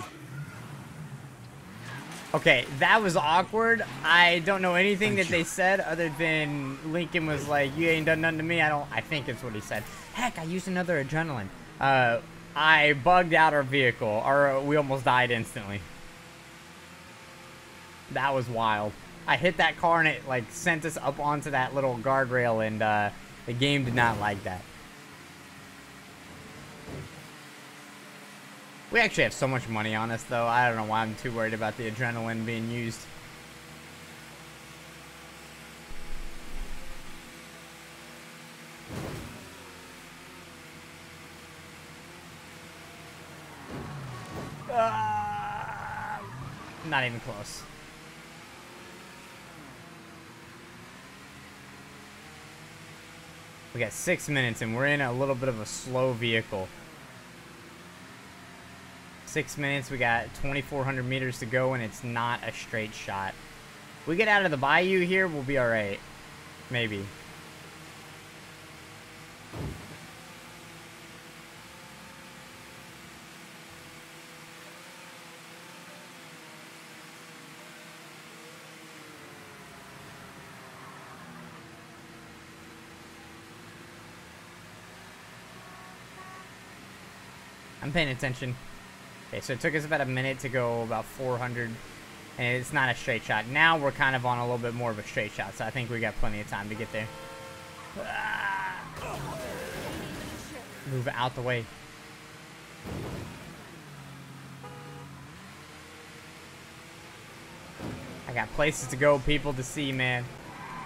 Okay, that was awkward. I don't know anything that they said other than Lincoln was like, you ain't done nothing to me. I think it's what he said. Heck, I used another adrenaline. I bugged out our vehicle, or we almost died instantly. That was wild. I hit that car and it like sent us up onto that little guardrail, and the game did not like that. We actually have so much money on us, though. I don't know why I'm too worried about the adrenaline being used. Not even close. We got 6 minutes, and we're in a little bit of a slow vehicle. 6 minutes, we got 2,400 meters to go, and it's not a straight shot. We get out of the bayou here, we'll be alright. Maybe. I'm paying attention. Okay, so it took us about a minute to go about 400, and it's not a straight shot. Now we're kind of on a little bit more of a straight shot, so I think we got plenty of time to get there. Move out the way. I got places to go, people to see, man.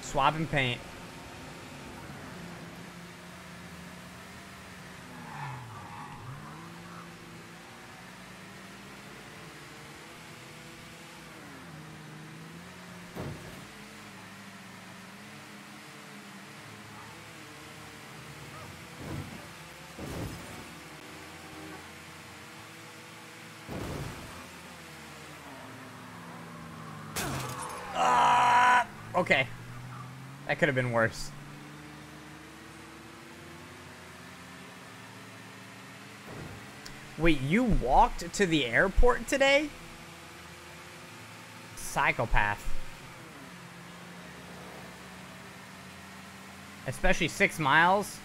Swapping paint. Okay. That could have been worse. Wait, you walked to the airport today? Psychopath. Especially 6 miles.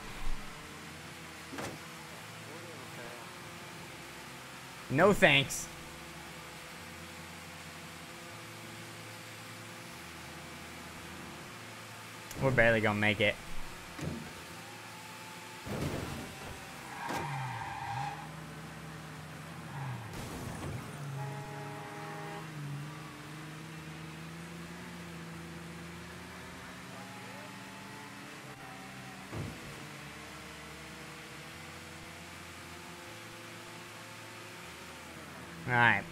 No thanks. We're barely gonna make it. All right.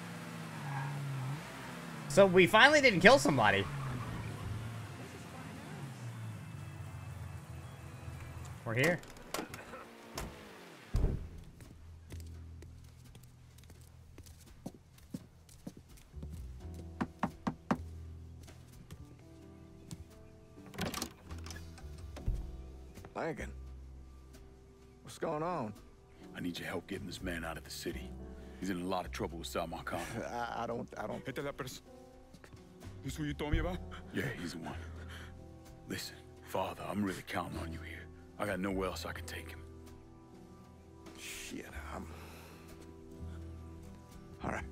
So we finally didn't kill somebody. We're here. Lincoln, what's going on? I need your help getting this man out of the city. He's in a lot of trouble with Sal Marcano. I don't. Esta es la person. This who you told me about? Yeah, he's the one. Listen, Father, I'm really counting on you here. I got nowhere else I can take him. Shit, all right.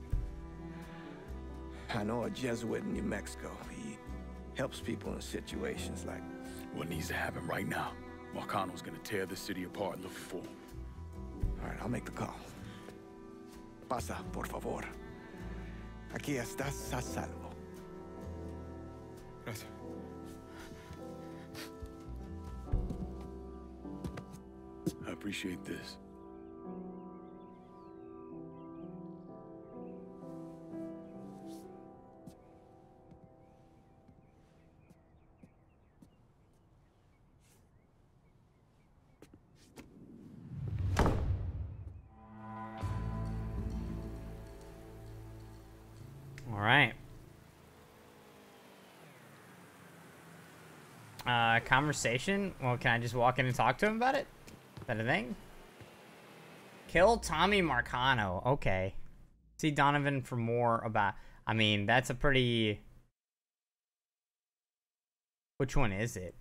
I know a Jesuit in New Mexico. He helps people in situations like... What needs to happen right now? Marcano's gonna tear the city apart looking for him. All right, I'll make the call. Pasa, por favor. Aquí estás a salvo. Gracias. I appreciate this. All right. Conversation? Well, can I just walk in and talk to him about it? Is that a thing? Kill Tommy Marcano. Okay. See Donovan for more about... I mean, that's a pretty... Which one is it?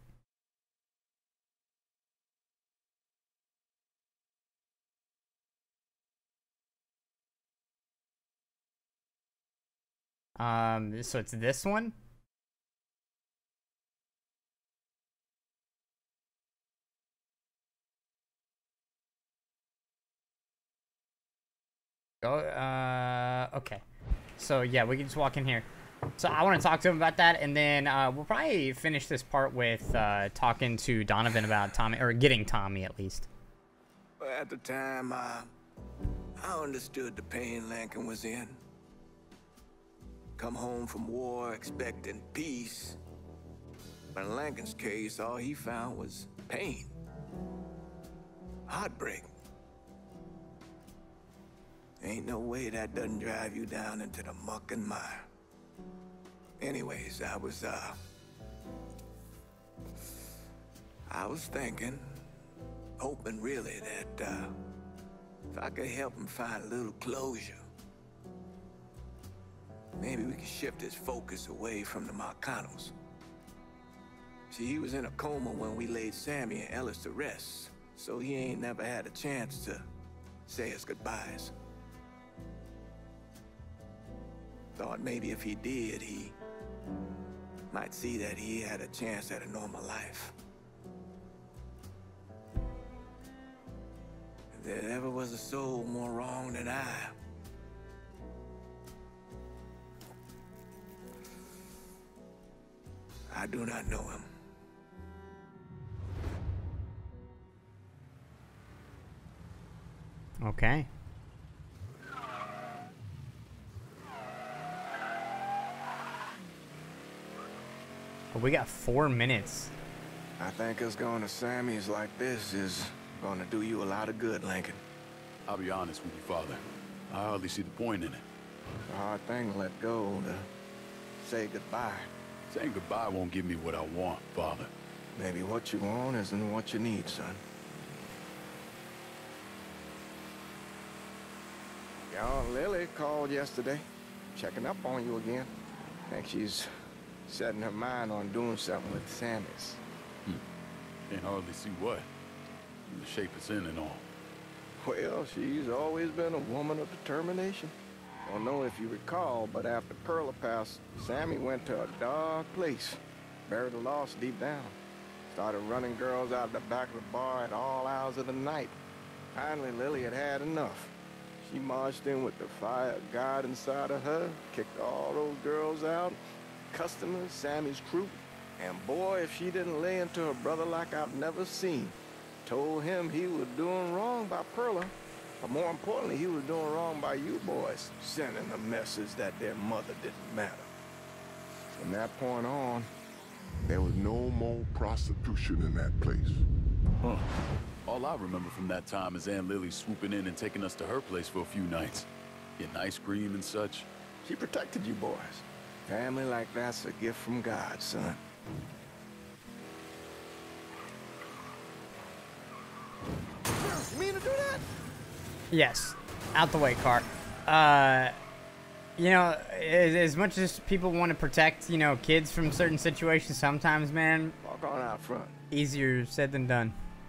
So it's this one? Okay. So yeah, we can just walk in here. So I want to talk to him about that, and then we'll probably finish this part with talking to Donovan about Tommy, or getting Tommy at least. At the time, I understood the pain Lincoln was in. Come home from war expecting peace. But in Lincoln's case, all he found was pain. Heartbreak. Ain't no way that doesn't drive you down into the muck and mire. Anyways, I was thinking, hoping really that if I could help him find a little closure, maybe we could shift his focus away from the Marcanos. See, he was in a coma when we laid Sammy and Ellis to rest, so he ain't never had a chance to say his goodbyes. Thought maybe if he did, he might see that he had a chance at a normal life. If there ever was a soul more wrong than I I do not know him. Okay. Oh, we got 4 minutes. I think us going to Sammy's like this is gonna do you a lot of good, Lincoln. I'll be honest with you, Father. I hardly see the point in it. It's a hard thing to let go, to say goodbye. Saying goodbye won't give me what I want, Father. Maybe what you want isn't what you need, son. Your Aunt Lily called yesterday, checking up on you again. Think she's setting her mind on doing something with Sammy's. Can't hardly see what. The shape it's in and all. Well, she's always been a woman of determination. Don't know if you recall, but after Perla passed, Sammy went to a dark place. Buried the lost deep down. Started running girls out the back of the bar at all hours of the night. Finally, Lily had had enough. She marched in with the fire of God inside of her, kicked all those girls out, customers, Sammy's crew. And boy, if she didn't lay into her brother like I've never seen. Told him he was doing wrong by Perla. But more importantly, he was doing wrong by you boys, sending a message that their mother didn't matter. From that point on, there was no more prostitution in that place. Huh. All I remember from that time is Aunt Lily swooping in and taking us to her place for a few nights. Getting ice cream and such. She protected you boys. Family like that's a gift from God, son. You mean to do that? Yes. Out the way, car. You know, as much as people want to protect, you know, kids from certain situations, sometimes, man. Walk on out front. Easier said than done.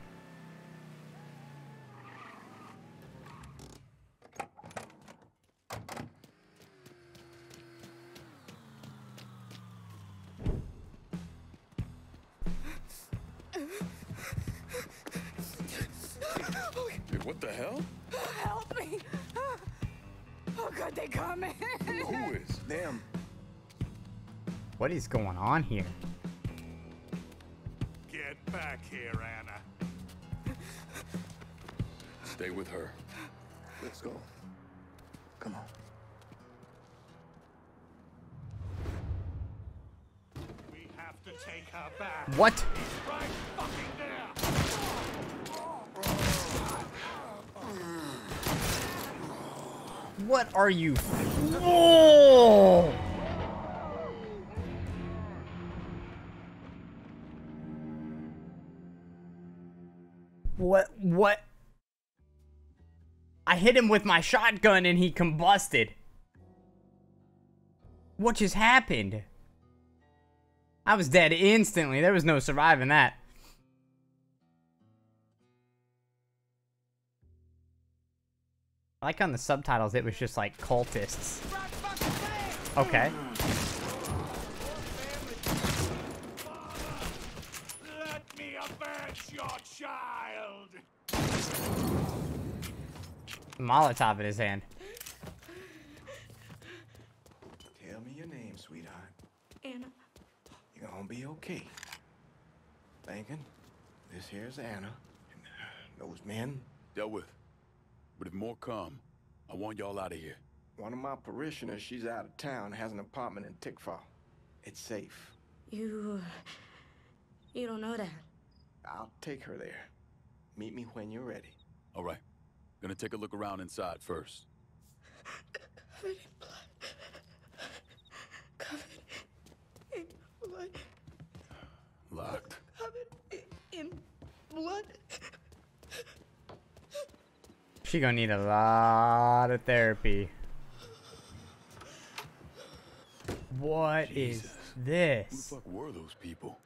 Hey, what the hell? Help me! Oh God, they coming! Who is? Them. What is going on here? Get back here, Anna. Stay with her. Let's go. Come on. We have to take her back. What? He's right fucking there. What are you? Whoa! What? I hit him with my shotgun and he combusted. What just happened? I was dead instantly. There was no surviving that. I like on the subtitles it was just like cultists. Okay. Let me avenge your child. Molotov in his hand. Tell me your name, sweetheart. Anna. You're gonna be okay. Lincoln, this here's Anna. And those men. Dealt with. But if more come, I want y'all out of here. One of my parishioners, she's out of town, has an apartment in Tickfall. It's safe. You don't know that. I'll take her there. Meet me when you're ready. All right. Gonna take a look around inside first. Covered in blood. Covered in blood. Locked. Covered in blood. She gonna need a lot of therapy. What is this? Who the fuck were those people?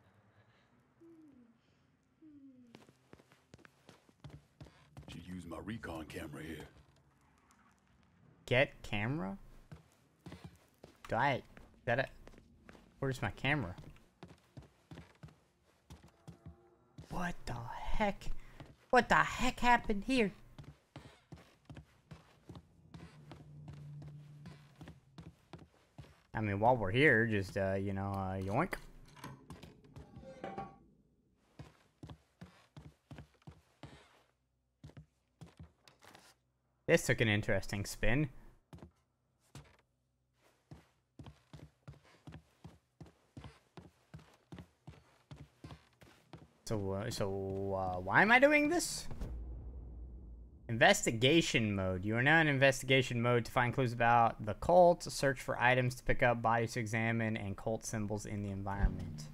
Should use my recon camera here. Get camera? Where's my camera? What the heck? What the heck happened here? I mean, while we're here, just, you know, yoink. this took an interesting spin. So, why am I doing this? Investigation mode. You are now in investigation mode to find clues about the cult, search for items to pick up, bodies to examine, and cult symbols in the environment.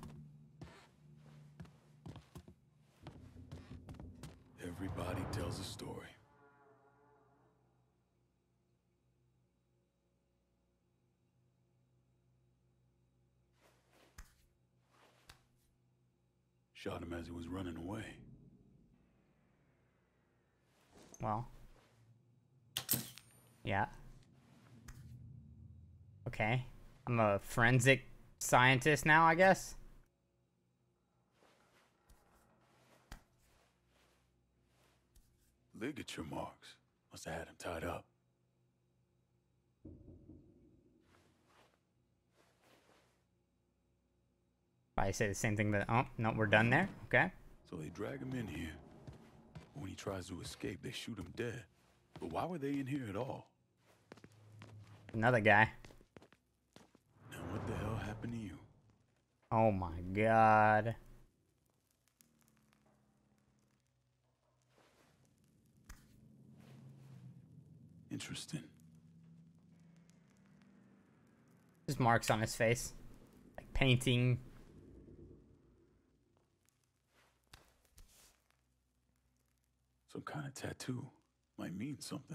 Everybody tells a story. Shot him as he was running away. Well. Yeah. Okay. I'm a forensic scientist now, I guess. Ligature marks. Must have had him tied up. Probably say the same thing, but oh, no, we're done there. Okay. So they drag him in here. When he tries to escape, they shoot him dead. But why were they in here at all? Another guy. Now what the hell happened to you? Oh my god. Interesting. There's marks on his face. Like painting. Some kind of tattoo. Might mean something.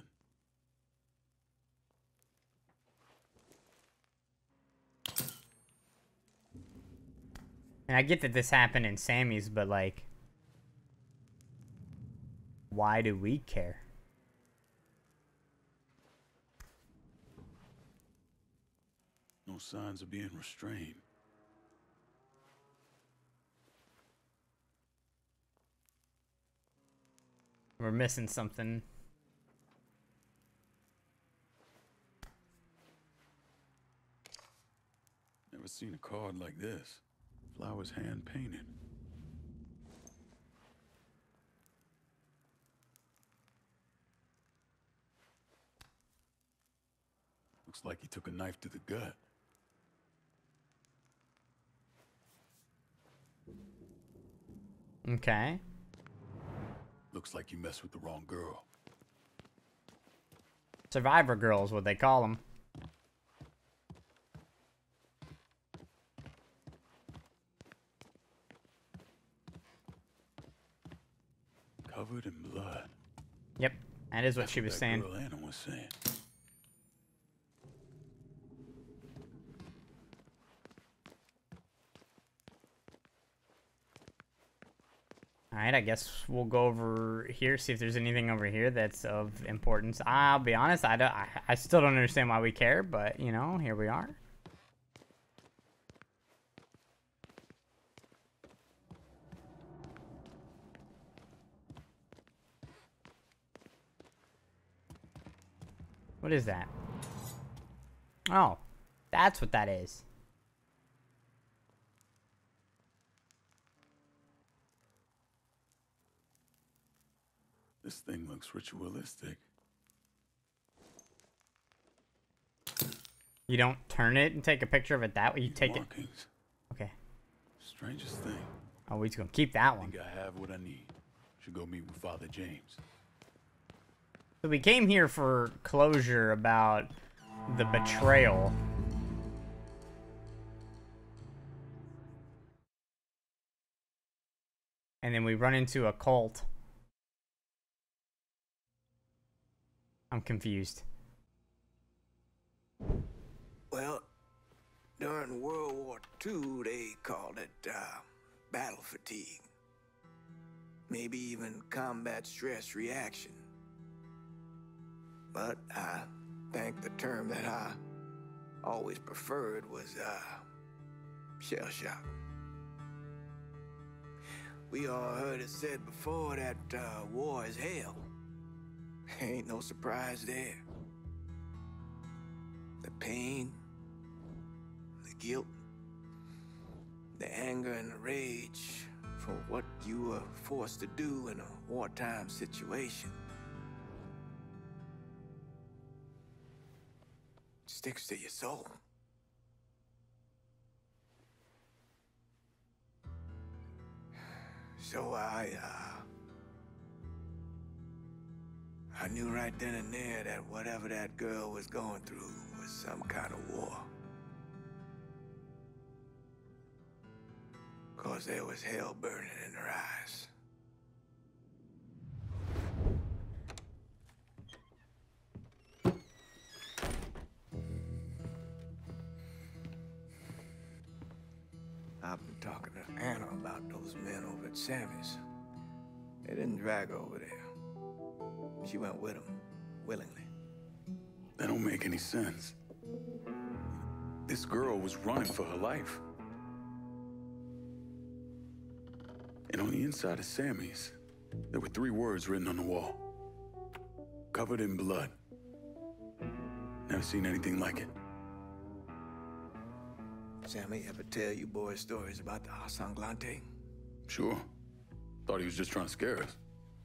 And I get that this happened in Sammy's, but like, why do we care? No signs of being restrained. We're missing something. Never seen a card like this. Flowers hand painted. Looks like he took a knife to the gut. Okay. Looks like you messed with the wrong girl. Survivor girls, what they call them. Covered in blood. Yep, that is what That's she was that saying. Girl Anna was saying. Alright, I guess we'll go over here, see if there's anything over here that's of importance. I'll be honest, I still don't understand why we care, but, you know, here we are. What is that? Oh, that's what that is. This thing looks ritualistic. You don't turn it and take a picture of it that way, you take markings. it. Okay. Strangest thing. Oh, we're just gonna keep that one. I think I have what I need. Should go meet with Father James. So we came here for closure about the betrayal. And then we run into a cult. I'm confused. Well, during World War II, they called it battle fatigue. Maybe even combat stress reaction. But I think the term that I always preferred was shell shock. We all heard it said before that war is hell. Ain't no surprise there. The pain, the guilt, the anger and the rage for what you were forced to do in a wartime situation. sticks to your soul. So I knew right then and there that whatever that girl was going through was some kind of war. 'Cause there was hell burning in her eyes. I've been talking to Anna about those men over at Sammy's. They didn't drag her over there. She went with them, willingly. That don't make any sense. This girl was running for her life. And on the inside of Sammy's, there were 3 words written on the wall. Covered in blood. Never seen anything like it. Sammy ever tell you boys stories about the Sanglante? Sure. Thought he was just trying to scare us.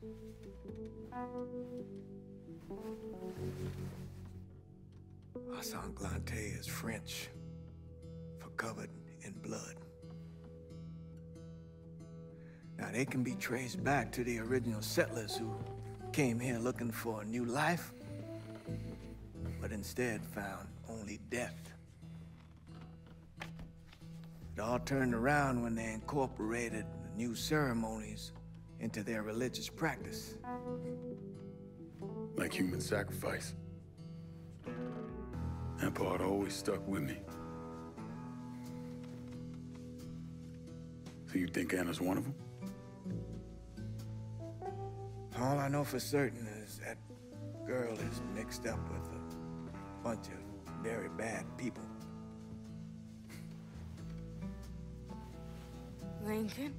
Sanglante is French for covered in blood. Now, they can be traced back to the original settlers who came here looking for a new life, but instead found only death. It all turned around when they incorporated the new ceremonies into their religious practice. Like human sacrifice. That part always stuck with me. So you think Anna's one of them? All I know for certain is that girl is mixed up with a bunch of very bad people. Lincoln?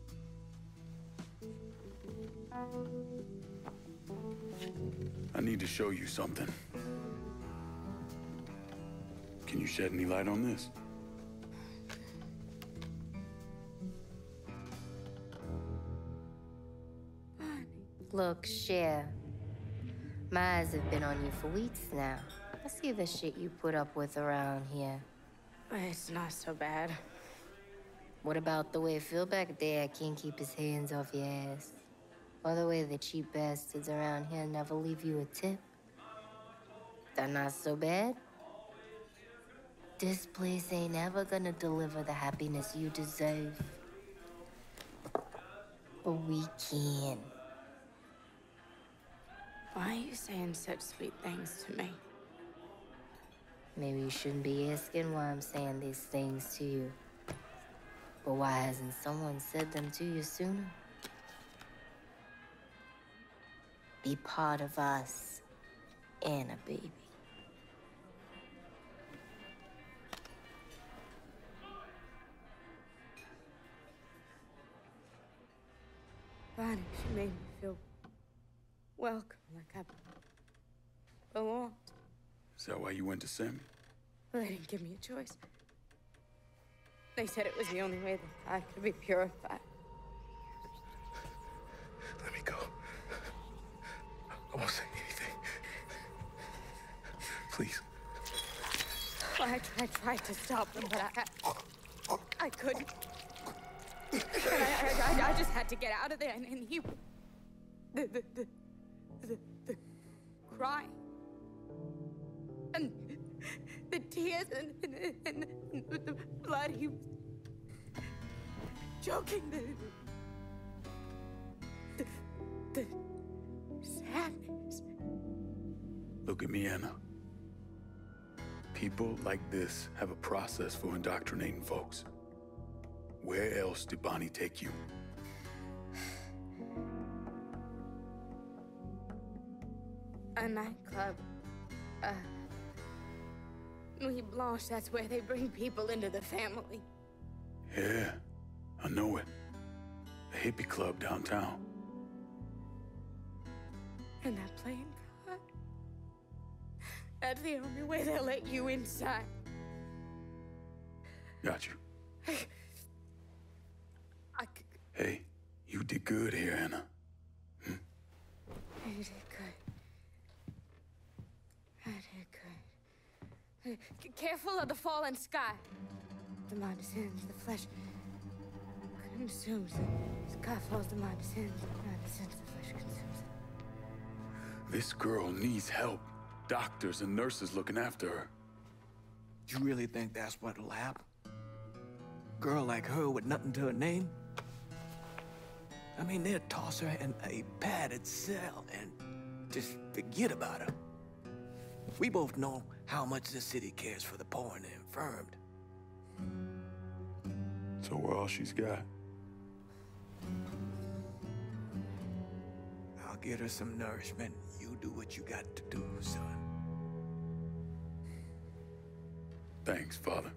I need to show you something. Can you shed any light on this? Look, Cher. My eyes have been on you for weeks now. I see the shit you put up with around here. It's not so bad. What about the way Phil back there can't keep his hands off your ass? Or the way the cheap bastards around here never leave you a tip? That not so bad? This place ain't ever gonna deliver the happiness you deserve. But we can. Why are you saying such sweet things to me? Maybe you shouldn't be asking why I'm saying these things to you. But why hasn't someone said them to you sooner? Be part of us, Anna, baby. Bonnie, she made me feel welcome, like I belonged. Is that why you went to Sammy? Well, they didn't give me a choice. They said it was the only way that I could be purified. Let me go. I won't say anything. Please. Well, I tried to stop them, but I couldn't. And I just had to get out of there, and he... The crying. And the tears and the blood, he was choking the sadness. Look at me, Anna. People like this have a process for indoctrinating folks. Where else did Bonnie take you? A nightclub. Nuit Blanche, that's where they bring people into the family. Yeah, I know it. A hippie club downtown. And that playing card? That's the only way they'll let you inside. Got you. Hey, you did good here, Anna. I did good. I did good. Careful of the fallen sky. The mind descends, the flesh consumes. The sky falls, the mind descends, the mind descends, the flesh consumes. This girl needs help. Doctors and nurses looking after her. You really think that's what'll happen? Girl like her with nothing to her name? I mean, they'll toss her in a padded cell and just forget about her. We both know how much the city cares for the poor and the infirmed. So we're all she's got. I'll get her some nourishment. You do what you got to do, son. Thanks, Father.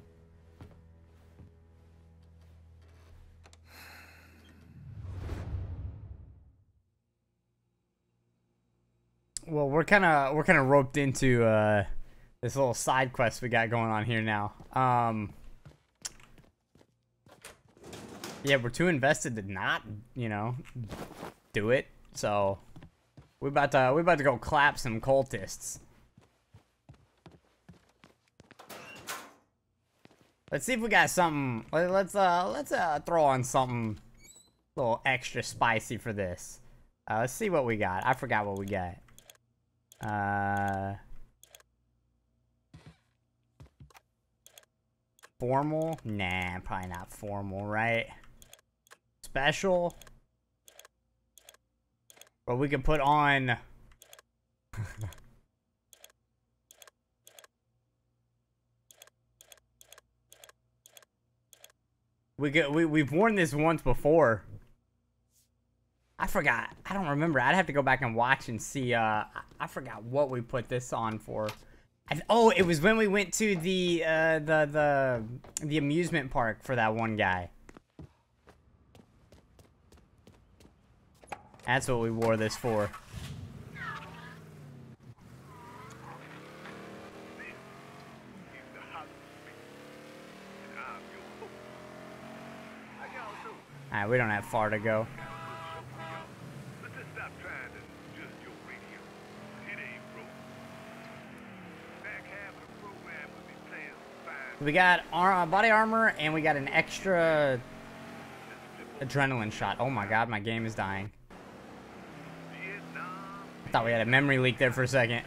Well, we're kind of roped into this little side quest we got going on here now. Yeah, we're too invested to not, you know, do it. So we're about to go clap some cultists. Let's see if we got something. Let's throw on something a little extra spicy for this. Let's see what we got. I forgot what we got. Formal? Nah, probably not formal, right? Special? But we can put on... we've worn this once before. I forgot. I don't remember. I'd have to go back and watch and see. I forgot what we put this on for. Oh, it was when we went to the amusement park for that one guy. That's what we wore this for. Alright, we don't have far to go. We got body armor, and we got an extra adrenaline shot. Oh my god, my game is dying. I thought we had a memory leak there for a second.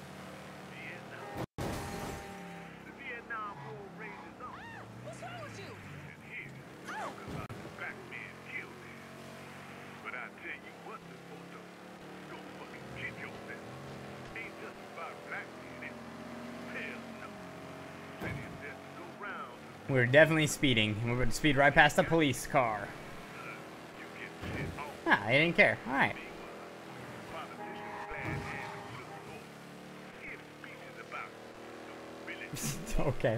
We're definitely speeding. We're going to speed right past the police car. Ah, they didn't care. Alright. Okay.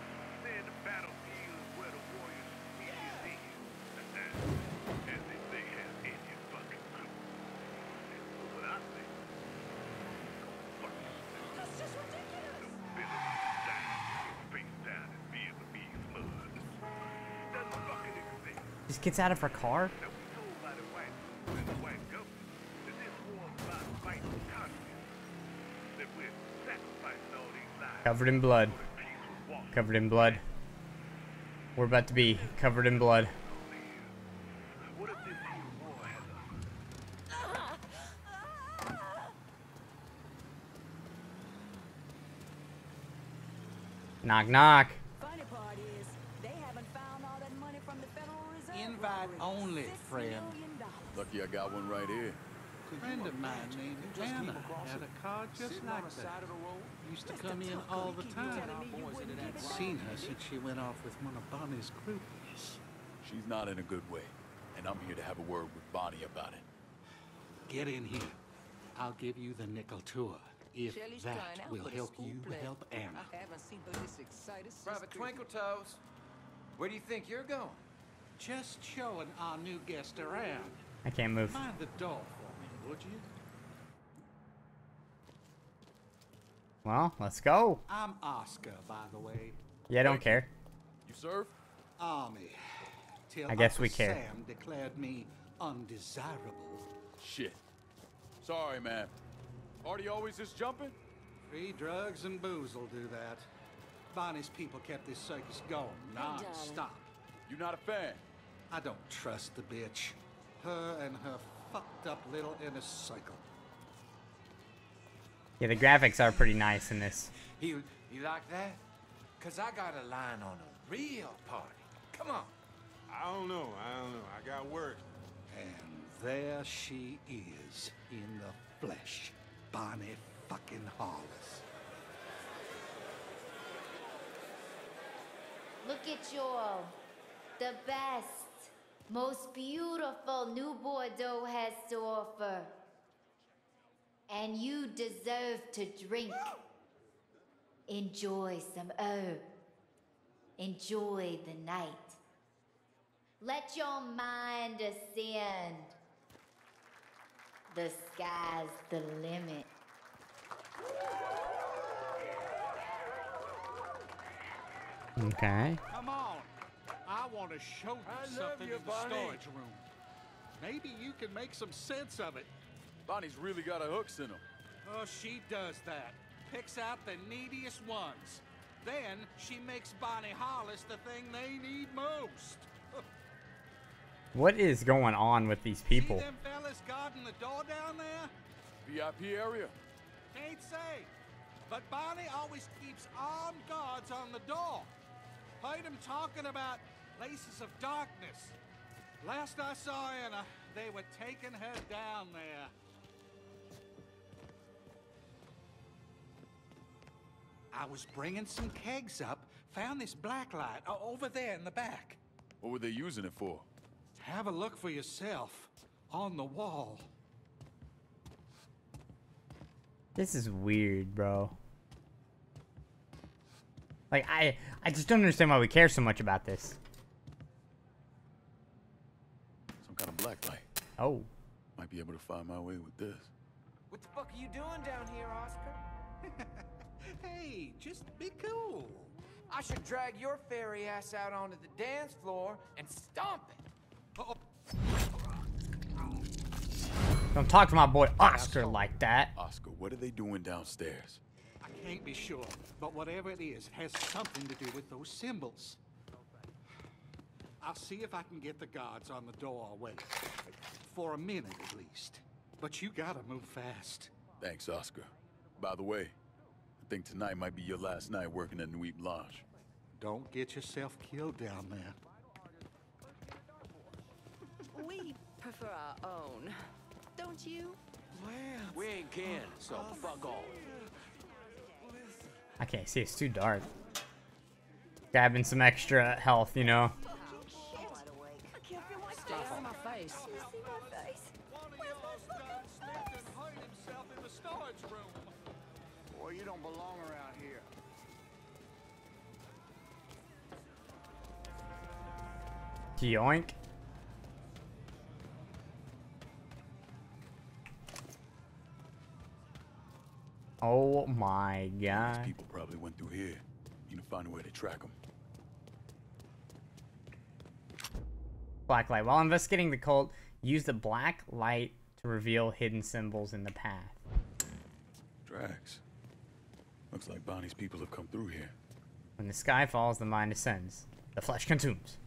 Just gets out of her car? Covered in blood. Covered in blood. We're about to be covered in blood. Knock, knock. Invite only, friend. Lucky I got one right here. A friend of mine named Llama had a car just like that. Used to come in all the time. I'd seen her since she went off with one of Bonnie's groupies. She's not in a good way, and I'm here to have a word with Bonnie about it. Get in here. I'll give you the nickel tour. If that will help you help Anna. I haven't seen her this excited since Private Twinkle Toes, where do you think you're going? Just showing our new guest around. I can't move. Mind the door for me, would you? Well, let's go. I'm Oscar, by the way. Yeah, I don't care. You serve? Army. Till I guess we Uncle care. Sam declared me undesirable. Shit. Sorry, man. Artie always just jumping? Free drugs and booze will do that. Bonnie's people kept this circus going non-stop. You not a fan? I don't trust the bitch. Her and her fucked up little inner cycle. Yeah, the graphics are pretty nice in this. You like that? Cause I got a line on a real party. Come on. I don't know. I got work. And there she is, in the flesh. Bonnie fucking Hollis. Look at y'all. The best, most beautiful new Bordeaux has to offer. And you deserve to drink. Enjoy some herb. Enjoy the night. Let your mind ascend. The sky's the limit. Okay. Come on. I want to show you something in the storage room. Maybe you can make some sense of it. Bonnie's really got her hooks in them. Oh, she does that. Picks out the neediest ones. Then she makes Bonnie Hollis the thing they need most. What is going on with these people? See them fellas guarding the door down there? VIP area? Can't say. But Bonnie always keeps armed guards on the door. Heard him talking about places of darkness. Last I saw Anna, they were taking her down there. I was bringing some kegs up, found this black light over there in the back. What were they using it for? Have a look for yourself on the wall. This is weird, bro. Like, I just don't understand why we care so much about this. Some kind of black light. Oh. Might be able to find my way with this. What the fuck are you doing down here, Oscar? Hey, just be cool. I should drag your fairy ass out onto the dance floor and stomp it. Don't talk to my boy Oscar like that. Oscar, what are they doing downstairs? I can't be sure, but whatever it is, it has something to do with those symbols. I'll see if I can get the guards on the door away. For a minute, at least. But you gotta move fast. Thanks, Oscar. By the way, I think tonight might be your last night working at Nuit Blanche. Don't get yourself killed down there. We prefer our own, don't you? We ain't kin, so fuck off. I can't see, it's too dark. Grabbing some extra health, you know. Stay out of my face. Boy, you don't belong around here. Yoink. Oh my god. These people probably went through here. Need to find a way to track them. Black light. While investigating the cult, use the black light to reveal hidden symbols in the path. Tracks. Looks like Bonnie's people have come through here. When the sky falls, the mind ascends. The flesh consumes.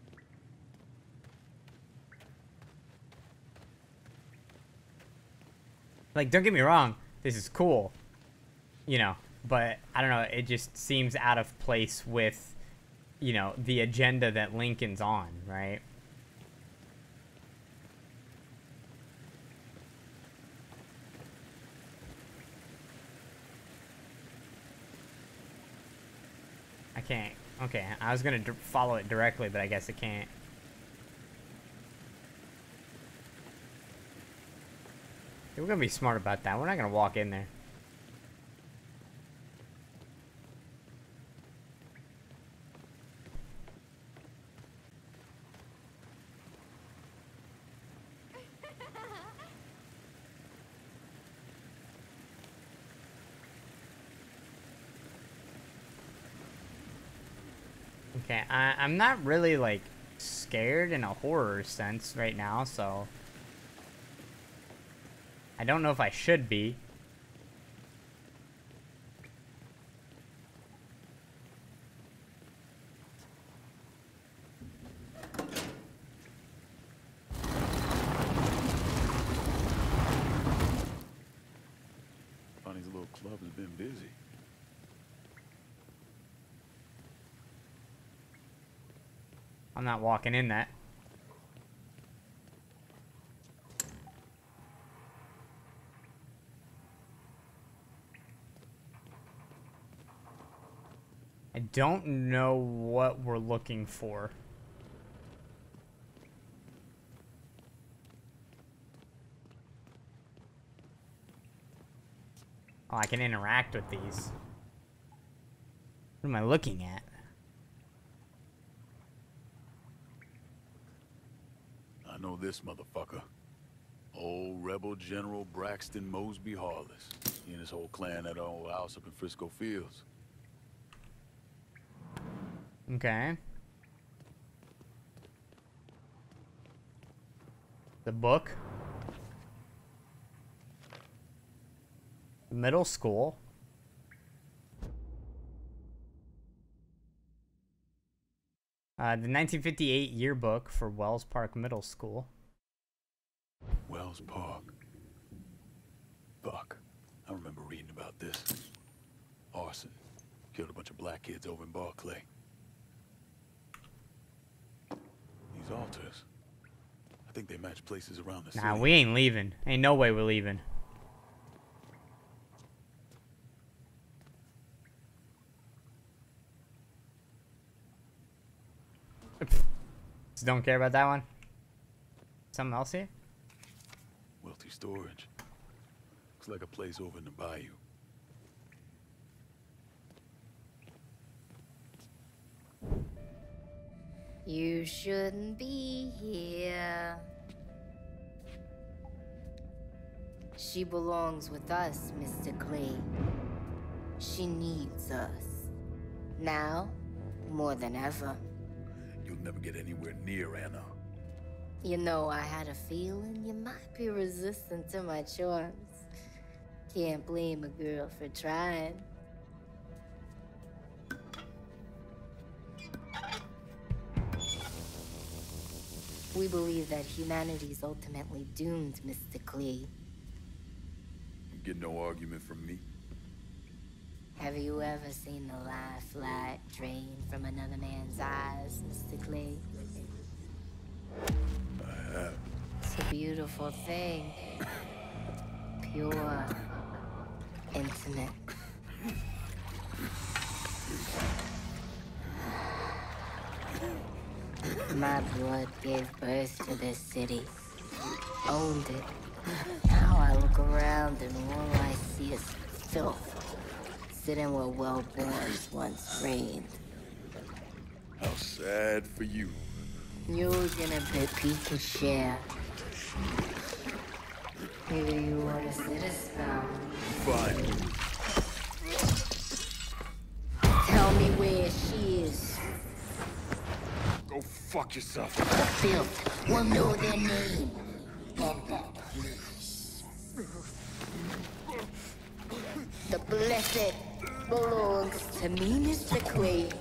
Like, don't get me wrong, this is cool, you know, but I don't know, it just seems out of place with, you know, the agenda that Lincoln's on, right? I can't. Okay, I was gonna follow it directly, but I guess I can't. We're gonna be smart about that. We're not gonna walk in there. Okay, I'm not really like scared in a horror sense right now, so I don't know if I should be. busy. I'm not walking in that. I don't know what we're looking for. Oh, I can interact with these. What am I looking at? I know this motherfucker. Old rebel General Braxton Mosby Harless. He and his whole clan at our old house up in Frisco Fields. Okay. The book. Middle school. The 1958 yearbook for Wells Park Middle School. Wells Park. Fuck. I remember reading about this. Arson. Killed a bunch of black kids over in Barclay. These altars. I think they match places around the city. Nah, we ain't leaving. Ain't no way we're leaving. Just don't care about that one. Something else here? Wealthy storage. Looks like a place over in the bayou. You shouldn't be here. She belongs with us, Mr. Clay. She needs us. Now, more than ever. You'll never get anywhere near Anna. You know, I had a feeling you might be resistant to my charms. Can't blame a girl for trying. We believe that humanity's ultimately doomed, Mr. Clay. You get no argument from me. Have you ever seen the light drain from another man's eyes, Mr. Clay? I have. It's a beautiful thing. Pure. Intimate. My blood gave birth to this city. Owned it. Now I look around and all I see is filth. Sitting where well-borns once reigned. How sad for you. You're gonna peek a share. Maybe you want to sit a spell. Fine. Tell me where she is. Go fuck yourself. The filth will know their name. And the place. The blessed belongs to me, Mr. Clay.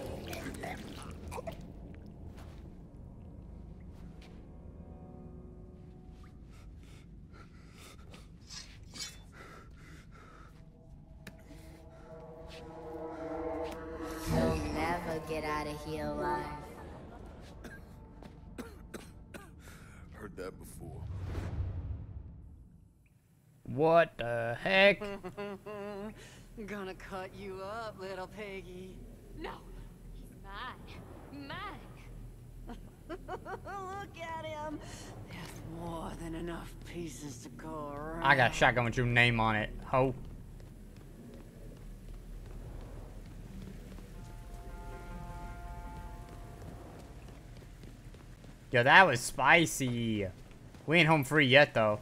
You'll never get out of here alive. Heard that before. What the heck? Gonna cut you up, little piggy. No, he's mine. Mine. Look at him. There's more than enough pieces to go around. I got a shotgun with your name on it, ho. Yo, that was spicy. We ain't home free yet, though.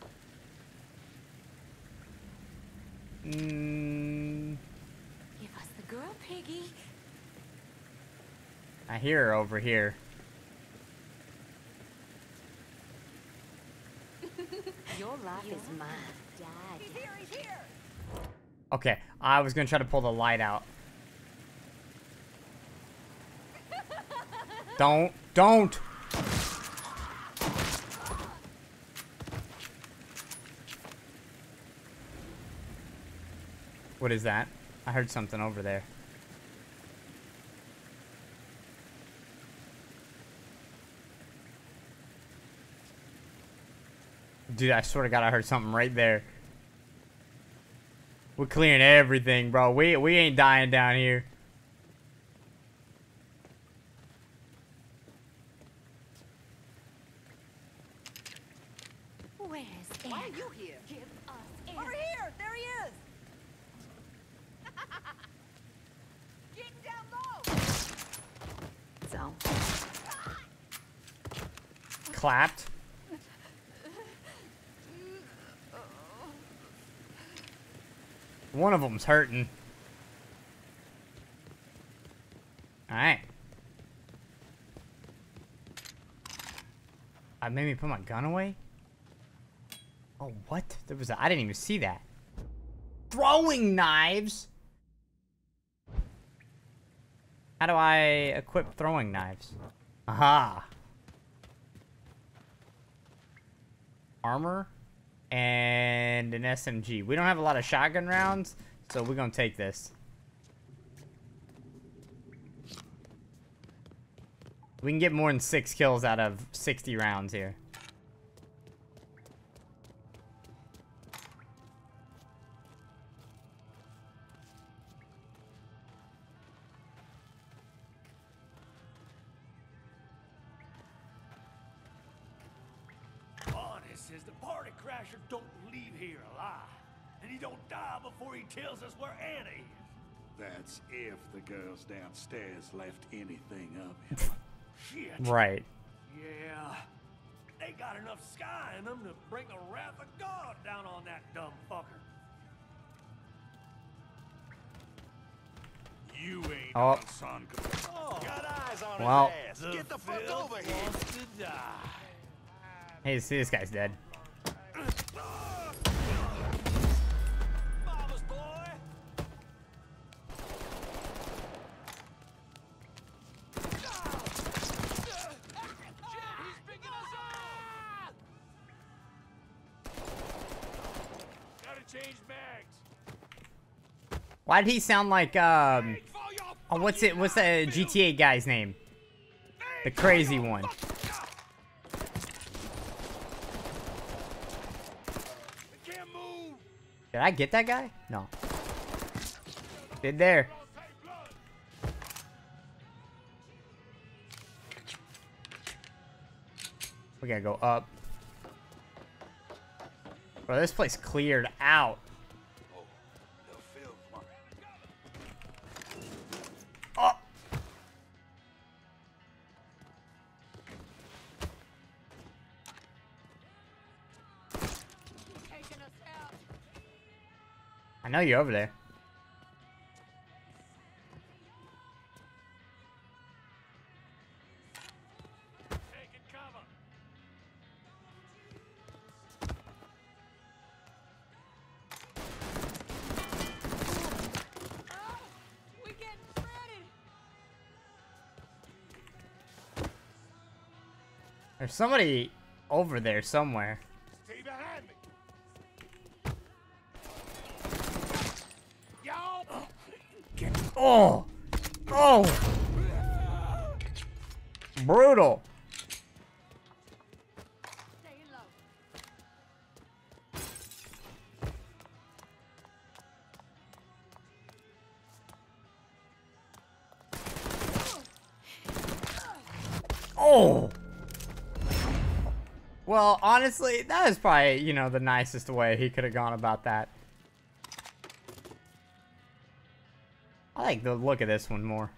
Give us the girl, piggy. I hear her over here. Your life is mine, Dad. He's here, he's here. Okay, I was gonna try to pull the light out. Don't! What is that? I heard something over there. Dude, I swear to God, I heard something right there. We're clearing everything, bro. We ain't dying down here. Where's Anna? Why are you here? Give us Anna. Over here! There he is! Getting down low! So. Clapped. One of them's hurting. Alright. I made me put my gun away? Oh, what? There was I didn't even see that. Throwing knives? How do I equip throwing knives? Aha. Armor and an SMG. We don't have a lot of shotgun rounds, so we're gonna take this. We can get more than 6 kills out of 60 rounds here. Says the party crasher don't leave here alive. And he don't die before he tells us where Anna is. That's if the girls downstairs left anything of him. Shit. Right. Yeah. They got enough sky in them to bring the wrath of God down on that dumb fucker. You ain't Oh. son. Got eyes on Well. his ass. Get the fuck over here. Wants to die. Hey, see, this guy's dead. Mama's boy. Gotta change mags. Why did he sound like, oh, what's the GTA guy's name? The crazy one. Did I get that guy? No. Did there. We gotta go up. Bro, this place cleared out. Oh. I know you're over there. Taking cover. We getting shredded. There's somebody over there somewhere. Stay behind me. Y'all. Oh! Oh! Brutal. Oh! Well, honestly, that is probably, you know, the nicest way he could have gone about that. I like the look of this one more.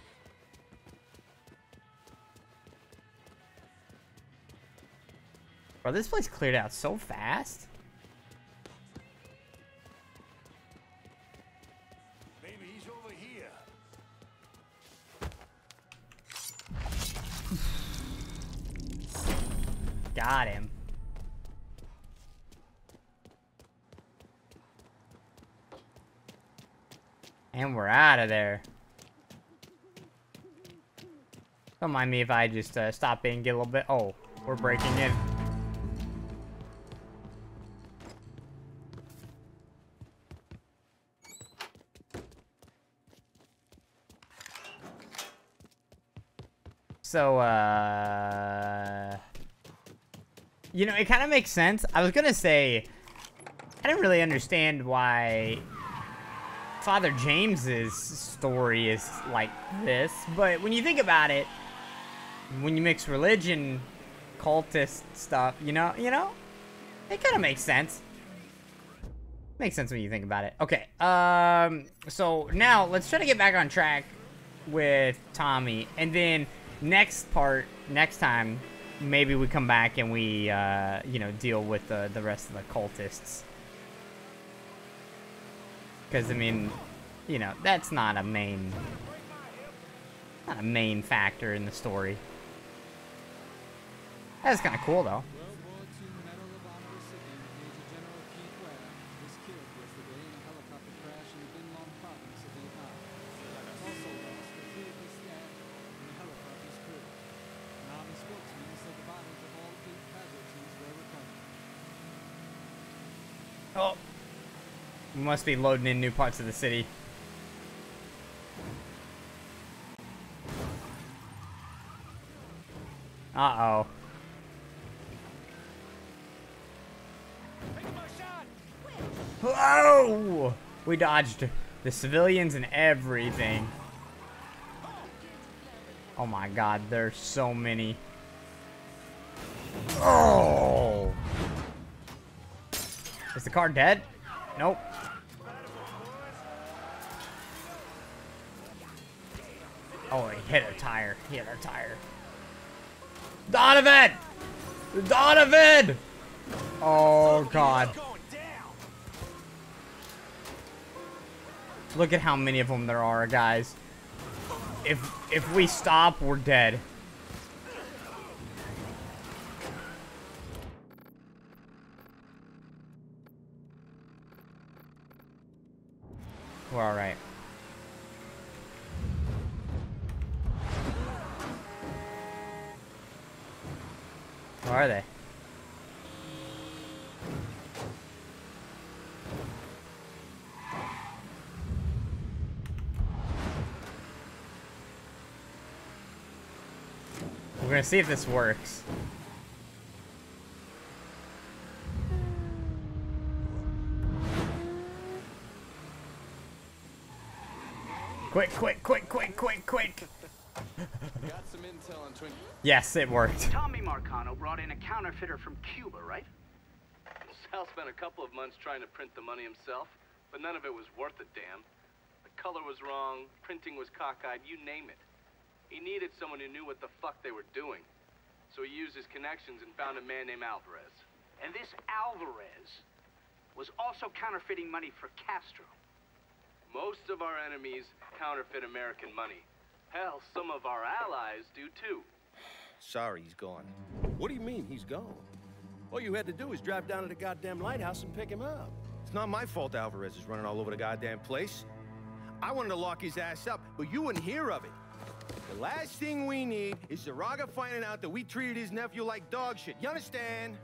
Bro, this place cleared out so fast. Maybe he's over here. Got him. And we're out of there. Don't mind me if I just stop in and get a little bit. Oh, we're breaking in. So, you know, it kind of makes sense. I was gonna say, I didn't really understand why Father James's story is like this, but when you think about it, when you mix religion, cultist stuff, you know, it kind of makes sense. Makes sense when you think about it. Okay, so now let's try to get back on track with Tommy, and then next time, maybe we come back and we, you know, deal with the rest of the cultists. Because, I mean, you know, that's not a main factor in the story. That's kind of cool, though. Oh, we must be loading in new parts of the city. Uh-oh. Whoa! We dodged the civilians and everything. Oh my god, there's so many. Oh! Is the car dead? Nope. Oh, he hit a tire. He hit a tire. Donovan! Donovan! Oh, God. Look at how many of them there are, guys. If we stop, we're dead. We're all right. Where are they? We're gonna see if this works. Quick, quick, quick, quick, quick, quick. Got some intel on Twin. Yes, it worked. Tommy Marcano brought in a counterfeiter from Cuba, right? Sal spent a couple of months trying to print the money himself, but none of it was worth a damn. The color was wrong, printing was cockeyed, you name it. He needed someone who knew what the fuck they were doing. So he used his connections and found a man named Alvarez. And this Alvarez was also counterfeiting money for Castro. Most of our enemies counterfeit American money. Hell, some of our allies do too. Sorry, he's gone. What do you mean, he's gone? All you had to do was drive down to the goddamn lighthouse and pick him up. It's not my fault Alvarez is running all over the goddamn place. I wanted to lock his ass up, but you wouldn't hear of it. The last thing we need is Zaraga finding out that we treated his nephew like dog shit. You understand?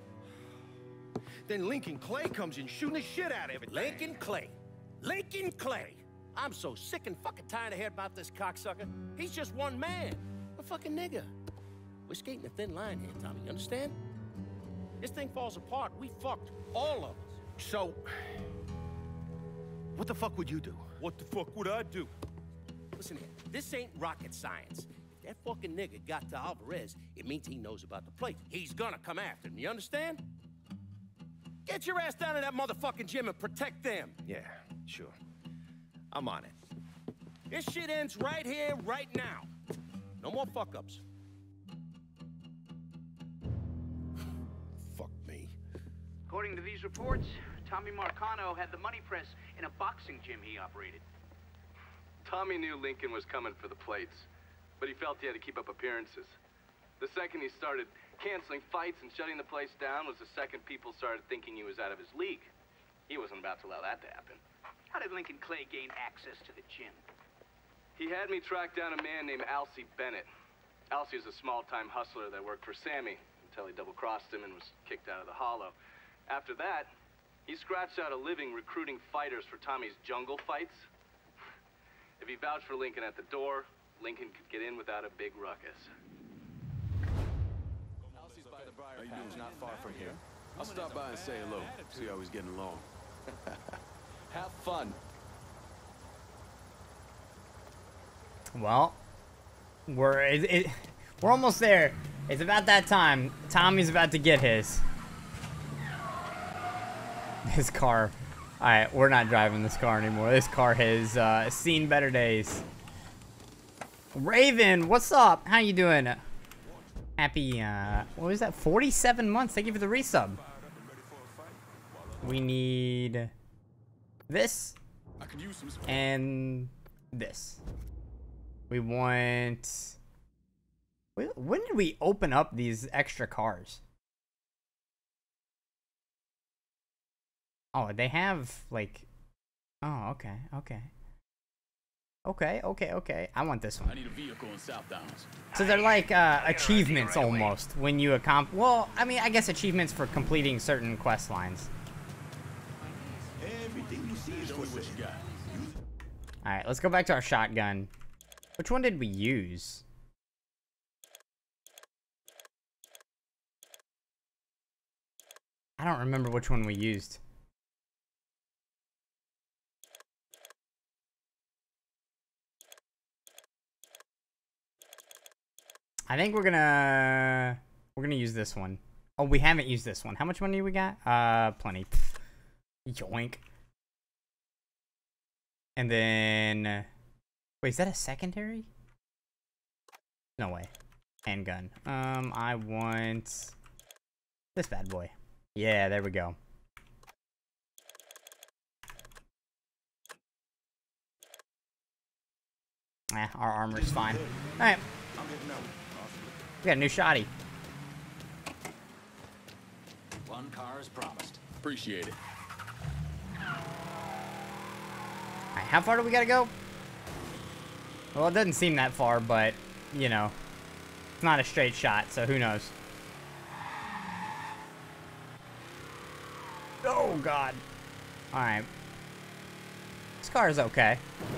Then Lincoln Clay comes in shooting the shit out of everything. Lincoln Clay. Lincoln Clay. I'm so sick and fucking tired of hearing about this cocksucker. He's just one man. A fucking nigga. We're skating a thin line here, Tommy. You understand? This thing falls apart. We fucked. All of us. So, what the fuck would you do? What the fuck would I do? Listen here, this ain't rocket science. If that fucking nigga got to Alvarez, it means he knows about the place. He's gonna come after him, you understand? Get your ass down to that motherfucking gym and protect them. Yeah, sure. I'm on it. This shit ends right here, right now. No more fuck-ups. Fuck me. According to these reports, Tommy Marcano had the money press in a boxing gym he operated. Tommy knew Lincoln was coming for the plates, but he felt he had to keep up appearances. The second he started canceling fights and shutting the place down was the second people started thinking he was out of his league. He wasn't about to allow that to happen. How did Lincoln Clay gain access to the gym? He had me track down a man named Alcee Bennett. Alcee was a small-time hustler that worked for Sammy until he double-crossed him and was kicked out of the Hollow. After that, he scratched out a living recruiting fighters for Tommy's jungle fights. If he vouched for Lincoln at the door, Lincoln could get in without a big ruckus. Elsie's by the Briar Patch, not far from here. I'll stop by and say hello, see how he's getting along. Have fun. Well, we're almost there. It's about that time. Tommy's about to get his car. All right, we're not driving this car anymore. This car has seen better days. Raven, what's up? How you doing? Happy, what was that? 47 months. Thank you for the resub. We need this and this. We want... When did we open up these extra cars? Oh, they have, like... Oh, okay, okay. Okay. I want this one. I need a vehicle in South Downs. So they're like achievements almost when you accomplish. Well, I mean, I guess achievements for completing certain quest lines. Everything you see is Show me what you got. All right, let's go back to our shotgun. Which one did we use? I don't remember which one we used. I think we're gonna use this one. Oh, we haven't used this one. How much money we got? Plenty. Yoink. And then, wait, is that a secondary? No way. Handgun. I want this bad boy. Yeah, there we go. Our armor's fine. All right. We got a new shotty. One car is promised. Appreciate it. Alright, how far do we gotta go? Well, it doesn't seem that far, but, you know, it's not a straight shot, so who knows? Oh, God. Alright. This car is okay.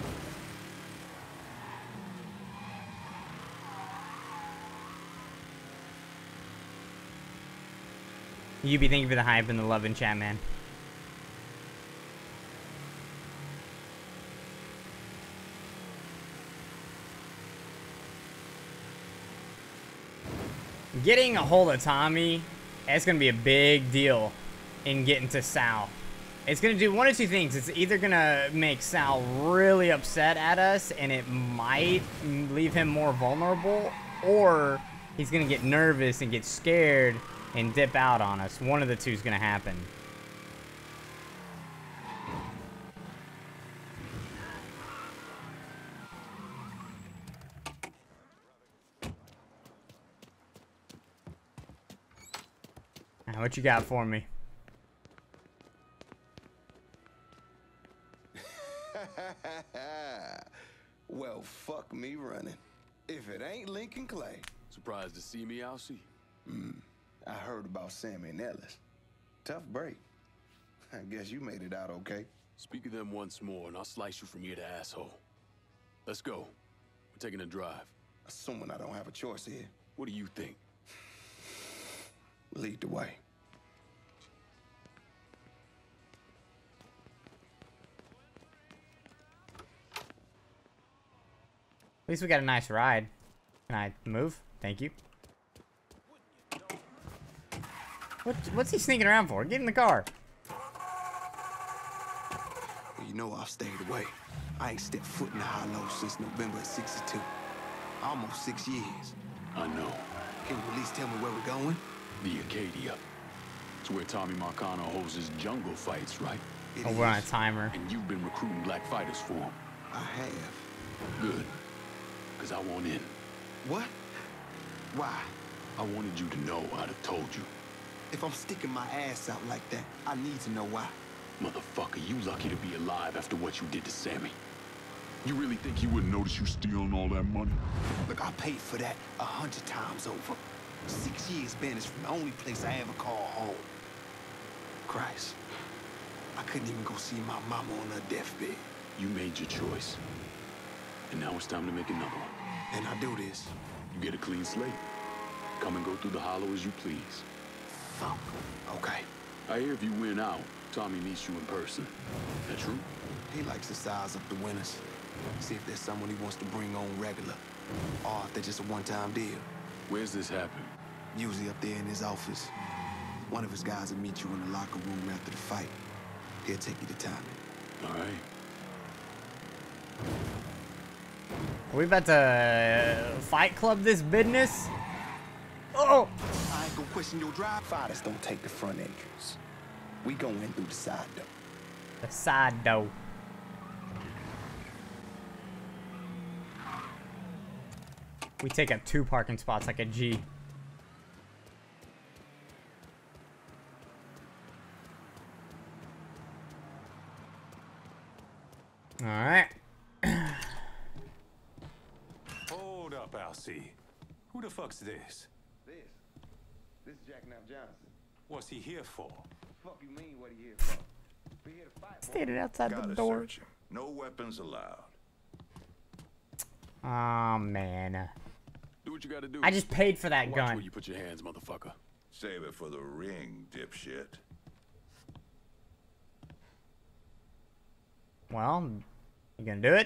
You be thinking for the hype and the love in chat, man. Getting a hold of Tommy, it's going to be a big deal in getting to Sal. It's going to do one of two things. It's either going to make Sal really upset at us, and it might leave him more vulnerable, or he's going to get nervous and get scared and dip out on us. One of the two is going to happen. Now, what you got for me? Well, fuck me running. If it ain't Lincoln Clay. Surprised to see me, Alcee? I heard about Sammy and Ellis. Tough break. I guess you made it out okay. Speak of them once more, and I'll slice you from ear to asshole. Let's go. We're taking a drive. Assuming I don't have a choice here. What do you think? Lead the way. At least we got a nice ride. Can I move? Thank you. What's he sneaking around for? Get in the car. Well, you know I've stayed away. I ain't stepped foot in the hollow since November of '62. Almost 6 years. I know. Can you at least tell me where we're going? The Acadia. It's where Tommy Marcano holds his jungle fights, right? Oh, we're on a timer. And you've been recruiting black fighters for him. I have. Good. Because I want in. What? Why? I wanted you to know I'd have told you. If I'm sticking my ass out like that, I need to know why. Motherfucker, you lucky to be alive after what you did to Sammy. You really think he wouldn't notice you stealing all that money? Look, I paid for that 100 times over. 6 years banished from the only place I ever call home. Christ. I couldn't even go see my mama on her deathbed. You made your choice. And now it's time to make another one. and I do this. You get a clean slate. Come and go through the hollow as you please. Fuck. Okay. I hear if you win out, Tommy meets you in person. That true? He likes to size up the winners. See if there's someone he wants to bring on regular. Or if they're just a one-time deal. Where's this happening? Usually up there in his office. One of his guys will meet you in the locker room after the fight. He'll take you to Tommy. All right. Are we about to fight club this business? Oh! I ain't gonna question your drive. Fighters don't take the front entrance. We go in through the side door. The side door. We take up 2 parking spots like a G. All right. Hold up, Alcee. Who the fuck's this? This is Jack Knapp Johnson. What's he here for? Fuck you mean what he here for? We here to fight. Standing outside the Gotta door. search him. No weapons allowed. Oh man. Do what you gotta do. I just paid for that Watch gun. where you put your hands, motherfucker. Save it for the ring, dipshit. Well, you gonna do it?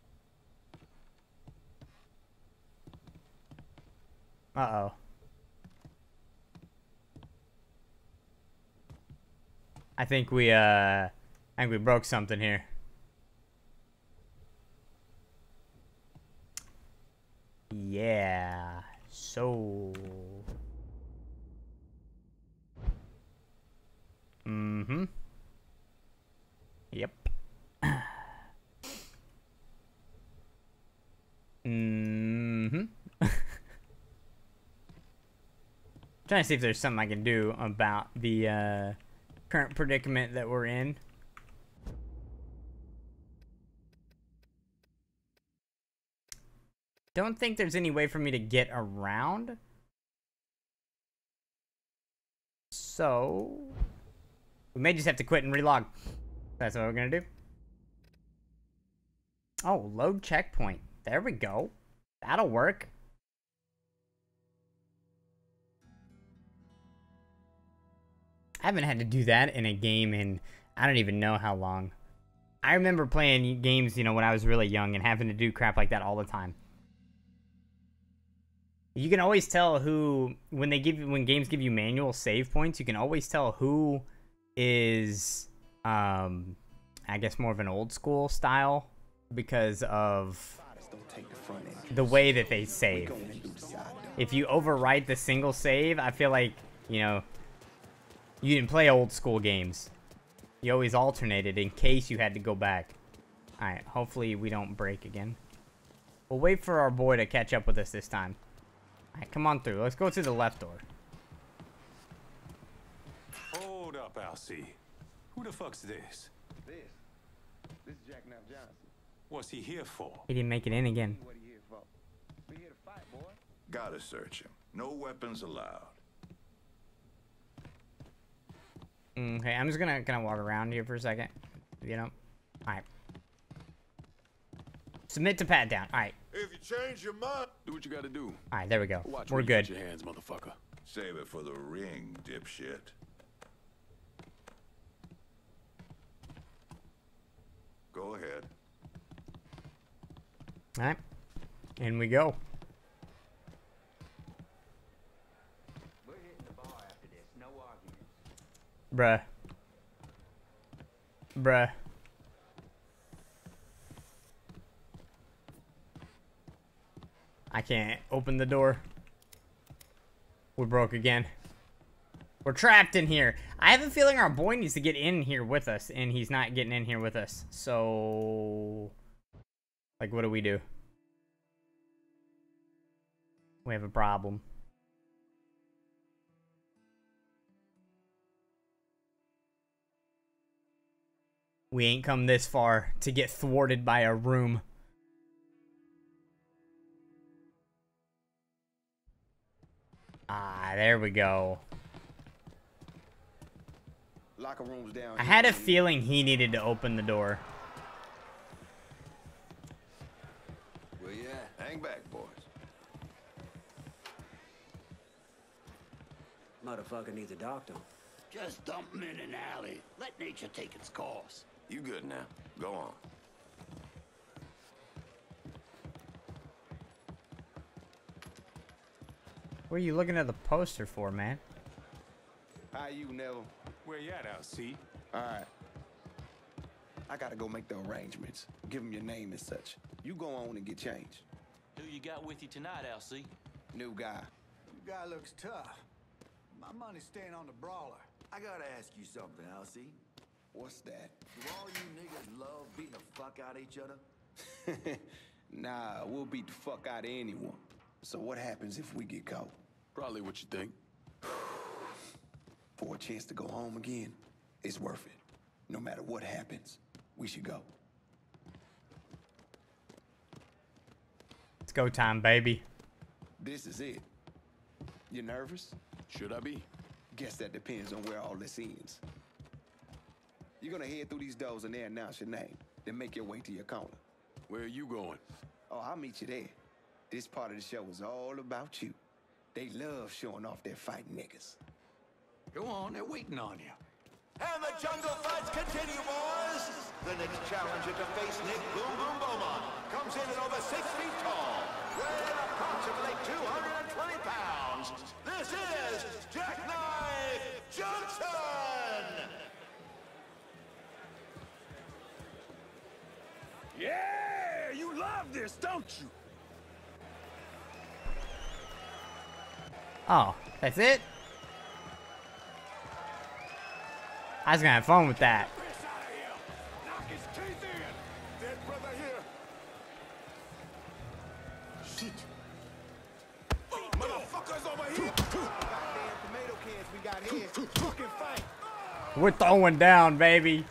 Uh-oh. I think we broke something here. Yeah. So. Mm-hmm. Yep. Mm-hmm. Trying to see if there's something I can do about the current predicament that we're in. Don't think there's any way for me to get around. So we may just have to quit and relog. That's what we're gonna do. Oh, load checkpoint. There we go. That'll work. I haven't had to do that in a game in I don't even know how long. I remember playing games, you know, when I was really young and having to do crap like that all the time. You can always tell who when games give you manual save points, you can always tell who is I guess more of an old school style because of the way that they save. If you overwrite the single save, I feel like, you know, you didn't play old school games. You always alternated in case you had to go back. Alright, hopefully we don't break again. We'll wait for our boy to catch up with us this time. Alright, come on through. Let's go through the left door. Hold up, Alcee. Who the fuck's this? This is Jack Knapp Johnson. What's he here for? He didn't make it in again. What are you here for? We here to fight, boy. Gotta search him. No weapons allowed. Okay, I'm just gonna walk around here for a second. You know? Alright. Submit to pat down. Alright. If you change your mind, do what you gotta do. Alright, there we go. Watch We're where you good. put your hands, motherfucker. Save it for the ring, dipshit. Go ahead. Alright. In we go. We're hitting the bar after this. No arguments. Bruh. Bruh. I can't open the door. We're broke again. We're trapped in here. I have a feeling our boy needs to get in here with us, and he's not getting in here with us. So, like, what do? We have a problem. We ain't come this far to get thwarted by a room. Ah, there we go. Locker room's down. I had a feeling he needed to open the door. Where you at? Hang back, boys. Motherfucker needs a doctor. Just dump him in an alley. Let nature take its course. You good now? Go on. What are you looking at the poster for, man? How you, Neville? Where you at, LC? All right. I gotta go make the arrangements. Give him your name and such. You go on and get changed. Who you got with you tonight, LC? New guy. You guy looks tough. My money's staying on the brawler. I gotta ask you something, LC. What's that? Do all you niggas love beating the fuck out of each other? Nah, we'll beat the fuck out of anyone. So what happens if we get caught? Probably what you think. For a chance to go home again, it's worth it. No matter what happens, we should go. It's go time, baby. This is it. You nervous? Should I be? Guess that depends on where all this ends. You're gonna head through these doors and they announce your name. Then make your way to your corner. Where are you going? Oh, I'll meet you there. This part of the show is all about you. They love showing off their fighting niggas. Go on, they're waiting on you. And the jungle fights continue, boys! The next challenger to face Nick Boom Boom Beaumont comes in at over 6 feet tall, weighing approximately 220 pounds. This is Jackknife Johnson! Yeah, you love this, don't you? Oh, that's it? I was gonna have fun with that. Knock his teeth in. Dead brother here. Shit. Motherfuckers over here. Goddamn tomato cans we got here. Fucking fight. We're throwing down, baby.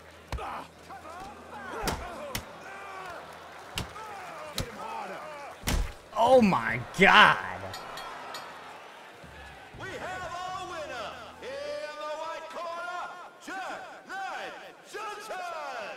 Oh my god. We have our winner in the white corner, Jackknife Johnson!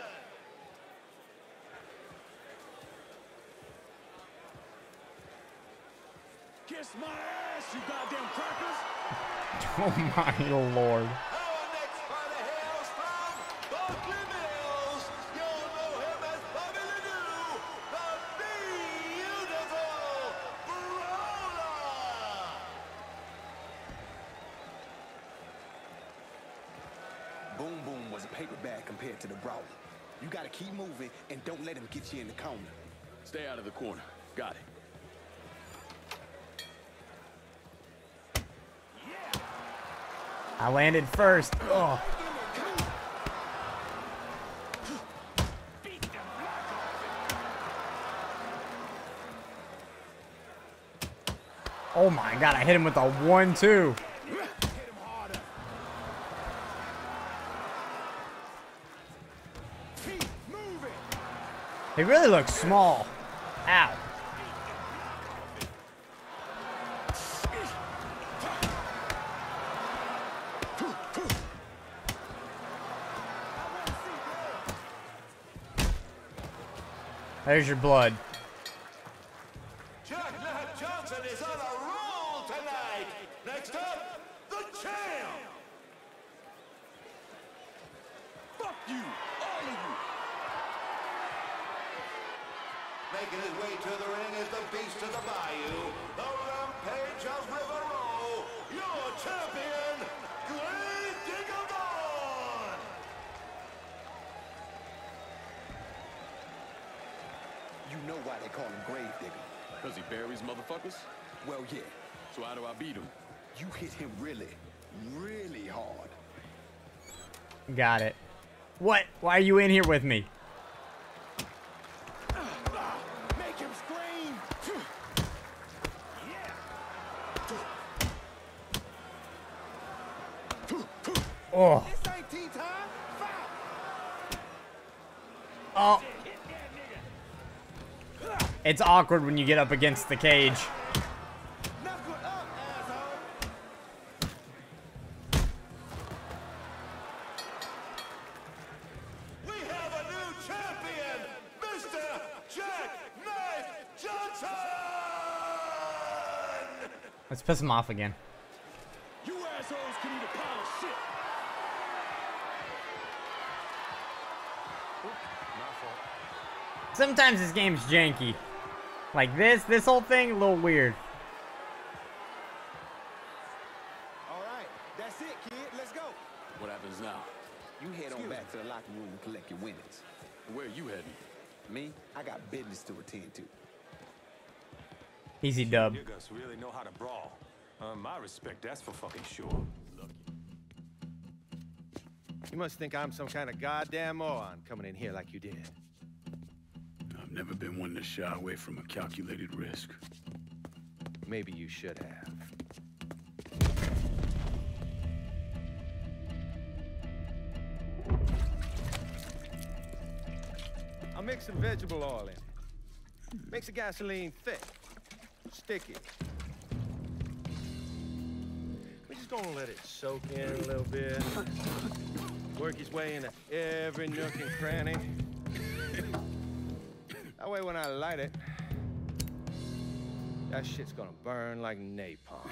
Kiss my ass, you goddamn crackers. Oh my lord. Our next fighter hails from Buckley Mills. You'll know him as Bobby Ledoux, the beautiful Brawler! Boom Boom was a paper bag compared to the Brawler. You gotta keep moving and don't let him get you in the corner. Stay out of the corner. Got it. I landed first. Oh. Oh my god, I hit him with a 1-2. He really looks small. Ow. There's your blood. Jackknife Johnson is on a roll tonight. Next up, the champ. Fuck you, all of you. Making his way to the ring is the beast of the bayou, the rampage of River Row, your champion, Grave Digger Vaughn. You know why they call him Grave Digger. Because he buries motherfuckers? Well, yeah. So how do I beat him? You hit him really, really hard. Got it. What? Why are you in here with me? Make him scream. Oh. This ain't tea time. Oh. It's awkward when you get up against the cage. Knuckle up, asshole. We have a new champion, Mr. Jackknife Johnson! Let's piss him off again. You Sometimes this game's janky. Like this whole thing, a little weird. All right, that's it, kid. Let's go. What happens now? You head on back to the locker room and collect your winnings. Where are you heading? Me, I got business to attend to. Easy dub. You guys really know how to brawl. My respect, that's for fucking sure. You must think I'm some kind of goddamn moron coming in here like you did. I've never been one to shy away from a calculated risk. Maybe you should have. I'll mix some vegetable oil in it. Makes the gasoline thick, sticky. We're just gonna let it soak in a little bit. Work its way into every nook and cranny. That way when I light it, that shit's gonna burn like napalm.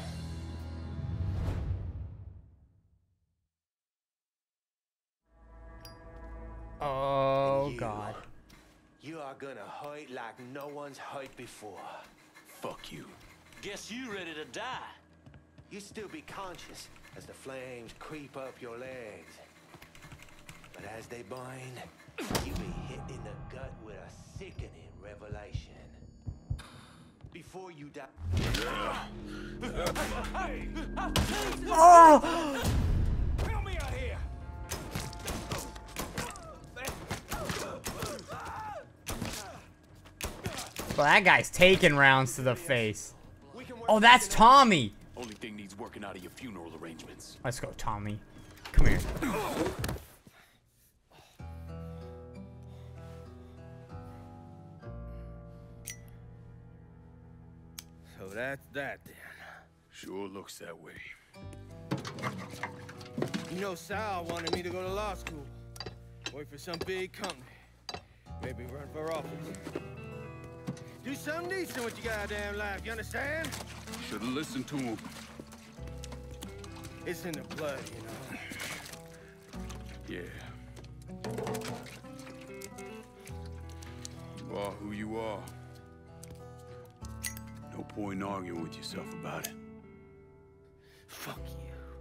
Oh, God. You are gonna hurt like no one's hurt before. Fuck you. Guess you ready to die. You still be conscious as the flames creep up your legs. But as they burn, you be hit in the gut with a sickening revelation. Before you die... Oh! Help me out here! Well, that guy's taking rounds to the face. Oh, that's Tommy. Only thing needs working out of your funeral arrangements. Let's go, Tommy. Come here. So that's that then. Sure looks that way. You know, Sal wanted me to go to law school. Work for some big company. Maybe run for office. Do something decent with your goddamn life, you understand? Should've listened to him. It's in the blood, you know. Yeah. You are who you are. No point in arguing with yourself about it. Fuck you.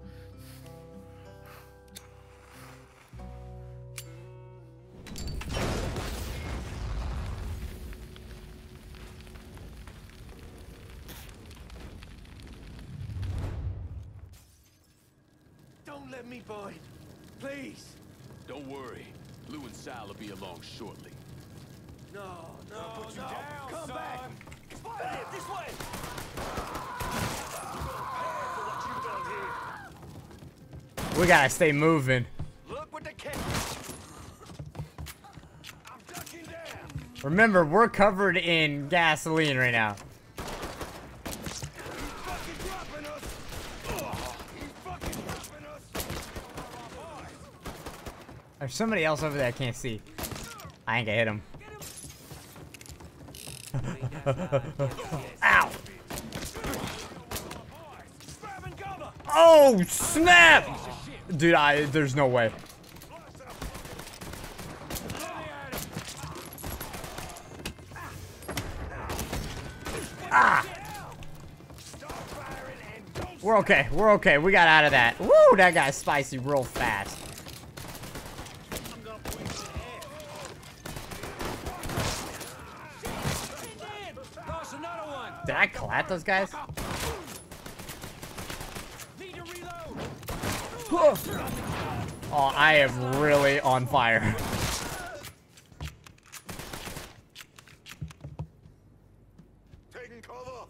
Don't let me burn. Please. Don't worry. Lou and Sal will be along shortly. No, Put you no. down, Come son. back. Hey, this way. We gotta stay moving. Look what the cat. I'm ducking down. Remember, we're covered in gasoline right now. There's somebody else over there I can't see. I ain't gonna hit him. Ow! Oh, snap! Dude, there's no way. Ah! We're okay. We're okay. We got out of that. Woo! That guy's spicy real fast. Did I clap those guys? Oh, I am really on fire. Taking cover.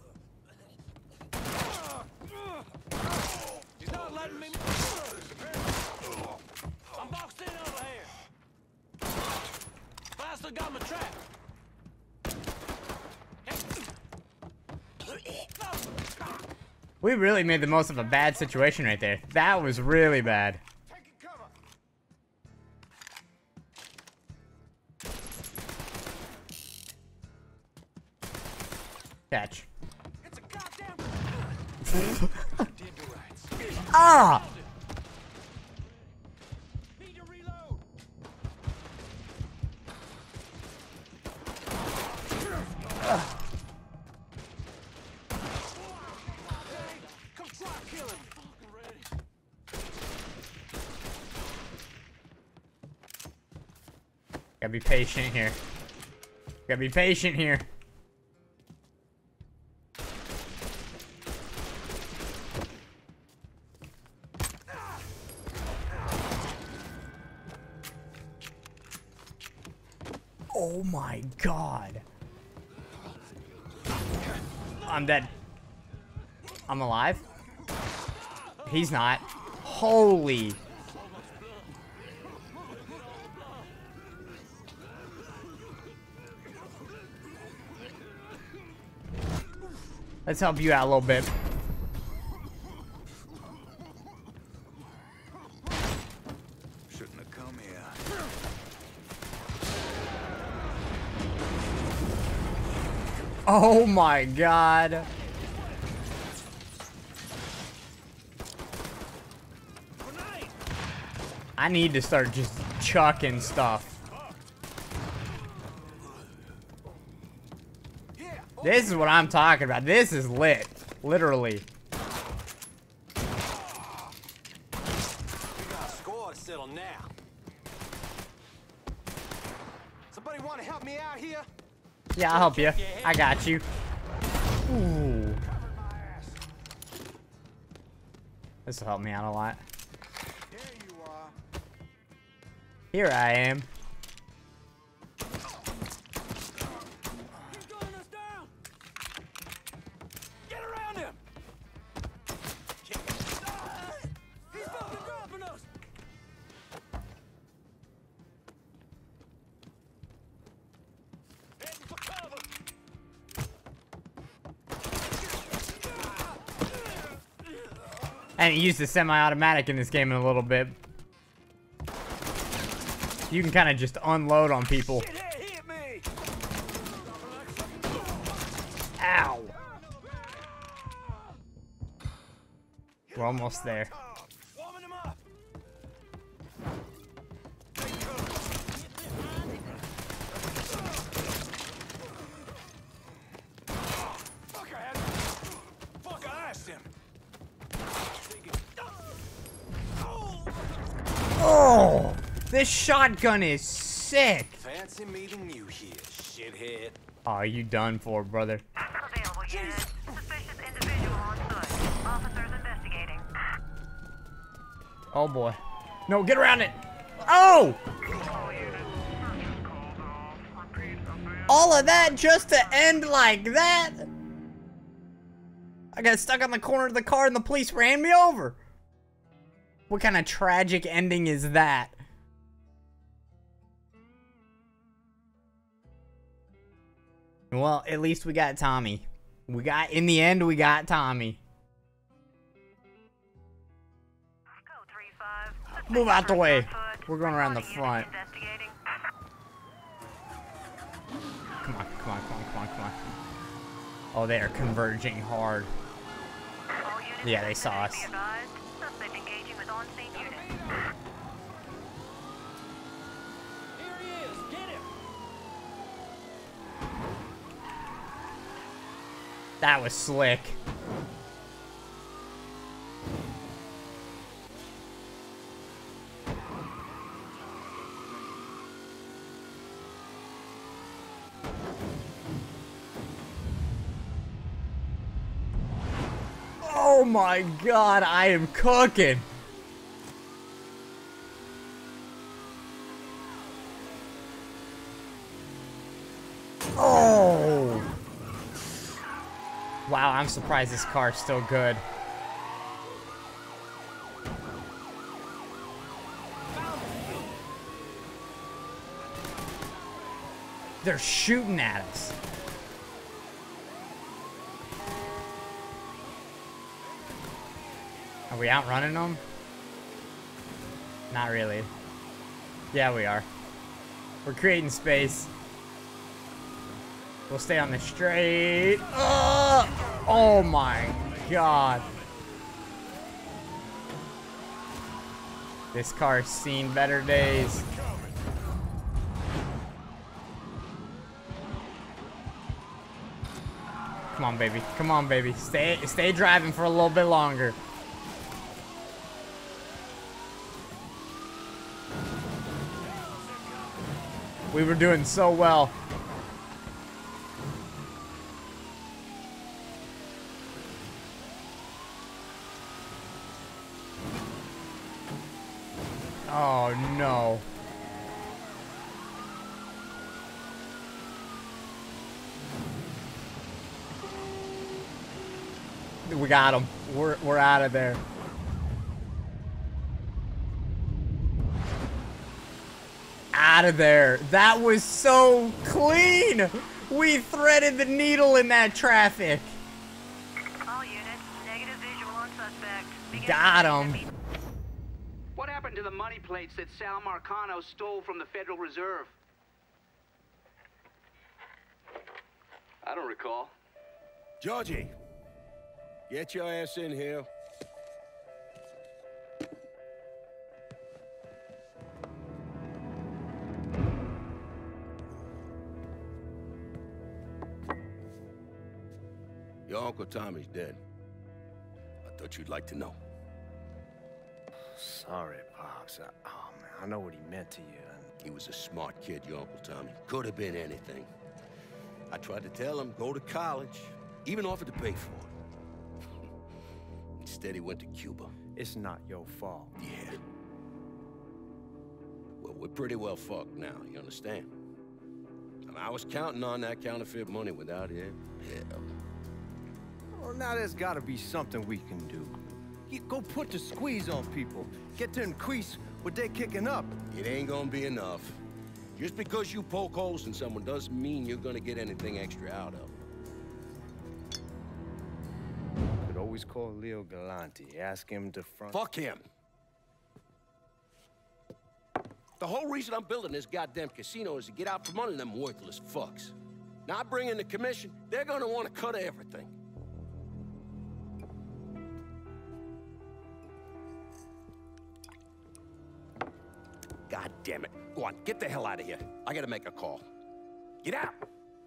He's not letting me. I'm boxed in over here. But I still got my trap. We really made the most of a bad situation right there. That was really bad. Catch. Ah! Gotta be patient here. Gotta be patient here. Oh my god. I'm dead. I'm alive? He's not. Holy. Let's help you out a little bit. Shouldn't have come here. Oh my god. I need to start just chucking stuff. This is what I'm talking about. This is lit. Literally. We got a score to settle now. Somebody want to help me out here? Yeah, I'll help you. I got you. Ooh. This will help me out a lot. Here I am. Get around him! He's fucking dropping us! Heading for cover! I haven't used the semi-automatic in this game in a little bit. You can kind of just unload on people. Ow. We're almost there. Oh, this shotgun is sick. Fancy meeting you here, shithead. Oh, you done for, brother. Available unit. Suspicious individual on foot. Officers investigating. Oh boy. No, get around it. Oh! All of that just to end like that? I got stuck on the corner of the car and the police ran me over. What kind of tragic ending is that? Well, at least we got Tommy. In the end, we got Tommy. Move out the way. We're going around the front. Come on, come on, come on, come on, come on. Oh, they are converging hard. Yeah, they saw us. That was slick. Oh my god, I am cooking. Oh. Wow, I'm surprised this car's still good. They're shooting at us. Are we outrunning them? Not really. Yeah, we are. We're creating space. We'll stay on the straight. Oh my god. This car's seen better days. Come on, baby. Come on, baby. Stay driving for a little bit longer. We were doing so well. Oh, no. We got him. We're out of there. Out of there. That was so clean. We threaded the needle in that traffic. All units, negative visual on suspect. Got him. What happened to the money plates that Sal Marcano stole from the Federal Reserve? I don't recall. Georgie, get your ass in here. Your Uncle Tommy's dead. I thought you'd like to know. Sorry, Pops. Oh, man, I know what he meant to you. He was a smart kid, your Uncle Tommy. Could have been anything. I tried to tell him, go to college. Even offered to pay for it. Instead, he went to Cuba. It's not your fault. Yeah. Well, we're pretty well fucked now, you understand? I mean, I was counting on that counterfeit money without it. Hell. Well, now there's gotta be something we can do. Go put the squeeze on people. Get to increase what they're kicking up. It ain't gonna be enough. Just because you poke holes in someone doesn't mean you're gonna get anything extra out of them. Could always call Leo Galante, ask him to front. Fuck him. The whole reason I'm building this goddamn casino is to get out from under them worthless fucks. Now I bring in the commission, they're gonna want to cut everything. God damn it. Go on, get the hell out of here. I gotta make a call. Get out!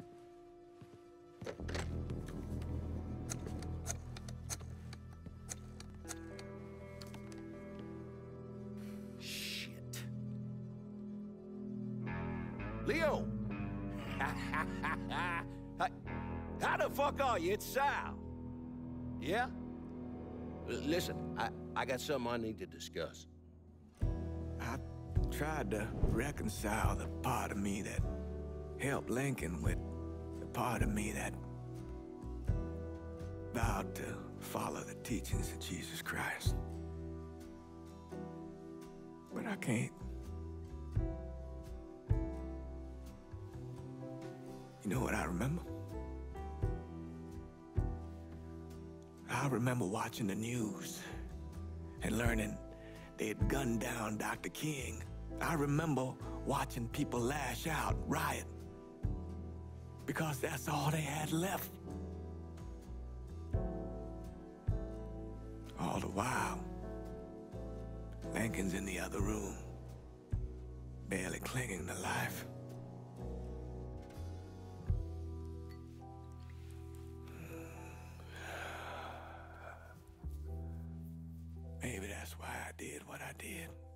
Shit. Leo! How the fuck are you? It's Sal. Yeah? Listen, I got something I need to discuss. Tried to reconcile the part of me that helped Lincoln with the part of me that vowed to follow the teachings of Jesus Christ. But I can't. You know what I remember? I remember watching the news and learning they'd gunned down Dr. King. I remember watching people lash out, riot, because that's all they had left. All the while, Lincoln's in the other room, barely clinging to life. Maybe that's why I did what I did.